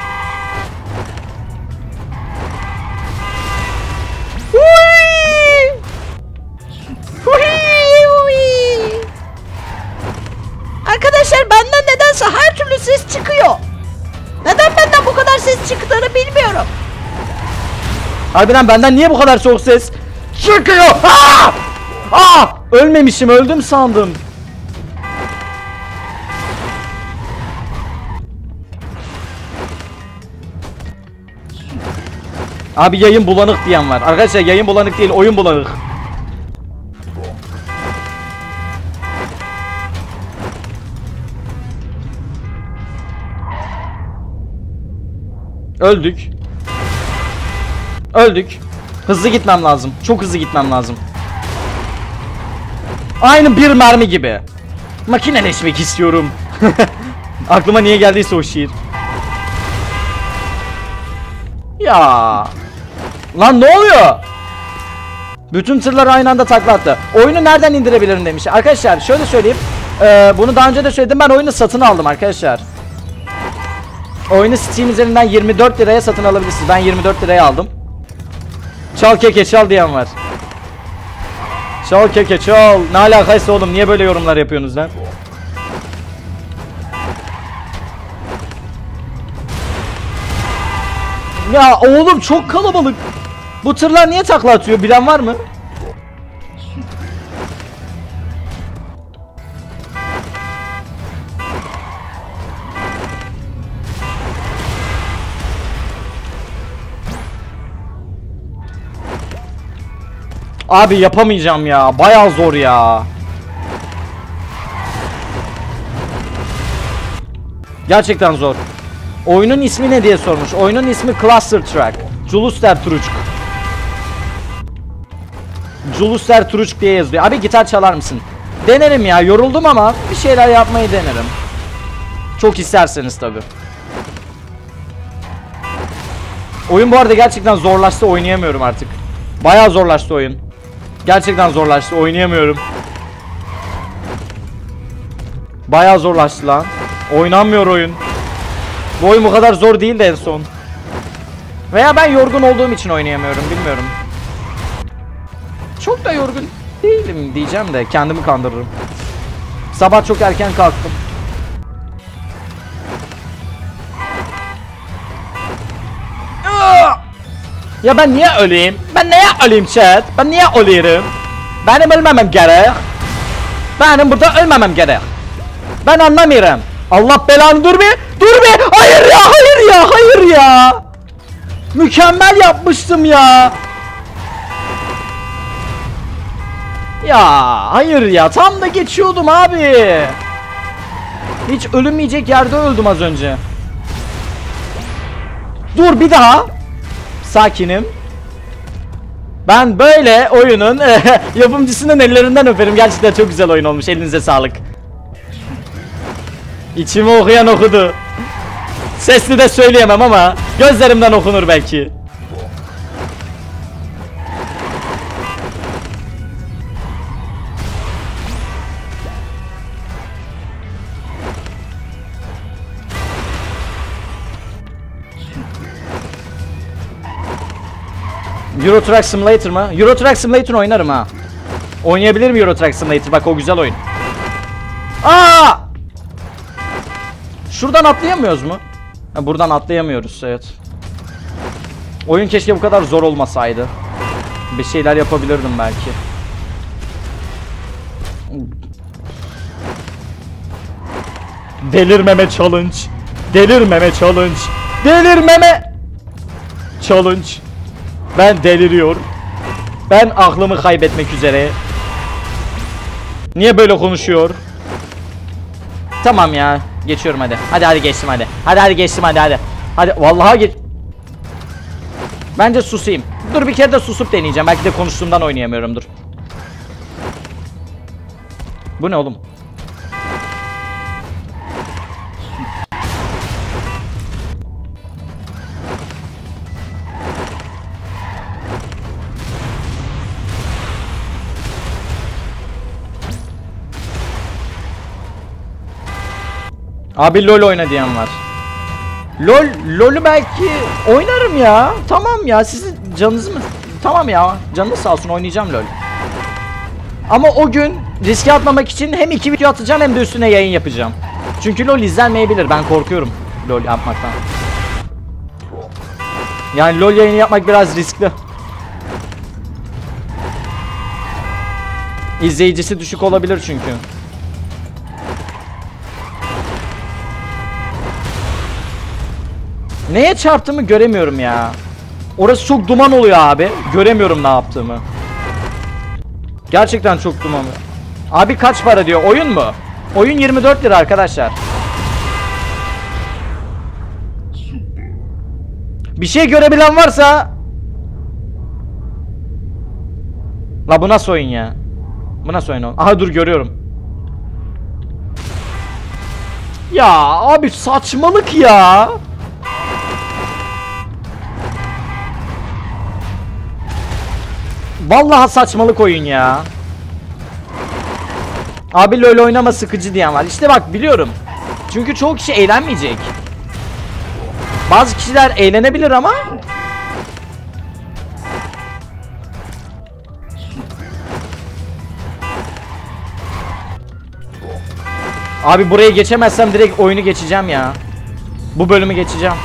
Arkadaşlar benden nedense her türlü ses çıkıyor. Neden benden bu kadar ses çıktığını bilmiyorum. Harbiden benden niye bu kadar soğuk ses çıkıyor? Aa! Aa! Ölmemişim, öldüm sandım. Abi yayın bulanık diyen var. Arkadaşlar yayın bulanık değil, oyun bulanık. Öldük. Öldük. Hızlı gitmem lazım. Çok hızlı gitmem lazım. Aynı bir mermi gibi. Makineleşmek istiyorum. Aklıma niye geldiyse o şiir. Ya. Lan ne oluyor? Bütün tırlar aynı anda takla attı. Oyunu nereden indirebilirim demiş. Arkadaşlar şöyle söyleyeyim. Ee, bunu daha önce de söyledim. Ben oyunu satın aldım arkadaşlar. Oyunu Steam üzerinden yirmi dört liraya satın alabilirsiniz. Ben yirmi dört liraya aldım. Çal keke çal diyen var. Çal keke çal. Ne alakaysa oğlum, niye böyle yorumlar yapıyorsunuz lan? Ya oğlum çok kalabalık. Bu tırlar niye takla atıyor, bilen var mı? Abi yapamayacağım ya. Bayağı zor ya. Gerçekten zor. Oyunun ismi ne diye sormuş. Oyunun ismi Cluster Truck. Juluster Truck. Juluster Truck diye yazıyor. Abi gitar çalar mısın? Denerim ya. Yoruldum ama bir şeyler yapmayı denerim. Çok isterseniz tabi. Oyun bu arada gerçekten zorlaştı, oynayamıyorum artık. Bayağı zorlaştı oyun. Gerçekten zorlaştı, oynayamıyorum. Bayağı zorlaştı lan. Oynanmıyor oyun. Bu oyun bu kadar zor değil de en son. Veya ben yorgun olduğum için oynayamıyorum, bilmiyorum. Çok da yorgun değilim diyeceğim de kendimi kandırırım. Sabah çok erken kalktım. Ya ben niye öleyim? Ben niye öleyim chat? Ben niye ölüyorum? Benim ölmemem gerek. Benim burada ölmemem gerek. Ben anlamıyorum. Allah belanı, dur bir. Dur bir. Hayır ya, hayır ya, hayır ya. Mükemmel yapmıştım ya. Ya hayır ya, tam da geçiyordum abi. Hiç ölünmeyecek yerde öldüm az önce. Dur bir daha. Sakinim. Ben böyle oyunun yapımcısının ellerinden öperim. Gerçekten çok güzel oyun olmuş. Elinize sağlık. İçimi okuyan okudu. Sesli de söyleyemem ama gözlerimden okunur belki. Euro Truck Simulator mı? Euro Truck Simulator oynarım ha. Oynayabilirim Euro Truck Simulator. Bak o güzel oyun. Aa! Şuradan atlayamıyoruz mu? Ha, buradan atlayamıyoruz, evet. Oyun keşke bu kadar zor olmasaydı. Bir şeyler yapabilirdim belki. Delirmeme challenge. Delirmeme challenge. Delirmeme challenge. Ben deliriyorum. Ben aklımı kaybetmek üzere. Niye böyle konuşuyor? Tamam ya. Geçiyorum hadi. Hadi hadi geçtim hadi. Hadi hadi geçtim hadi hadi. Hadi vallahi geç. Bence susayım. Dur bir kere de susup deneyeceğim. Belki de konuştuğumdan oynayamıyorum, dur. Bu ne oğlum? Abi LoL oyna diyen var. LoL, LoL'ü belki oynarım ya. Tamam ya, sizin canınız mı? Tamam ya, canınız sağ olsun, oynayacağım LoL. Ama o gün riske atmamak için hem iki video atacağım hem de üstüne yayın yapacağım. Çünkü LoL izlenmeyebilir, ben korkuyorum LoL yapmaktan. Yani LoL yayını yapmak biraz riskli. İzleyicisi düşük olabilir çünkü. Neye çarptığımı göremiyorum ya. Orası çok duman oluyor abi. Göremiyorum ne yaptığımı. Gerçekten çok duman. Abi kaç para diyor? Oyun mu? Oyun yirmi dört lira arkadaşlar. Bir şey görebilen varsa. La bu nasıl oyun ya? Bu nasıl oyun? Aha dur, görüyorum. Ya abi saçmalık ya. Vallahi saçmalık oyun ya. Abi LoL oynama, sıkıcı diyen var. İşte bak, biliyorum. Çünkü çoğu kişi eğlenmeyecek. Bazı kişiler eğlenebilir ama abi buraya geçemezsem direkt oyunu geçeceğim ya. Bu bölümü geçeceğim.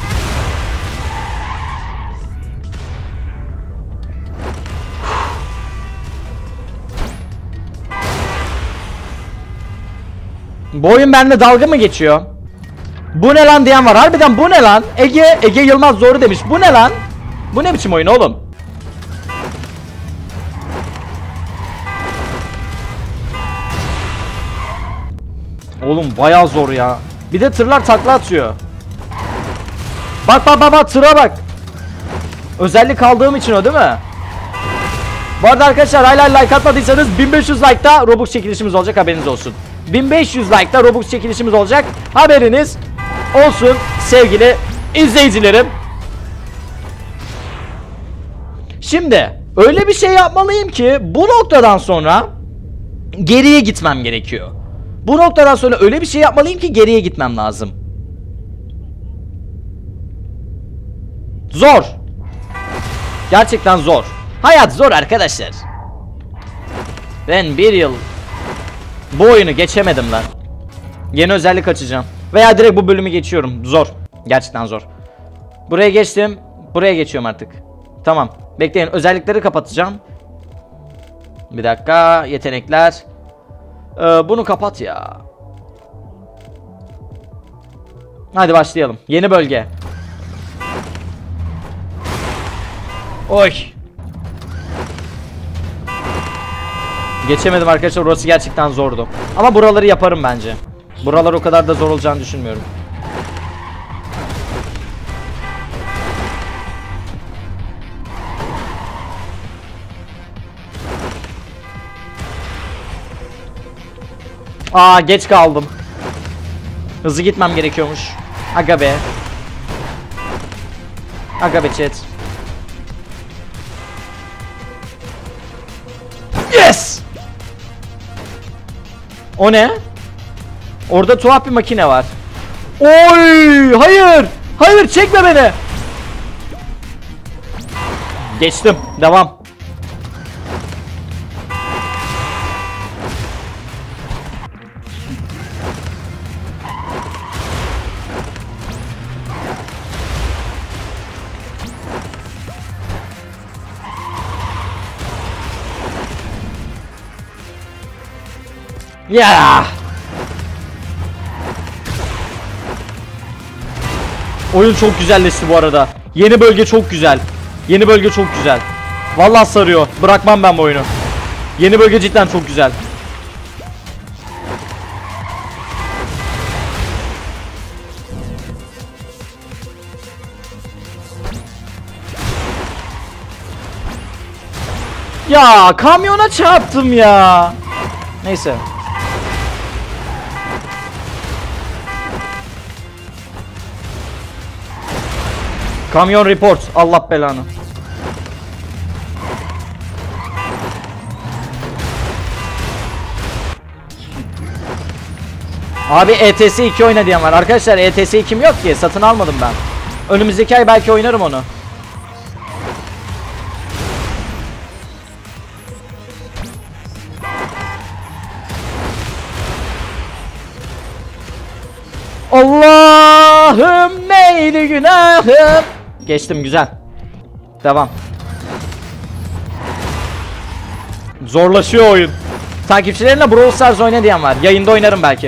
Bu oyun benimle dalga mı geçiyor? Bu ne lan diyen var. Harbiden bu ne lan? Ege Ege Yılmaz doğru demiş. Bu ne lan? Bu ne biçim oyun oğlum? Oğlum bayağı zor ya. Bir de tırlar takla atıyor. Bak bak bak bak, tıra bak. Özellik aldığım için o değil mi? Bu arada arkadaşlar hala like atmadıysanız bin beş yüz like'da Robux çekilişimiz olacak, haberiniz olsun. bin beş yüz like'da Robux çekilişimiz olacak, haberiniz olsun sevgili izleyicilerim. Şimdi öyle bir şey yapmalıyım ki bu noktadan sonra geriye gitmem gerekiyor. Bu noktadan sonra öyle bir şey yapmalıyım ki geriye gitmem lazım. Zor. Gerçekten zor. Hayat zor arkadaşlar. Ben bir yıl bu oyunu geçemedim lan. Yeni özellik açacağım. Veya direkt bu bölümü geçiyorum. Zor. Gerçekten zor. Buraya geçtim. Buraya geçiyorum artık. Tamam. Bekleyin. Özellikleri kapatacağım. Bir dakika. Yetenekler. Ee, bunu kapat ya. Hadi başlayalım. Yeni bölge. Oy. Geçemedim arkadaşlar. Orası gerçekten zordu. Ama buraları yaparım bence. Buralar o kadar da zor olacağını düşünmüyorum. Aa, geç kaldım. Hızlı gitmem gerekiyormuş. Aga be. Aga be chat. Yes! O ne? Orada tuhaf bir makine var. Oy! Hayır! Hayır, çekme beni! Geçtim. Devam. Ya. Oyun çok güzelleşti bu arada. Yeni bölge çok güzel. Yeni bölge çok güzel. Vallahi sarıyor. Bırakmam ben bu oyunu. Yeni bölge cidden çok güzel. Ya kamyona çarptım ya. Neyse. Kamyon report. Allah belanı. Abi E T S iki oyna diyen var. Arkadaşlar E T S ikim yok ki. Satın almadım ben. Önümüzdeki ay belki oynarım onu. Allah'ım neydi günahım. Geçtim, güzel. Devam. Zorlaşıyor oyun. Takipçilerimle Brawl Stars oyna diyen var. Yayında oynarım belki.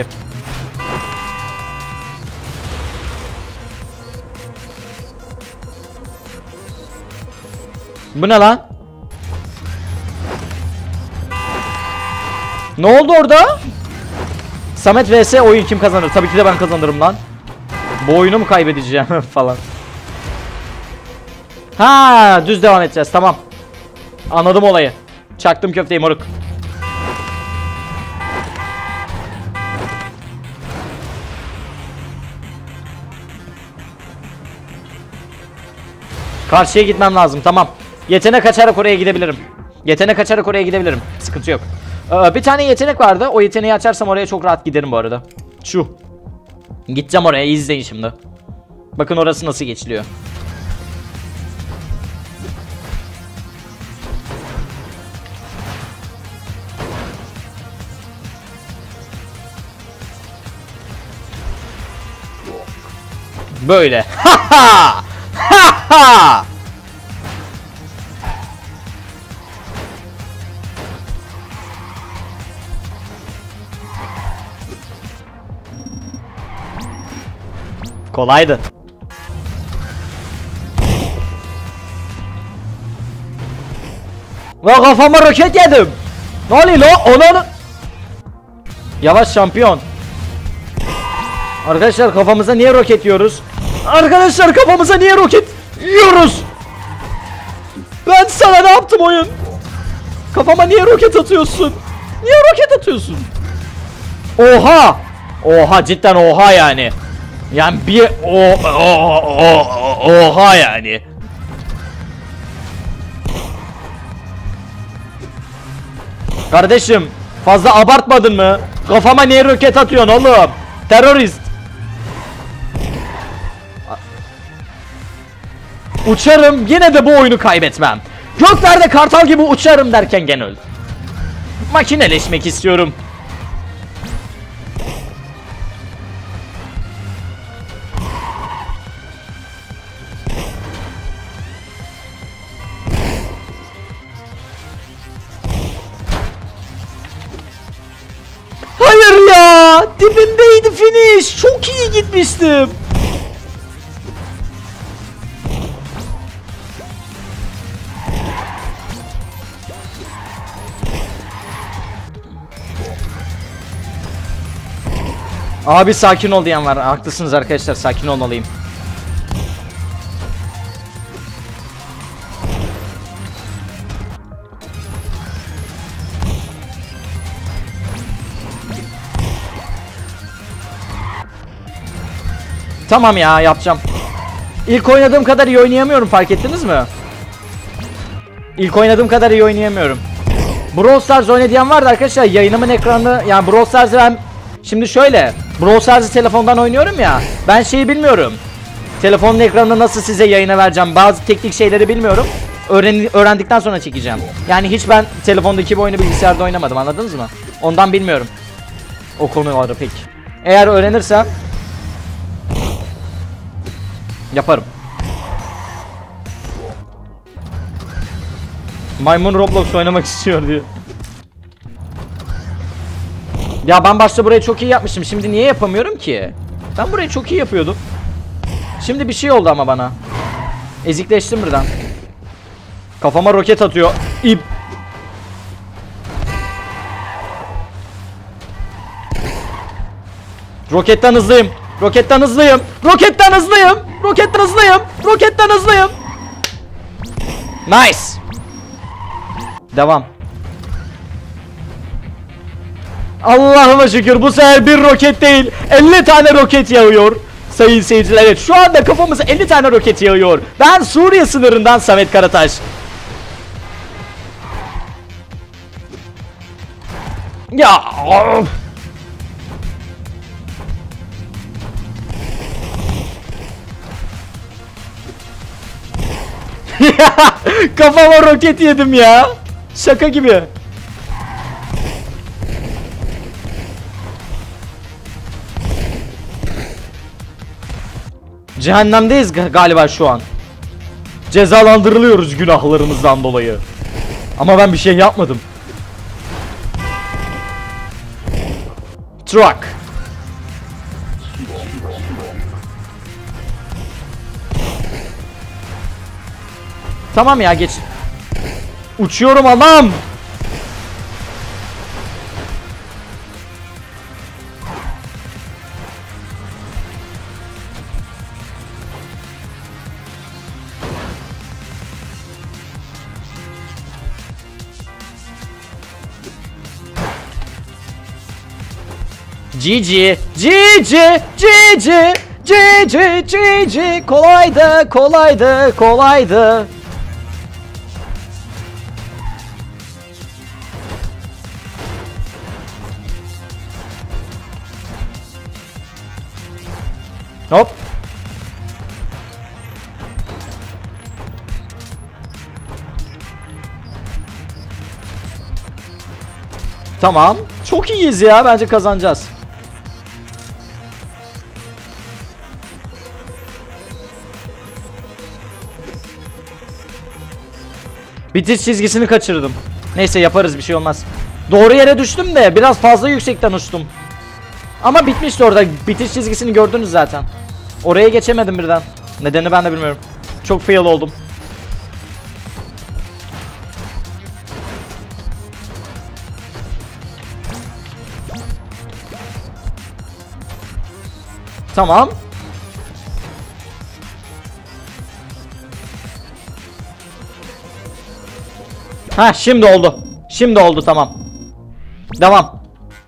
Bu ne lan? Ne oldu orada? Samet vs oyun kim kazanır? Tabii ki de ben kazanırım lan. Bu oyunu mu kaybedeceğim falan. Ha, düz devam edeceğiz, tamam. Anladım olayı. Çaktım köfteyi moruk. Karşıya gitmem lazım, tamam. Yetenek açarak oraya gidebilirim. Yetenek açarak oraya gidebilirim. Sıkıntı yok. Ee, bir tane yetenek vardı. O yeteneği açarsam oraya çok rahat giderim bu arada. Şu. Gideceğim oraya, izleyin şimdi. Bakın orası nasıl geçiliyor. Böyle. Ha ha! Ha ha! Kolaydı. Ve kafama roket yedim. Ne oluyor lan? Onu... Yavaş şampiyon. Arkadaşlar kafamıza niye roket yiyoruz? Arkadaşlar kafamıza niye roket yiyoruz? Ben sana ne yaptım oyun? Kafama niye roket atıyorsun? Niye roket atıyorsun? Oha! Oha, cidden oha yani. Yani bir o, o, o, oha yani. Kardeşim fazla abartmadın mı? Kafama niye roket atıyorsun oğlum? Terörist. Uçarım yine de bu oyunu kaybetmem. Göklerde kartal gibi uçarım derken gene öldüm. Makineleşmek istiyorum. Hayır ya, dibindeydi finish. Çok iyi gitmiştim. Abi sakin ol diyen var. Haklısınız arkadaşlar, sakin olmalıyım. Tamam ya, yapacağım. İlk oynadığım kadar iyi oynayamıyorum, fark ettiniz mi? İlk oynadığım kadar iyi oynayamıyorum. Brawl Stars oynayan vardı arkadaşlar, yayınımın ekranı, yani Brawl Stars'ı ben şimdi şöyle, Brawl Stars'ı telefondan oynuyorum ya, ben şeyi bilmiyorum. Telefonun ekranını nasıl size yayına vereceğim, bazı teknik şeyleri bilmiyorum. Öğren öğrendikten sonra çekeceğim. Yani hiç ben telefondaki bu oyunu bilgisayarda oynamadım, anladınız mı? Ondan bilmiyorum o konuları pek. Eğer öğrenirsem yaparım. Maymun Roblox oynamak istiyor diyor. Ya ben başta burayı çok iyi yapmışım. Şimdi niye yapamıyorum ki? Ben burayı çok iyi yapıyordum. Şimdi bir şey oldu ama bana. Ezikleştim birden. Kafama roket atıyor. İp. Roketten hızlıyım. Roketten hızlıyım. Roketten hızlıyım. Roketten hızlıyım. Roketten hızlıyım. Nice. Devam. Allah'ıma şükür bu sefer bir roket değil elli tane roket yağıyor. Sayın seyirciler, evet şu anda kafamıza elli tane roket yağıyor. Ben Suriye sınırından Samet Karataş. Ya of. Kafama roket yedim ya. Şaka gibi. Cehennemdeyiz galiba şu an. Cezalandırılıyoruz günahlarımızdan dolayı. Ama ben bir şey yapmadım. Truck. Tamam ya, geç. Uçuyorum anam. G G G G G G G G G G kolaydı kolaydı kolaydı. Hop. Tamam. Çok iyiyiz ya. Bence kazanacağız. Bitiş çizgisini kaçırdım. Neyse yaparız, bir şey olmaz. Doğru yere düştüm de biraz fazla yüksekten uçtum. Ama bitmişti orada. Bitiş çizgisini gördünüz zaten. Oraya geçemedim birden. Nedenini ben de bilmiyorum. Çok fail oldum. Tamam. Ha, şimdi oldu. Şimdi oldu, tamam. Devam.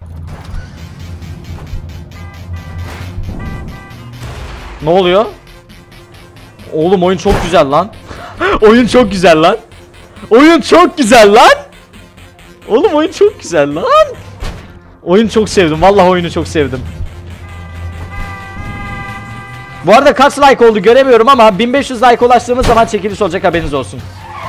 Ne oluyor? Oğlum oyun çok güzel lan. Oyun çok güzel lan. Oyun çok güzel lan. Oğlum oyun çok güzel lan. Oyun çok sevdim. Vallahi oyunu çok sevdim. Bu arada kaç like oldu göremiyorum ama bin beş yüz like ulaştığımız zaman çekiliş olacak, haberiniz olsun.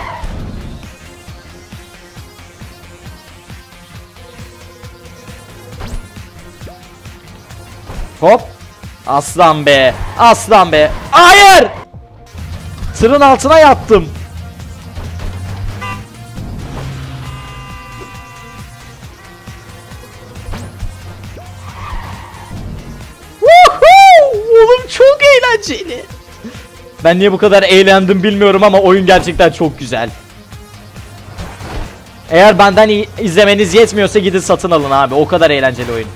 Hop. Aslan be. Aslan be. Hayır. Tırın altına yattım. Oğlum çok eğlenceli. Ben niye bu kadar eğlendim bilmiyorum ama oyun gerçekten çok güzel. Eğer benden izlemeniz yetmiyorsa gidin satın alın abi. O kadar eğlenceli oyun.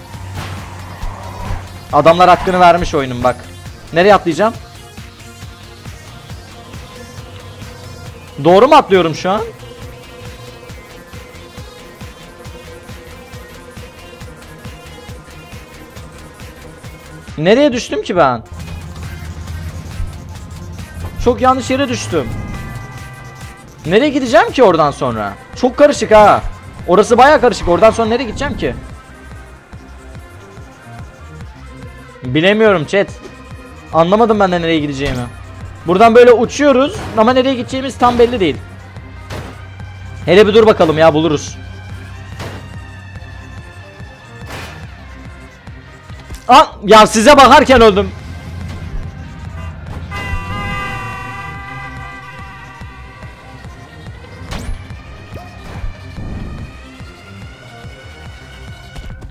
Adamlar hakkını vermiş oyunun bak. Nereye atlayacağım? Doğru mu atlıyorum şu an? Nereye düştüm ki ben? Çok yanlış yere düştüm. Nereye gideceğim ki oradan sonra? Çok karışık ha. Orası baya karışık. Oradan sonra nereye gideceğim ki? Bilemiyorum chat. Anlamadım ben de nereye gideceğimi. Buradan böyle uçuyoruz ama nereye gideceğimiz tam belli değil. Hele bir dur bakalım ya, buluruz. Aa, ya size bakarken öldüm.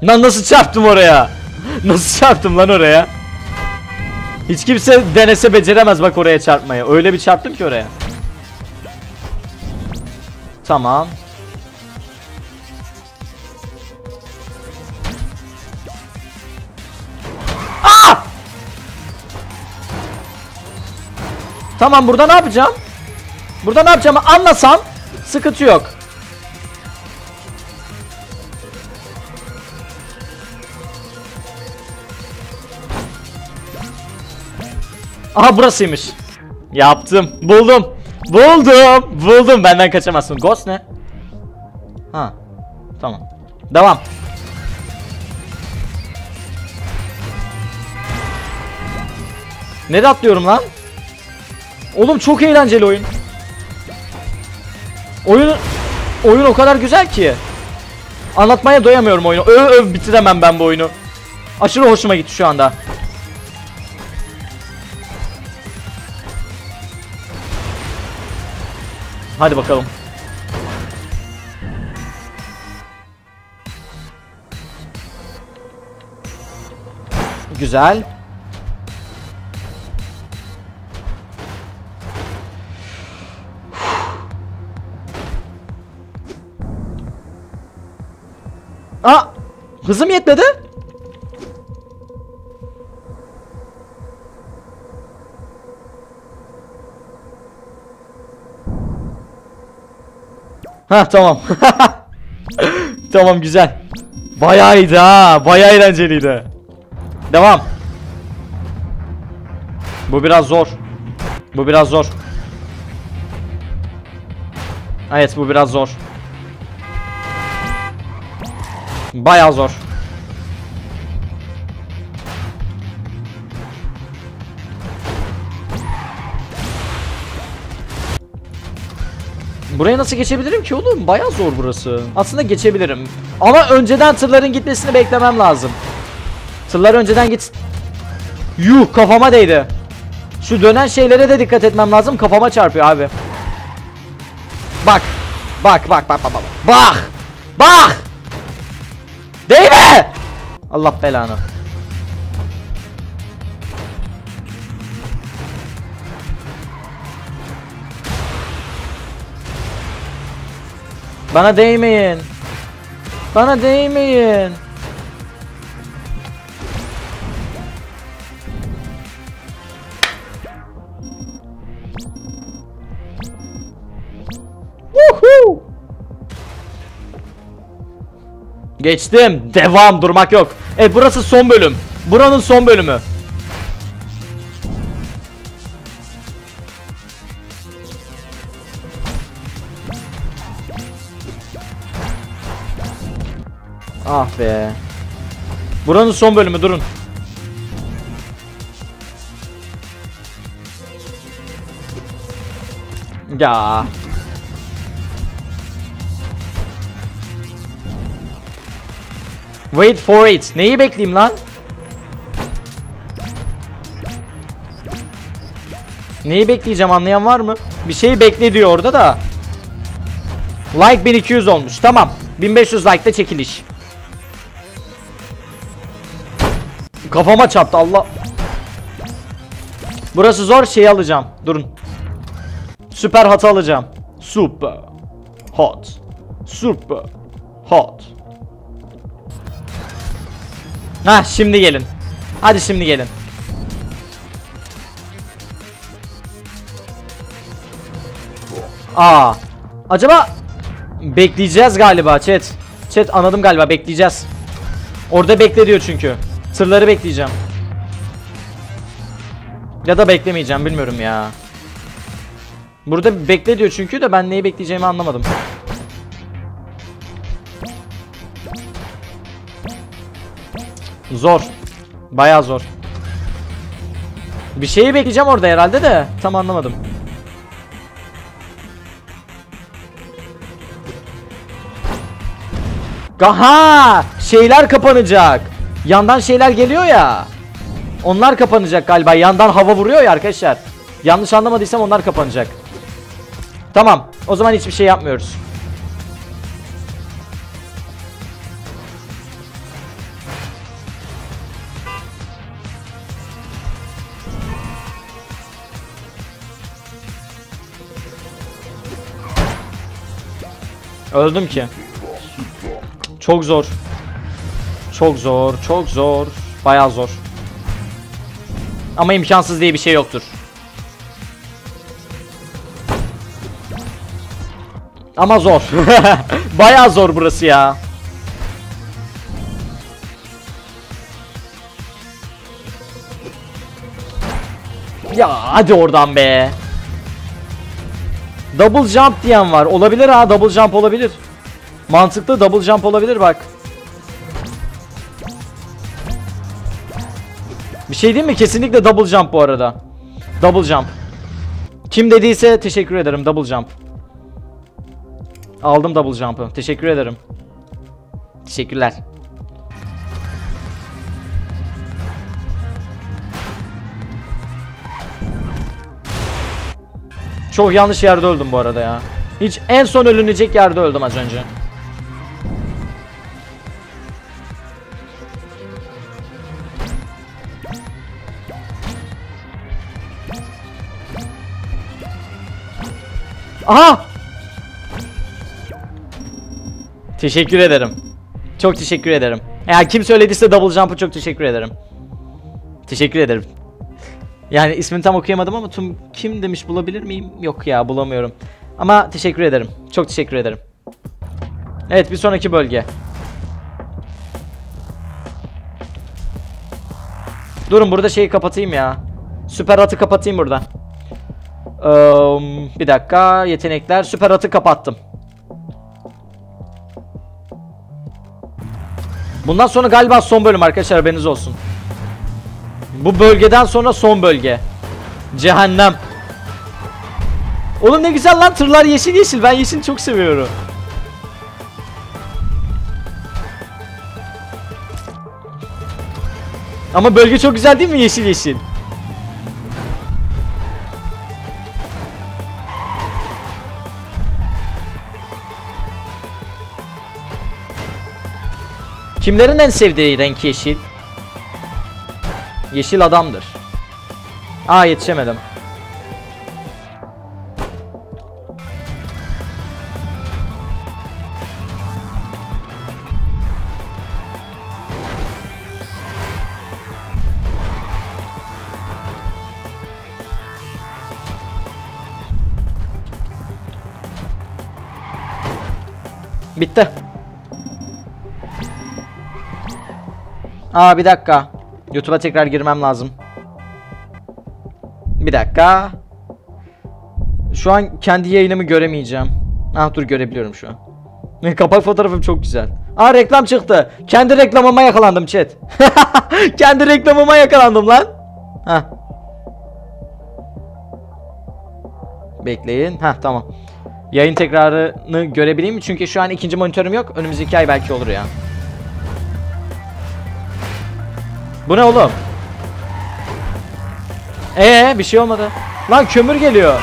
Lan nasıl çarptım oraya? Nasıl çarptım lan oraya? Hiç kimse denese beceremez bak oraya çarpmayı. Öyle bir çarptım ki oraya. Tamam. Aa! Tamam, burada ne yapacağım? Burada ne yapacağımı anlasam sıkıntı yok. Aha, burasıymış. Yaptım. Buldum. Buldum. Buldum. Benden kaçamazsın. Ghost ne? Ha. Tamam. Devam. Nereye atlıyorum lan? Oğlum çok eğlenceli oyun. Oyun oyun o kadar güzel ki. Anlatmaya doyamıyorum oyunu. Öv öv bitiremem ben bu oyunu. Aşırı hoşuma gitti şu anda. Hadi bakalım. Güzel. Aa! Hızım yetmedi. Ha tamam. Tamam, güzel. Bayağı iyiydi ha. Bayağı eğlenceliydi. Devam. Bu biraz zor. Bu biraz zor. Evet, bu biraz zor. Bayağı zor. Buraya nasıl geçebilirim ki oğlum? Bayağı zor burası. Aslında geçebilirim. Ama önceden tırların gitmesini beklemem lazım. Tırlar önceden git. Yuh, kafama değdi. Şu dönen şeylere de dikkat etmem lazım. Kafama çarpıyor abi. Bak. Bak bak bak bak bak. Bak. Bak. Değme. Allah belanı. Bana değmeyin. Bana değmeyin. Woohoo! Geçtim. Devam, durmak yok. Evet, burası son bölüm. Buranın son bölümü. Ah be. Buranın son bölümü, durun. Ya. Wait for it. Neyi bekleyeyim lan? Neyi bekleyeceğim, anlayan var mı? Bir şeyi bekle diyor orada da. Like bin iki yüz olmuş. Tamam. bin beş yüz like'da çekiliş. Kafama çarptı Allah. Burası zor, şeyi alacağım. Durun. Süper hot alacağım. Super hot. Super hot. Ha, şimdi gelin. Hadi şimdi gelin. Aa. Acaba bekleyeceğiz galiba chat. Chat, anladım galiba, bekleyeceğiz. Orada bekle diyor çünkü. Tırları bekleyeceğim. Ya da beklemeyeceğim, bilmiyorum ya. Burada bekle diyor çünkü de ben neyi bekleyeceğimi anlamadım. Zor. Bayağı zor. Bir şeyi bekleyeceğim orada herhalde de tam anlamadım. Aha! Şeyler kapanacak. Yandan şeyler geliyor ya. Onlar kapanacak galiba. Yandan hava vuruyor ya arkadaşlar. Yanlış anlamadıysam onlar kapanacak. Tamam. O zaman hiçbir şey yapmıyoruz. Öldüm ki. Çok zor. Çok zor, çok zor. Bayağı zor. Ama imkansız diye bir şey yoktur. Ama zor. Bayağı zor burası ya. Ya hadi oradan be. Double jump diyen var. Olabilir ha, double jump olabilir. Mantıklı, double jump olabilir bak. Bir şey değil mi? Kesinlikle double jump bu arada. Double jump. Kim dediyse teşekkür ederim. Double jump. Aldım double jump'ı. Teşekkür ederim. Teşekkürler. Çok yanlış yerde öldüm bu arada ya. Hiç en son ölünecek yerde öldüm az önce. Aha! Teşekkür ederim. Çok teşekkür ederim. Eğer kim söylediyse double jump'ı çok teşekkür ederim. Teşekkür ederim. Yani ismini tam okuyamadım ama tüm kim demiş, bulabilir miyim? Yok ya, bulamıyorum. Ama teşekkür ederim. Çok teşekkür ederim. Evet, bir sonraki bölge. Durun, burada şeyi kapatayım ya. Süper atı kapatayım burada. Ee, bir dakika, yetenekler. Süper atı kapattım. Bundan sonra galiba son bölüm arkadaşlar, haberiniz olsun. Bu bölgeden sonra son bölge. Cehennem. Oğlum ne güzel lan, tırlar yeşil yeşil. Ben yeşil çok seviyorum. Ama bölge çok güzel değil mi, yeşil yeşil? Kimlerin en sevdiği renk yeşil? Yeşil adamdır. Aa, yetişemedim. Bitti. Aa, bir dakika. YouTube'a tekrar girmem lazım. Bir dakika. Şu an kendi yayınımı göremeyeceğim. Ah, dur, görebiliyorum şu an. Kapak fotoğrafım çok güzel. Aa, reklam çıktı. Kendi reklamıma yakalandım chat. Kendi reklamıma yakalandım lan. Heh. Bekleyin. Heh, tamam. Yayın tekrarını görebileyim mi? Çünkü şu an ikinci monitörüm yok. Önümüzdeki ay belki olur ya. Bu ne oğlum? Ee, bir şey olmadı. Lan kömür geliyor.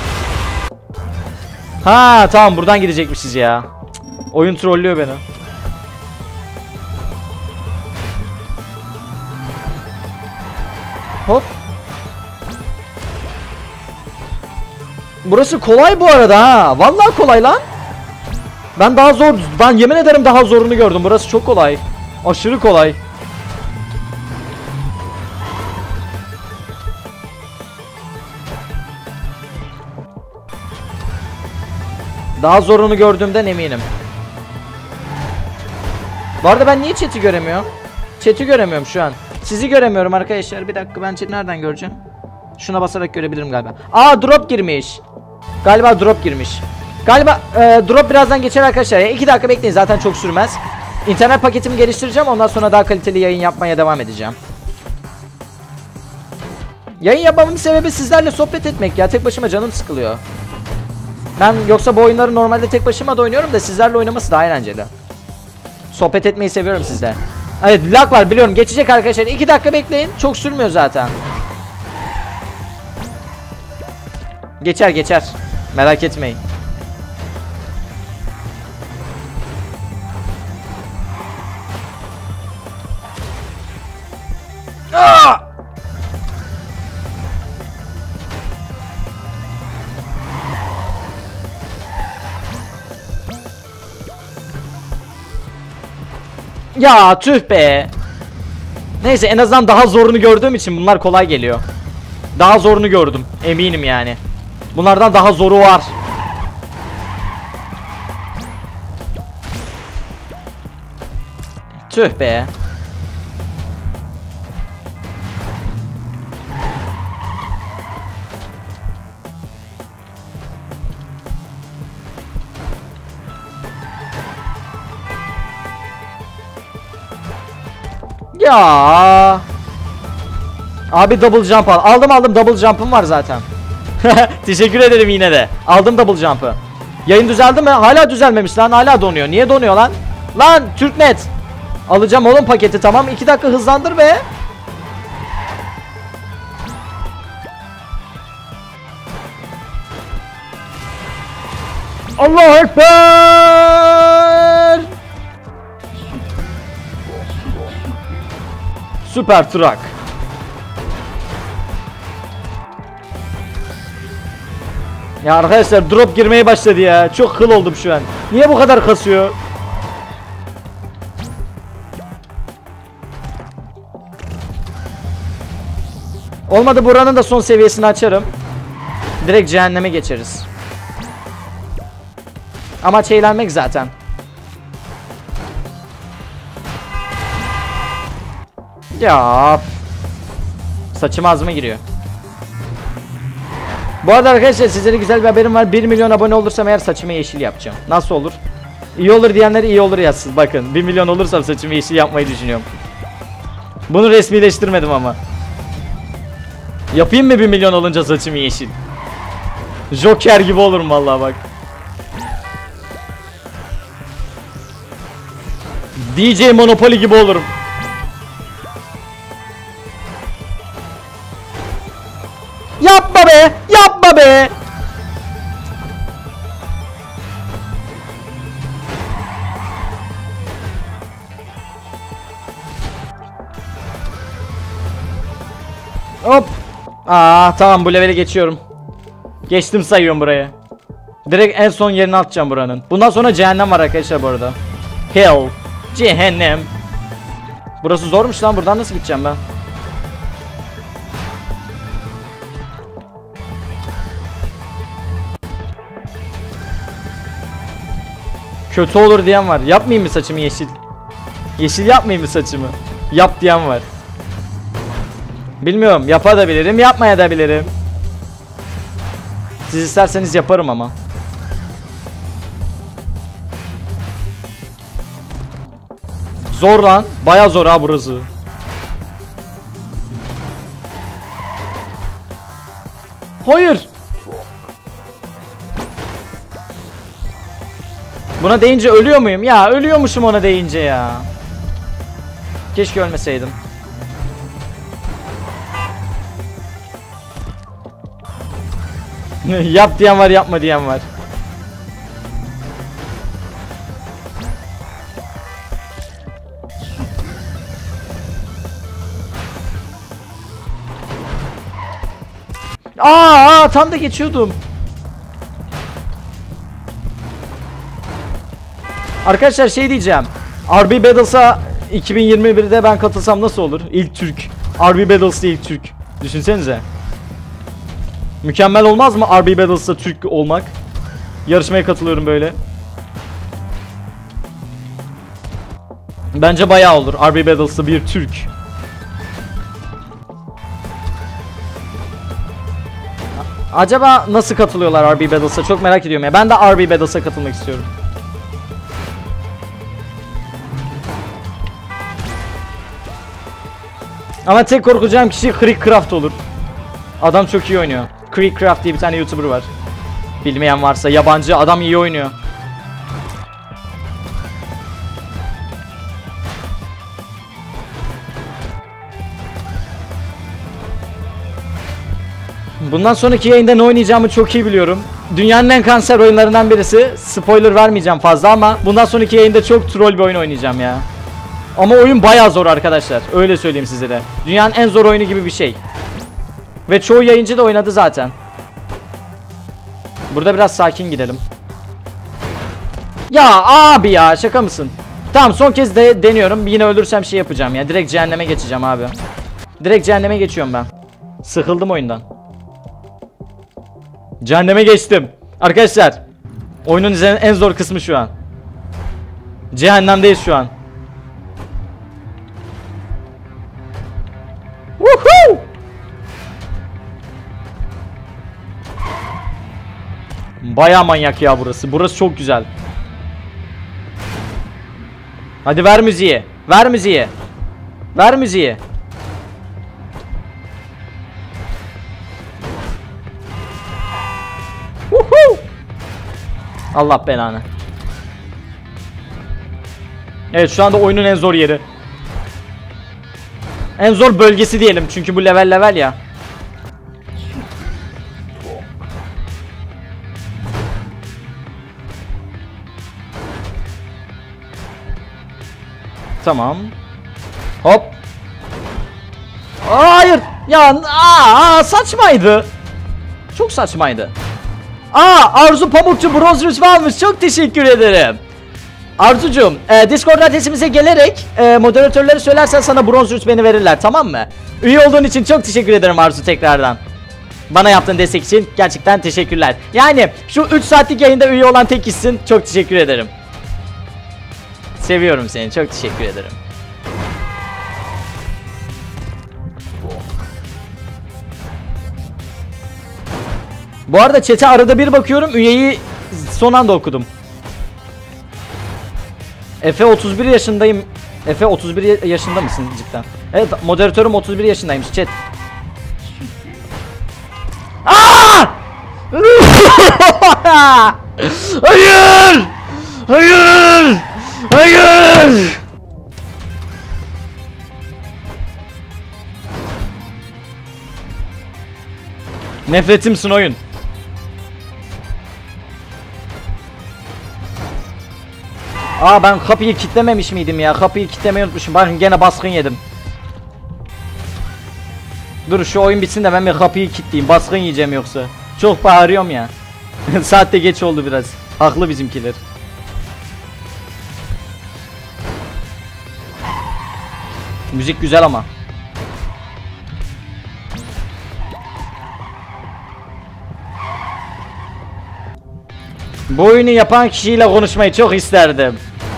Ha tamam, buradan gidecekmişiz ya. Cık, oyun trollüyor beni. Hop. Burası kolay bu arada ha. Vallahi kolay lan. Ben daha zor, ben yemin ederim daha zorunu gördüm. Burası çok kolay. Aşırı kolay. Daha zorunu gördüğümden eminim. Bu arada ben niye chat'i göremiyorum? Chat'i göremiyorum şu an. Sizi göremiyorum arkadaşlar. Bir dakika, ben chat'i nereden göreceğim? Şuna basarak görebilirim galiba. Aa, drop girmiş. Galiba drop girmiş. Galiba e, drop birazdan geçer arkadaşlar. iki dakika bekleyin, zaten çok sürmez. İnternet paketimi geliştireceğim. Ondan sonra daha kaliteli yayın yapmaya devam edeceğim. Yayın yapmamın sebebi sizlerle sohbet etmek ya. Tek başıma canım sıkılıyor. Ben yoksa bu oyunları normalde tek başıma da oynuyorum da sizlerle oynaması daha eğlenceli. Sohbet etmeyi seviyorum sizle. Evet, lag var biliyorum, geçecek arkadaşlar. iki dakika bekleyin, çok sürmüyor zaten. Geçer geçer, merak etmeyin. Aa! Ya tüh be. Neyse en azından daha zorunu gördüğüm için bunlar kolay geliyor. Daha zorunu gördüm eminim yani. Bunlardan daha zoru var. Tüh be. Ya. Abi double jump al. Aldım aldım, double jump'ım var zaten. Teşekkür ederim yine de. Aldım double jump'ı. Yayın düzeldi mi? Hala düzelmemiş lan. Hala donuyor. Niye donuyor lan? Lan Türknet. Alacağım oğlum paketi, tamam. iki dakika hızlandır be. Allahu Ekber. Süper truck. Ya arkadaşlar drop girmeye başladı ya. Çok kıl oldum şu an. Niye bu kadar kasıyor? Olmadı buranın da son seviyesini açarım. Direkt cehenneme geçeriz. Amaç eğlenmek zaten. Ya saçım ağzıma giriyor. Bu arada arkadaşlar sizlere güzel bir haberim var. bir milyon abone olursam eğer saçımı yeşil yapacağım. Nasıl olur? İyi olur diyenler iyi olur yazsın. Bakın bir milyon olursam saçımı yeşil yapmayı düşünüyorum. Bunu resmileştirmedim ama. Yapayım mı bir milyon olunca saçımı yeşil? Joker gibi olurum vallahi bak. D J Monopoly gibi olurum. Yapma be! Yapma be! Hop! Aa tamam, bu leveli geçiyorum. Geçtim sayıyorum buraya. Direkt en son yerine atacağım buranın. Bundan sonra cehennem var arkadaşlar bu arada. Hell. Cehennem. Burası zormuş lan, buradan nasıl gideceğim ben? Kötü olur diyen var. Yapmayayım mı saçımı yeşil? Yeşil yapmayayım mı saçımı? Yap diyen var. Bilmiyorum, yapabilirim, yapmayabilirim. Siz isterseniz yaparım ama. Zor lan. Baya zor ha burası. Hayır. Buna deyince ölüyor muyum? Ya ölüyormuşum ona deyince ya. Keşke ölmeseydim. Yap diyen var, yapma diyen var. Aa, aa tam da geçiyordum. Arkadaşlar şey diyeceğim. R B Battles'a iki bin yirmi birde ben katılsam nasıl olur? İlk Türk. R B Battles'ta ilk Türk. Düşünsenize. Mükemmel olmaz mı R B Battles'ta Türk olmak? Yarışmaya katılıyorum böyle. Bence bayağı olur R B Battles'ta bir Türk. Acaba nasıl katılıyorlar R B Battles'a? Çok merak ediyorum ya. Ben de R B Battles'a katılmak istiyorum. Ama tek korkacağım kişi Creekcraft olur. Adam çok iyi oynuyor. Creekcraft diye bir tane YouTuber var. Bilmeyen varsa, yabancı, adam iyi oynuyor. Bundan sonraki yayında ne oynayacağımı çok iyi biliyorum. Dünyanın en kanser oyunlarından birisi. Spoiler vermeyeceğim fazla ama bundan sonraki yayında çok troll bir oyun oynayacağım ya. Ama oyun bayağı zor arkadaşlar. Öyle söyleyeyim size de. Dünyanın en zor oyunu gibi bir şey. Ve çoğu yayıncı da oynadı zaten. Burada biraz sakin gidelim. Ya abi ya, şaka mısın? Tamam, son kez de deniyorum. Yine ölürsem şey yapacağım ya. Direkt cehenneme geçeceğim abi. Direkt cehenneme geçiyorum ben. Sıkıldım oyundan. Cehenneme geçtim. Arkadaşlar, oyunun en zor kısmı şu an. Cehennemdeyiz şu an. Woohoo! Baya manyak ya burası. Burası çok güzel. Hadi ver müziği. Ver müziği. Ver müziği. Woohoo! Allah belanı. Evet, şu anda oyunun en zor yeri. En zor bölgesi diyelim, çünkü bu level level ya. Tamam. Hop. Hayır. Ya aa, saçmaydı. Çok saçmaydı. Aa, Arzu Pamukçu bronz rütbe almış. Çok teşekkür ederim. Arzucuğum, e, Discord adresimize gelerek e, moderatörleri söylersen sana bronz rütbeni verirler, tamam mı? Üye olduğun için çok teşekkür ederim Arzu, tekrardan. Bana yaptığın destek için gerçekten teşekkürler. Yani şu üç saatlik yayında üye olan tek kişisin. Çok teşekkür ederim. Seviyorum seni, çok teşekkür ederim. Bu arada chat'e arada bir bakıyorum, üyeyi son anda okudum. Efe otuz bir yaşındayım. Efe otuz bir yaşında mısın cidden? Evet, moderatörüm otuz bir yaşındaymış chat. Aa! Hayır! Hayır! Hayır! Nefretimsin oyun. Aa, ben kapıyı kilitlememiş miydim ya? Kapıyı kilitlemeyi unutmuşum. Bakın gene baskın yedim. Dur şu oyun bitsin de ben bir kapıyı kilitleyeyim. Baskın yiyeceğim yoksa. Çok bağırıyorum ya. Saat de geç oldu biraz. Haklı bizimkiler. Müzik güzel ama. Bu oyunu yapan kişiyle konuşmayı çok isterdim.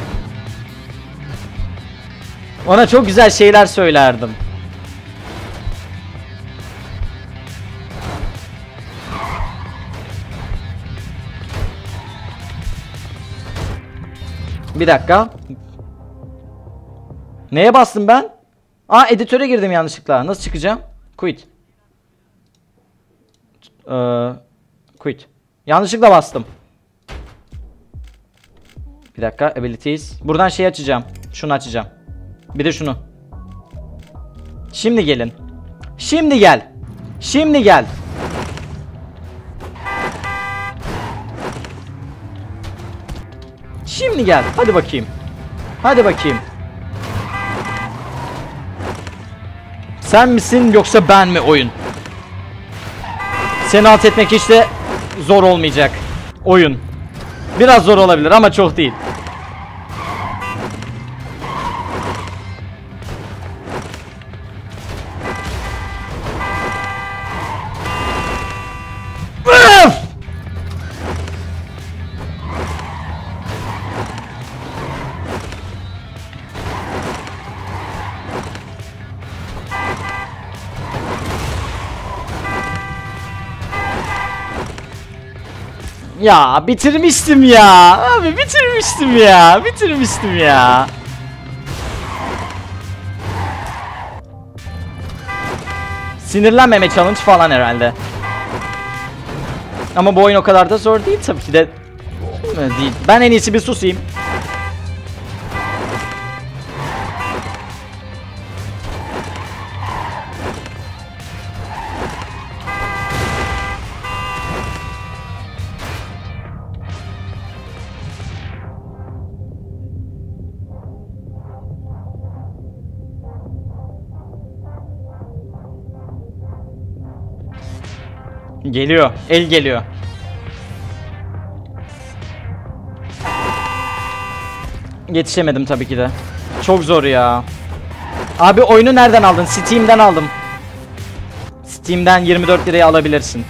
Ona çok güzel şeyler söylerdim. Bir dakika. Neye bastım ben? Aa, editöre girdim yanlışlıkla. Nasıl çıkacağım? Quit. Ee, quit. Yanlışlıkla bastım. Bir dakika, abilities. Buradan şey açacağım. Şunu açacağım. Bir de şunu. Şimdi gelin. Şimdi gel. Şimdi gel. Şimdi gel. Hadi bakayım. Hadi bakayım. Sen misin yoksa ben mi oyun? Seni alt etmek hiç de zor olmayacak. Oyun. Biraz zor olabilir ama çok değil. Ya bitirmiştim ya. Abi bitirmiştim ya. Bitirmiştim ya. Sinirlenmeme challenge falan herhalde. Ama bu oyun o kadar da zor değil tabii ki de. Değil. Ben en iyisi bir susayım. Geliyor. El geliyor. Yetişemedim tabii ki de. Çok zor ya. Abi oyunu nereden aldın? Steam'den aldım. Steam'den yirmi dört liraya alabilirsin.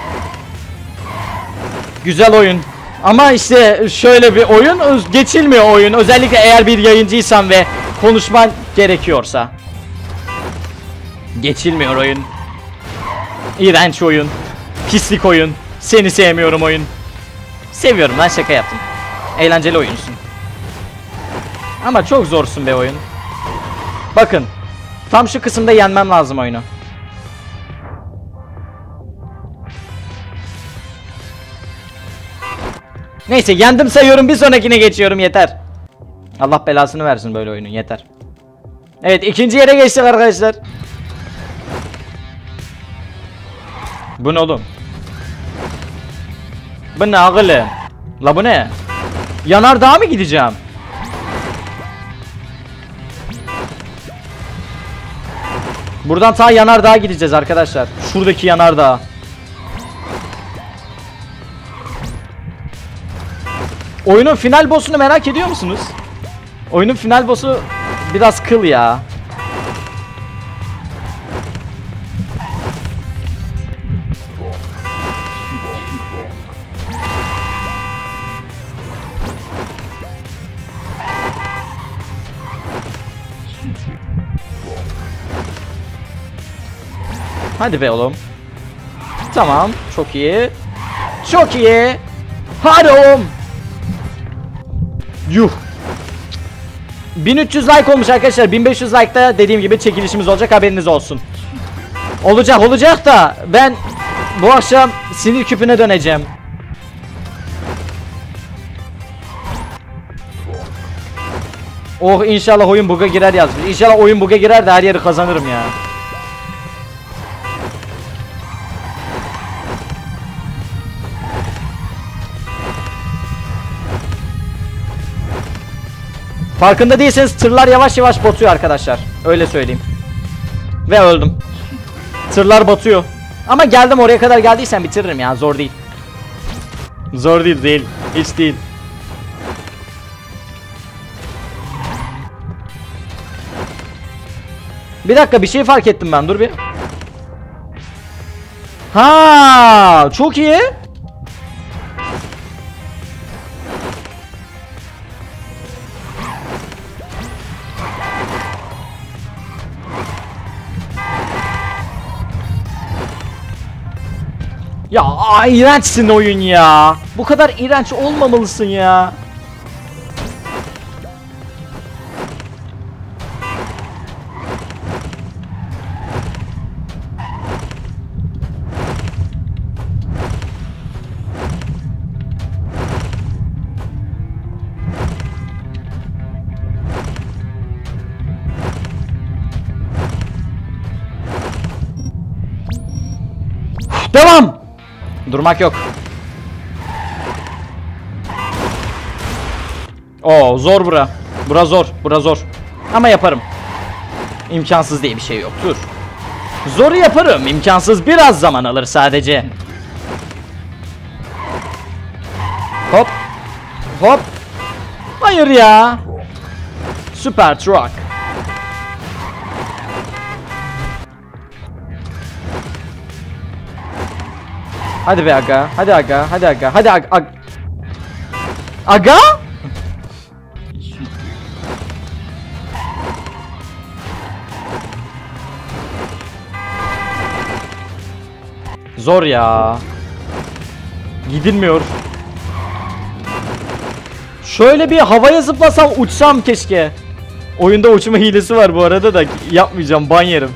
Güzel oyun. Ama işte şöyle bir oyun, geçilmiyor oyun. Özellikle eğer bir yayıncıysan ve konuşman gerekiyorsa. Geçilmiyor oyun. İğrenç oyun. Pislik oyun. Seni sevmiyorum oyun. Seviyorum lan, şaka yaptım. Eğlenceli oyunsun. Ama çok zorsun be oyun. Bakın. Tam şu kısımda yenmem lazım oyunu. Neyse, yendim sayıyorum, bir sonrakine geçiyorum, yeter. Allah belasını versin böyle oyunun, yeter. Evet, ikinci yere geçtik arkadaşlar. Bu ne oğlum? Bu ne oğlum? La bu ne? Yanardağa mı gideceğim? Buradan ta yanardağa gideceğiz arkadaşlar. Şuradaki yanardağ. Oyunun final boss'unu merak ediyor musunuz? Oyunun final boss'u biraz kıl ya. Hadi be oğlum. Tamam, çok iyi. Çok iyi. Hadi oğlum. Yuh. bin üç yüz like olmuş arkadaşlar. bin beş yüz like'da dediğim gibi çekilişimiz olacak, haberiniz olsun. Olacak olacak da ben bu akşam sinir küpüne döneceğim. Oh, inşallah oyun bug'a girer yazmış. İnşallah oyun bug'a girer de her yeri kazanırım ya. Farkında değilseniz tırlar yavaş yavaş batıyor arkadaşlar. Öyle söyleyeyim. Ve öldüm. Tırlar batıyor. Ama geldim, oraya kadar geldiysen bitiririm ya, zor değil. Zor değil değil. Hiç değil. Bir dakika, bir şey fark ettim ben, dur bir. Ha, çok iyi. Ya aa, iğrençsin oyun ya. Bu kadar iğrenç olmamalısın ya. Devam. Durmak yok. Oo, zor bura. Bura zor. Bura zor. Ama yaparım. İmkansız diye bir şey yok. Dur. Zoru yaparım. İmkansız biraz zaman alır sadece. Hop. Hop. Hayır ya. Süper truck. Hadi be aga, hadi aga, hadi aga, hadi aga. Aga? Aga? Zor ya. Gidilmiyor. Şöyle bir havaya zıplasam, uçsam keşke. Oyunda uçma hilesi var bu arada da yapmayacağım, ban yerim.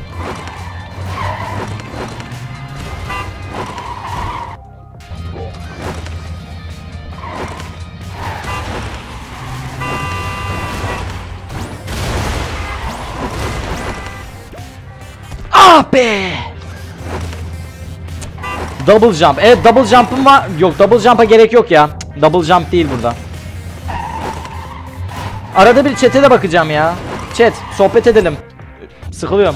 Ah be! Double jump. Evet, double jump'ım var. Yok, double jump'a gerek yok ya. Double jump değil burada. Arada bir chat'e de bakacağım ya. Chat, sohbet edelim. Sıkılıyorum.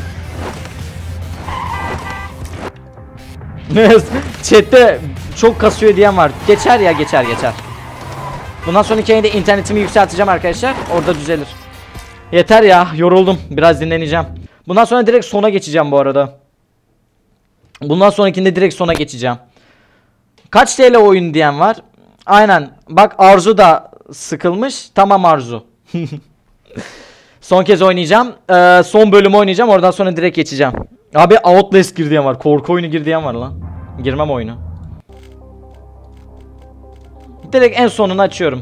Chat'te çok kasıyor diyen var. Geçer ya, geçer geçer. Bundan sonraki yayında internetimi yükselteceğim arkadaşlar. Orada düzelir. Yeter ya, yoruldum. Biraz dinleneceğim. Bundan sonra direkt sona geçeceğim bu arada. Bundan sonrakinde direkt sona geçeceğim. Kaç T L oyun diyen var? Aynen. Bak Arzu da sıkılmış. Tamam Arzu. Son kez oynayacağım. Ee, son bölümü oynayacağım. Oradan sonra direkt geçeceğim. Abi Outlast gir diyen var. Korku oyunu gir diyen var lan. Girmem oyunu. Direkt en sonunu açıyorum.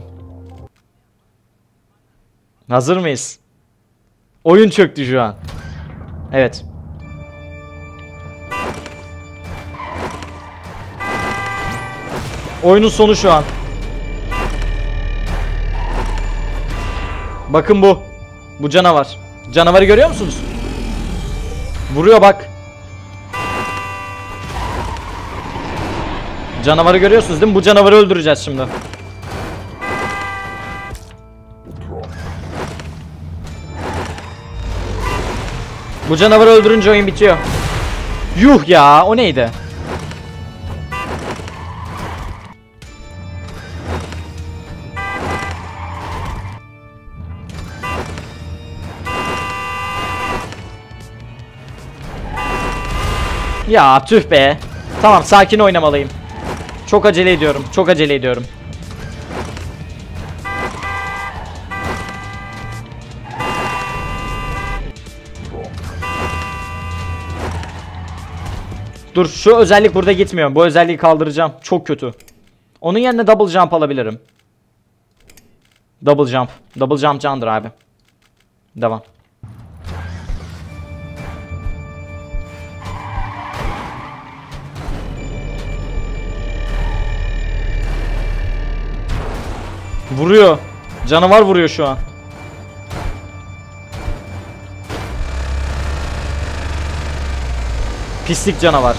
Hazır mıyız? Oyun çöktü şu an. Evet. Oyunun sonu şu an. Bakın bu. Bu canavar. Canavarı görüyor musunuz? Vuruyor bak. Canavarı görüyorsunuz değil mi? Bu canavarı öldüreceğiz şimdi. Bu canavarı öldürünce oyun bitiyor. Yuh ya, o neydi? Ya tüh be. Tamam, sakin oynamalıyım. Çok acele ediyorum. Çok acele ediyorum. Dur, şu özellik burada gitmiyor. Bu özelliği kaldıracağım. Çok kötü. Onun yerine double jump alabilirim. Double jump. Double jump candır abi. Devam. Vuruyor. Canavar vuruyor şu an. Pislik canavar.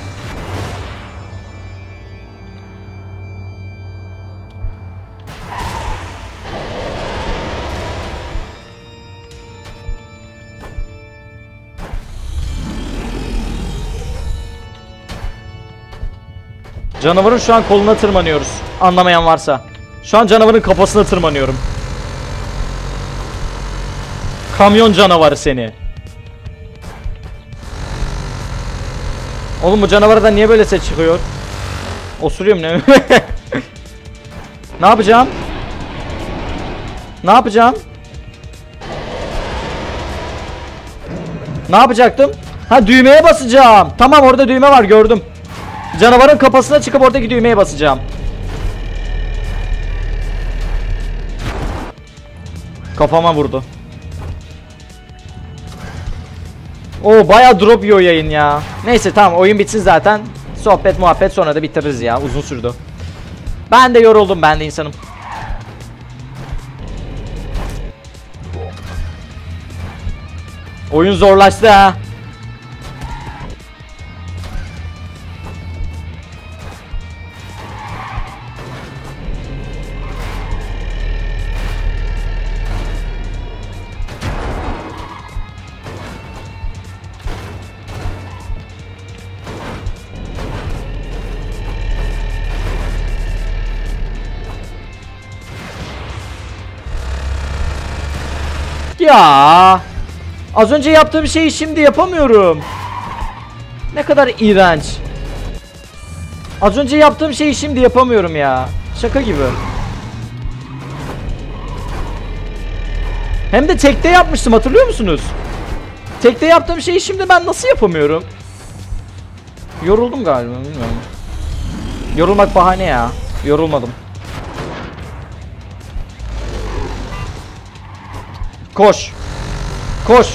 Canavarın şu an koluna tırmanıyoruz. Anlamayan varsa. Şu an canavarın kafasına tırmanıyorum. Kamyon canavarı seni. Oğlum bu canavardan niye böyle ses çıkıyor? Osuruyorum ne? Ne yapacağım? Ne yapacağım? Ne yapacaktım? Ha, düğmeye basacağım. Tamam, orada düğme var, gördüm. Canavarın kafasına çıkıp oradaki düğmeye basacağım. Kafama vurdu. Oo, bayağı drop yiyor yayın ya. Neyse tamam, oyun bitsin zaten. Sohbet muhabbet sonra da bitiririz ya. Uzun sürdü. Ben de yoruldum, ben de insanım. Oyun zorlaştı ha. Ya, az önce yaptığım şeyi şimdi yapamıyorum. Ne kadar iğrenç. Az önce yaptığım şeyi şimdi yapamıyorum ya. Şaka gibi. Hem de tekte yapmıştım, hatırlıyor musunuz? Tekte yaptığım şeyi şimdi ben nasıl yapamıyorum? Yoruldum galiba, bilmiyorum. Yorulmak bahane ya. Yorulmadım. Koş. Koş.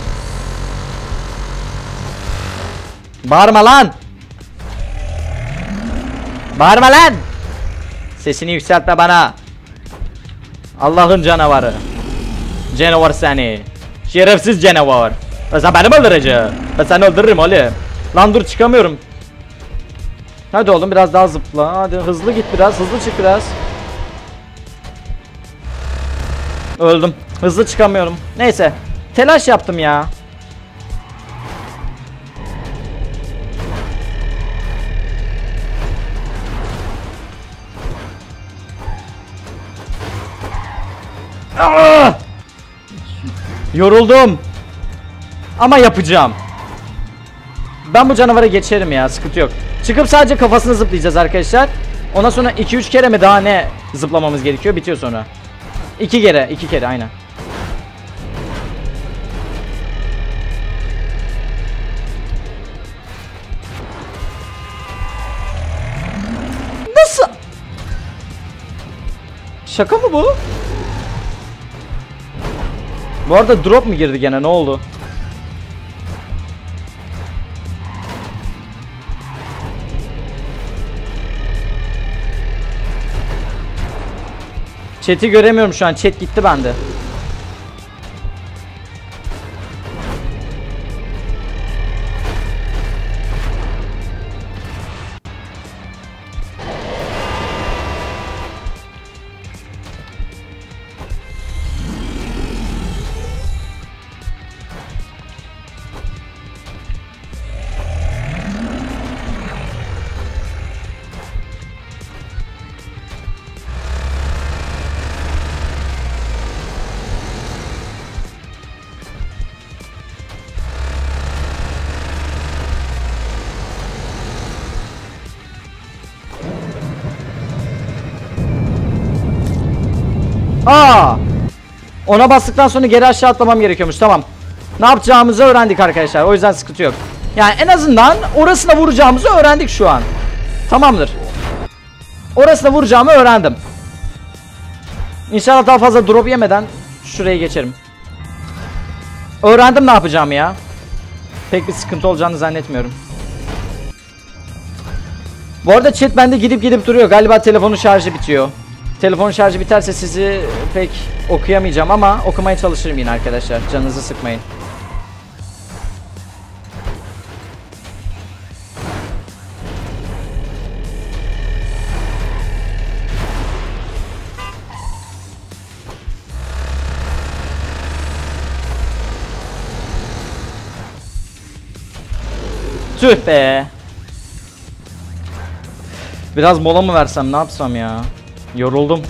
Bağırma lan. Bağırma lan. Sesini yükseltme bana. Allah'ın canavarı. Canavar seni. Şerefsiz canavar. Sen beni mi öldüreceksin? Ben seni öldürürüm oğlum. Lan dur, çıkamıyorum. Hadi oğlum, biraz daha zıpla. Hadi hızlı git biraz. Hızlı çık biraz. Öldüm. Hızlı çıkamıyorum. Neyse. Telaş yaptım ya. Aa! Yoruldum. Ama yapacağım. Ben bu canavara geçerim ya, sıkıntı yok. Çıkıp sadece kafasını zıplayacağız arkadaşlar. Ondan sonra iki üç kere mi daha ne zıplamamız gerekiyor, bitiyor sonra. iki kere iki kere aynen. Nasıl? Şaka mı bu? Bu arada drop mu girdi gene, ne oldu? Chat'i göremiyorum şu an, chat gitti bende. Aa! Ona bastıktan sonra geri aşağı atlamam gerekiyormuş. Tamam. Ne yapacağımızı öğrendik arkadaşlar. O yüzden sıkıntı yok. Yani en azından orasına vuracağımızı öğrendik şu an. Tamamdır. Orasına vuracağımı öğrendim. İnşallah daha fazla drop yemeden şuraya geçerim. Öğrendim ne yapacağımı ya. Pek bir sıkıntı olacağını zannetmiyorum. Bu arada chat bende gidip gidip duruyor. Galiba telefonun şarjı bitiyor. Telefonun şarjı biterse sizi pek okuyamayacağım ama okumaya çalışırım yine arkadaşlar. Canınızı sıkmayın. Tüh be. Biraz mola mı versem, ne yapsam ya? Yoruldum.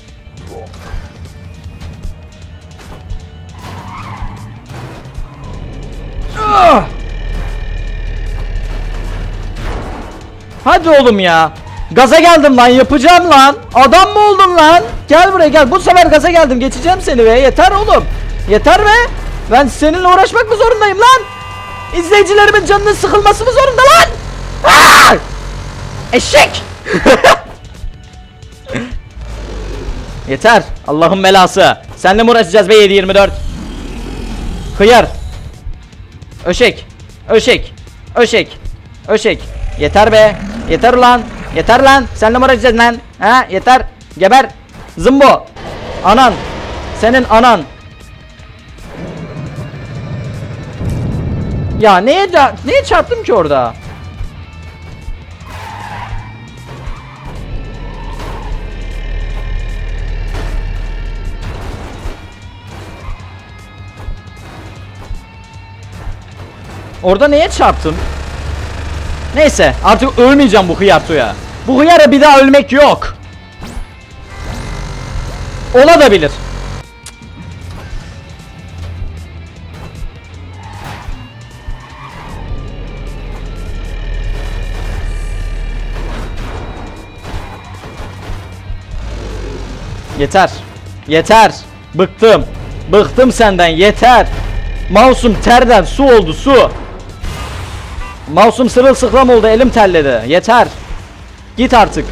Ah! Hadi oğlum ya. Gaza geldim lan, yapacağım lan. Adam mı oldun lan? Gel buraya gel. Bu sefer gaza geldim. Geçeceğim seni be. Yeter oğlum. Yeter be. Ben seninle uğraşmak mı zorundayım lan? İzleyicilerimin canının sıkılması mı zorunda lan? Ah! Eşek. Yeter. Allah'ın belası. Seninle mi uğraşacağız be yedi yirmi dört? Hıyar. Öşek. Öşek. Öşek. Öşek. Yeter be. Yeter ulan. Yeter lan. Seninle mi uğraşacağız lan? Ha? Yeter. Geber. Zımbo. Anan. Senin anan. Ya neye neye çarptım ki orada? Orada neye çarptım? Neyse artık ölmeyeceğim bu hıyartoya. Bu hıyara bir daha ölmek yok. Ola da bilir. Yeter. Yeter. Bıktım. Bıktım senden, yeter. Mouse'um terden su oldu, su. Mouse'um sırılsıklam oldu, elim terledi. Yeter. Git artık.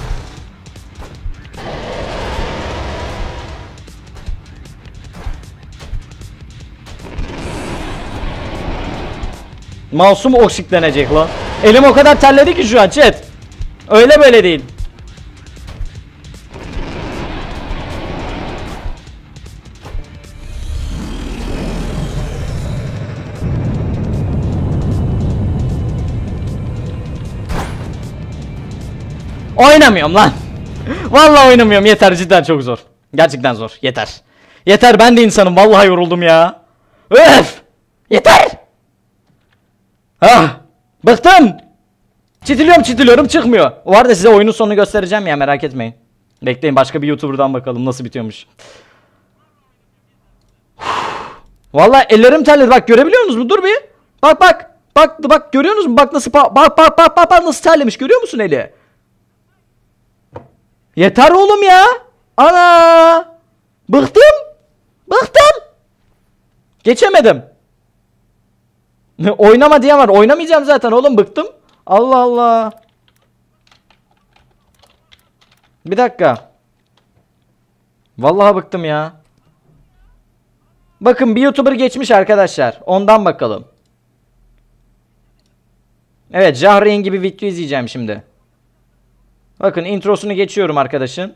Mouse'um oksitlenecek lan. Elim o kadar terledi ki şu an chat. Öyle böyle değil. Oynamıyorum lan. Vallahi oynamıyorum, yeter, cidden çok zor. Gerçekten zor, yeter. Yeter, ben de insanım, vallahi yoruldum ya. Öf! Yeter! Ah! Bıktım! Çitiliyorum çitiliyorum, çıkmıyor. O arada size oyunun sonunu göstereceğim ya, merak etmeyin. Bekleyin, başka bir YouTuber'dan bakalım nasıl bitiyormuş. Vallahi ellerim terledi. Bak görebiliyor musunuz mu? Dur bir. Bak bak. Bak bak görüyor musunuz mu? Bak nasıl bak bak bak bak bak nasıl terlemiş. Görüyor musun eli? Yeter oğlum ya. Ana. Bıktım. Bıktım. Geçemedim. Oynama diye var. Oynamayacağım zaten oğlum, bıktım. Allah Allah. Bir dakika. Vallahi bıktım ya. Bakın bir YouTuber geçmiş arkadaşlar. Ondan bakalım. Evet, Jahreyn gibi video izleyeceğim şimdi. Bakın introsunu geçiyorum arkadaşın.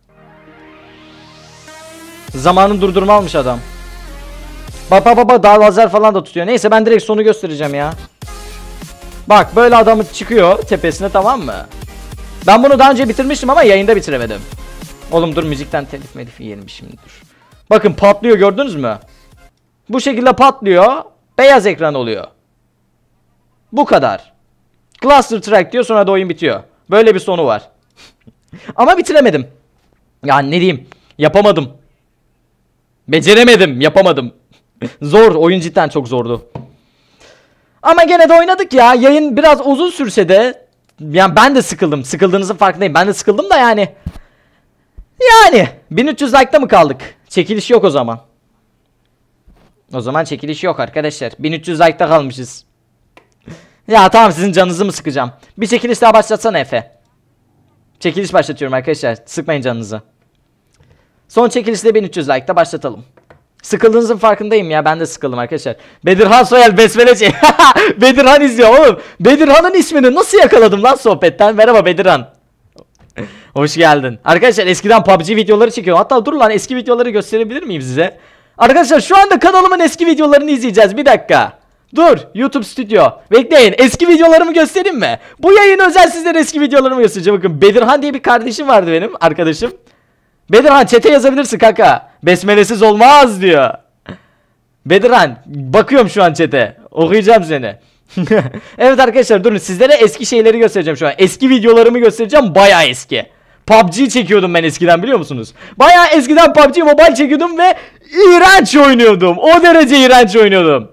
Zamanı durdurma almış adam. Baba baba daha lazer falan da tutuyor. Neyse ben direkt sonu göstereceğim ya. Bak böyle adamı çıkıyor tepesine, tamam mı? Ben bunu daha önce bitirmiştim ama yayında bitiremedim. Oğlum dur, müzikten telif melif yiyelim şimdi, dur. Bakın patlıyor, gördünüz mü? Bu şekilde patlıyor. Beyaz ekran oluyor. Bu kadar. Cluster track diyor, sonra da oyun bitiyor. Böyle bir sonu var. Ama bitiremedim. Yani ne diyeyim? Yapamadım. Beceremedim, yapamadım. Zor, oyun cidden çok zordu. Ama gene de oynadık ya. Yayın biraz uzun sürse de, yani ben de sıkıldım. Sıkıldığınızın farkındayım. Ben de sıkıldım da yani. Yani bin üç yüz like'ta mı kaldık? Çekiliş yok o zaman. O zaman çekiliş yok arkadaşlar. bin üç yüz like'ta kalmışız. Ya tamam, sizin canınızı mı sıkacağım? Bir çekiliş daha başlatsana Efe. Çekiliş başlatıyorum arkadaşlar. Sıkmayın canınızı. Son çekilişte bin üç yüz like'ta başlatalım. Sıkıldığınızın farkındayım ya, ben de sıkıldım arkadaşlar. Bedirhan Soyal besmele şey. Bedirhan izliyor oğlum. Bedirhan'ın ismini nasıl yakaladım lan sohbetten? Merhaba Bedirhan. Hoş geldin. Arkadaşlar eskiden P U B G videoları çekiyorum. Hatta dur lan, eski videoları gösterebilir miyim size? Arkadaşlar şu anda kanalımın eski videolarını izleyeceğiz. Bir dakika. Dur, YouTube Studio. Bekleyin, eski videolarımı göstereyim mi? Bu yayın özel sizlere eski videolarımı göstereceğim. Bakın Bedirhan diye bir kardeşim vardı benim, arkadaşım. Bedirhan chat'e yazabilirsin kanka. Besmelesiz olmaz diyor. Bedirhan bakıyorum şu an chat'e. Okuyacağım seni. Evet arkadaşlar durun, sizlere eski şeyleri göstereceğim şu an. Eski videolarımı göstereceğim, bayağı eski. P U B G çekiyordum ben eskiden, biliyor musunuz? Bayağı eskiden P U B G Mobile çekiyordum ve iğrenç oynuyordum. O derece iğrenç oynuyordum.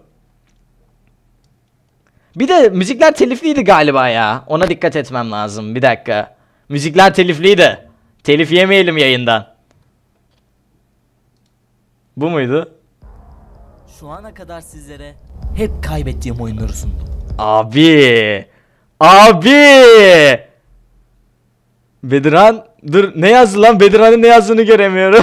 Bir de müzikler telifliydi galiba ya. Ona dikkat etmem lazım. Bir dakika. Müzikler telifliydi. Telif yemeyelim yayından. Bu muydu? Şu ana kadar sizlere hep kaybettiğim oyunları sundum. Abi. Abi. Bedirhan. Dur, ne yazdı lan? Bedirhan'ın ne yazdığını göremiyorum.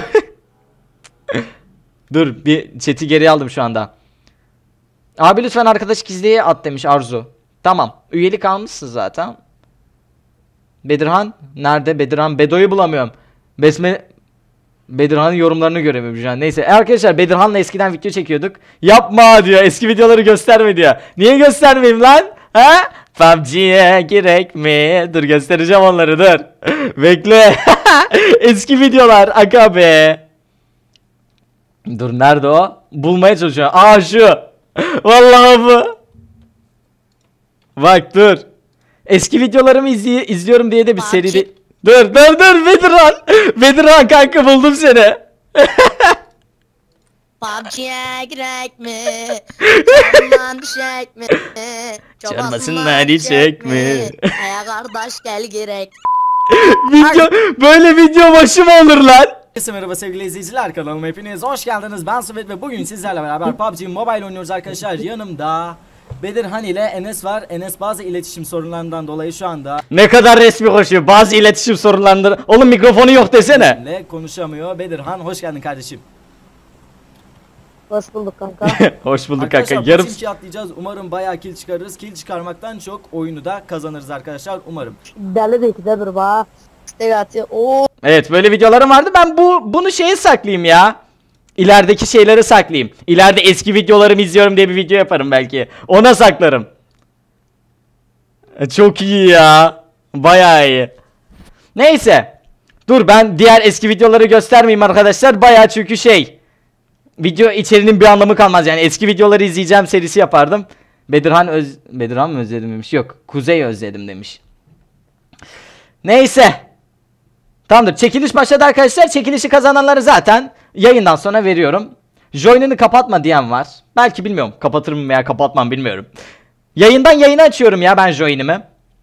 Dur bir chat'i geri aldım şu anda. Abi lütfen arkadaş gizliye at demiş Arzu. Tamam. Üyelik almışsın zaten. Bedirhan nerede? Bedirhan, Bedo'yu bulamıyorum. Besme Bedirhan'ın yorumlarını göremiyorum şu an. Neyse arkadaşlar, Bedirhan'la eskiden video çekiyorduk. Yapma diyor. Eski videoları gösterme diyor. Niye göstermeyeyim lan? Ha? P U B G'ye gerek mi? Dur göstereceğim onları, dur. Bekle. Eski videolar aga be. Dur nerede o? Bulmaya çalışıyorum. Aa şu. Vallahi bu. Bak dur. Eski videolarımı izley izliyorum diye de bir seri de... Dur dur dur Bedirhan. Bedirhan kanka, buldum seni. P U B G'ye girek mi? Çorman düşek mi? Çormasından içecek mi? Aya kardeş gel girek. Video böyle video başı mı olur lan? Herkese merhaba sevgili izleyiciler, kanalıma hepiniz hoş geldiniz. Ben Sıvet ve bugün sizlerle beraber P U B G Mobile oynuyoruz arkadaşlar. Yanımda Bedirhan ile Enes var. Enes bazı iletişim sorunlarından dolayı şu anda Ne kadar resmi koşuyor. Bazı iletişim sorunlarında. Oğlum mikrofonu yok desene. bizimle konuşamıyor. Bedirhan hoş geldin kardeşim. Hoş bulduk kanka. Hoş bulduk Arkadaşlar kanka. Yarım bu teamki atlayacağız. Umarım bayağı kill çıkarırız. Kill çıkarmaktan çok oyunu da kazanırız arkadaşlar. Umarım. Deli de ikide bir bak. İstek atıyor. Oo. Evet, böyle videolarım vardı. Ben bu bunu şeye saklayayım ya. İlerideki şeyleri saklayayım. İleride eski videolarımı izliyorum diye bir video yaparım belki. Ona saklarım. E, Çok iyi ya. Bayağı iyi. Neyse. Dur ben diğer eski videoları göstermeyeyim arkadaşlar. Bayağı çünkü şey. Video içeriğinin bir anlamı kalmaz yani. Eski videoları izleyeceğim serisi yapardım. Bedirhan öz Bedirhan mı özledim demiş. Yok. Kuzey özledim demiş. Neyse. Tamamdır. Çekiliş başladı arkadaşlar. Çekilişi kazananları zaten yayından sonra veriyorum. Join'ini kapatma diyen var. Belki bilmiyorum. Kapatırım veya kapatmam bilmiyorum. Yayından yayını açıyorum ya ben join'imi.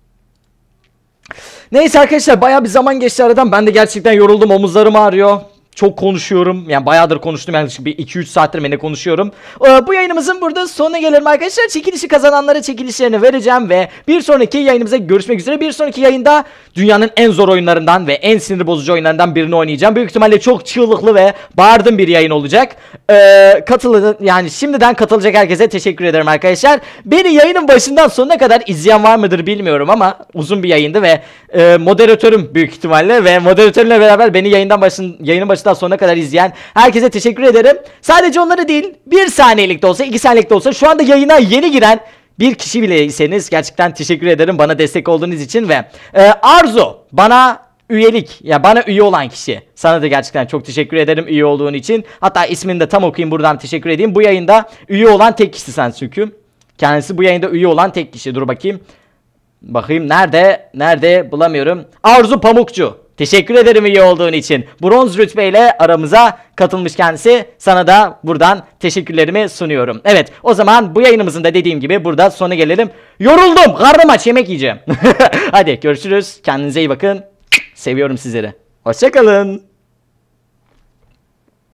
Neyse arkadaşlar bayağı bir zaman geçti aradan. Ben de gerçekten yoruldum. Omuzlarım ağrıyor. Çok konuşuyorum. Yani bayağıdır konuştum. Yani bir iki üç saattir beni konuşuyorum. Ee, bu yayınımızın burada sonuna gelelim arkadaşlar. Çekilişi kazananlara çekilişlerini vereceğim ve bir sonraki yayınımıza görüşmek üzere. Bir sonraki yayında dünyanın en zor oyunlarından ve en sinir bozucu oyunlarından birini oynayacağım. Büyük ihtimalle çok çığlıklı ve bağırdığım bir yayın olacak. Ee, katılın yani şimdiden katılacak herkese teşekkür ederim arkadaşlar. Beni yayının başından sonuna kadar izleyen var mıdır bilmiyorum ama uzun bir yayındı ve e, moderatörüm büyük ihtimalle ve moderatörümle beraber beni yayından başın yayının başından sonuna kadar izleyen herkese teşekkür ederim. Sadece onları değil, bir saniyelik de olsa, iki saniyelik de olsa şu anda yayına yeni giren bir kişi bileyseniz gerçekten teşekkür ederim bana destek olduğunuz için ve e, Arzu bana üyelik ya bana üye olan kişi, sana da gerçekten çok teşekkür ederim üye olduğun için. Hatta ismini de tam okuyayım buradan teşekkür edeyim. Bu yayında üye olan tek kişi sen çünkü. Kendisi bu yayında üye olan tek kişi. Dur bakayım. Bakayım nerede? Nerede? Bulamıyorum. Arzu Pamukçu. Teşekkür ederim üye olduğun için. Bronz rütbeyle aramıza katılmış kendisi. Sana da buradan teşekkürlerimi sunuyorum. Evet o zaman bu yayınımızın da dediğim gibi burada sona gelelim. Yoruldum. Karnım aç, yemek yiyeceğim. Hadi görüşürüz. Kendinize iyi bakın. Seviyorum sizleri. Hoşça kalın.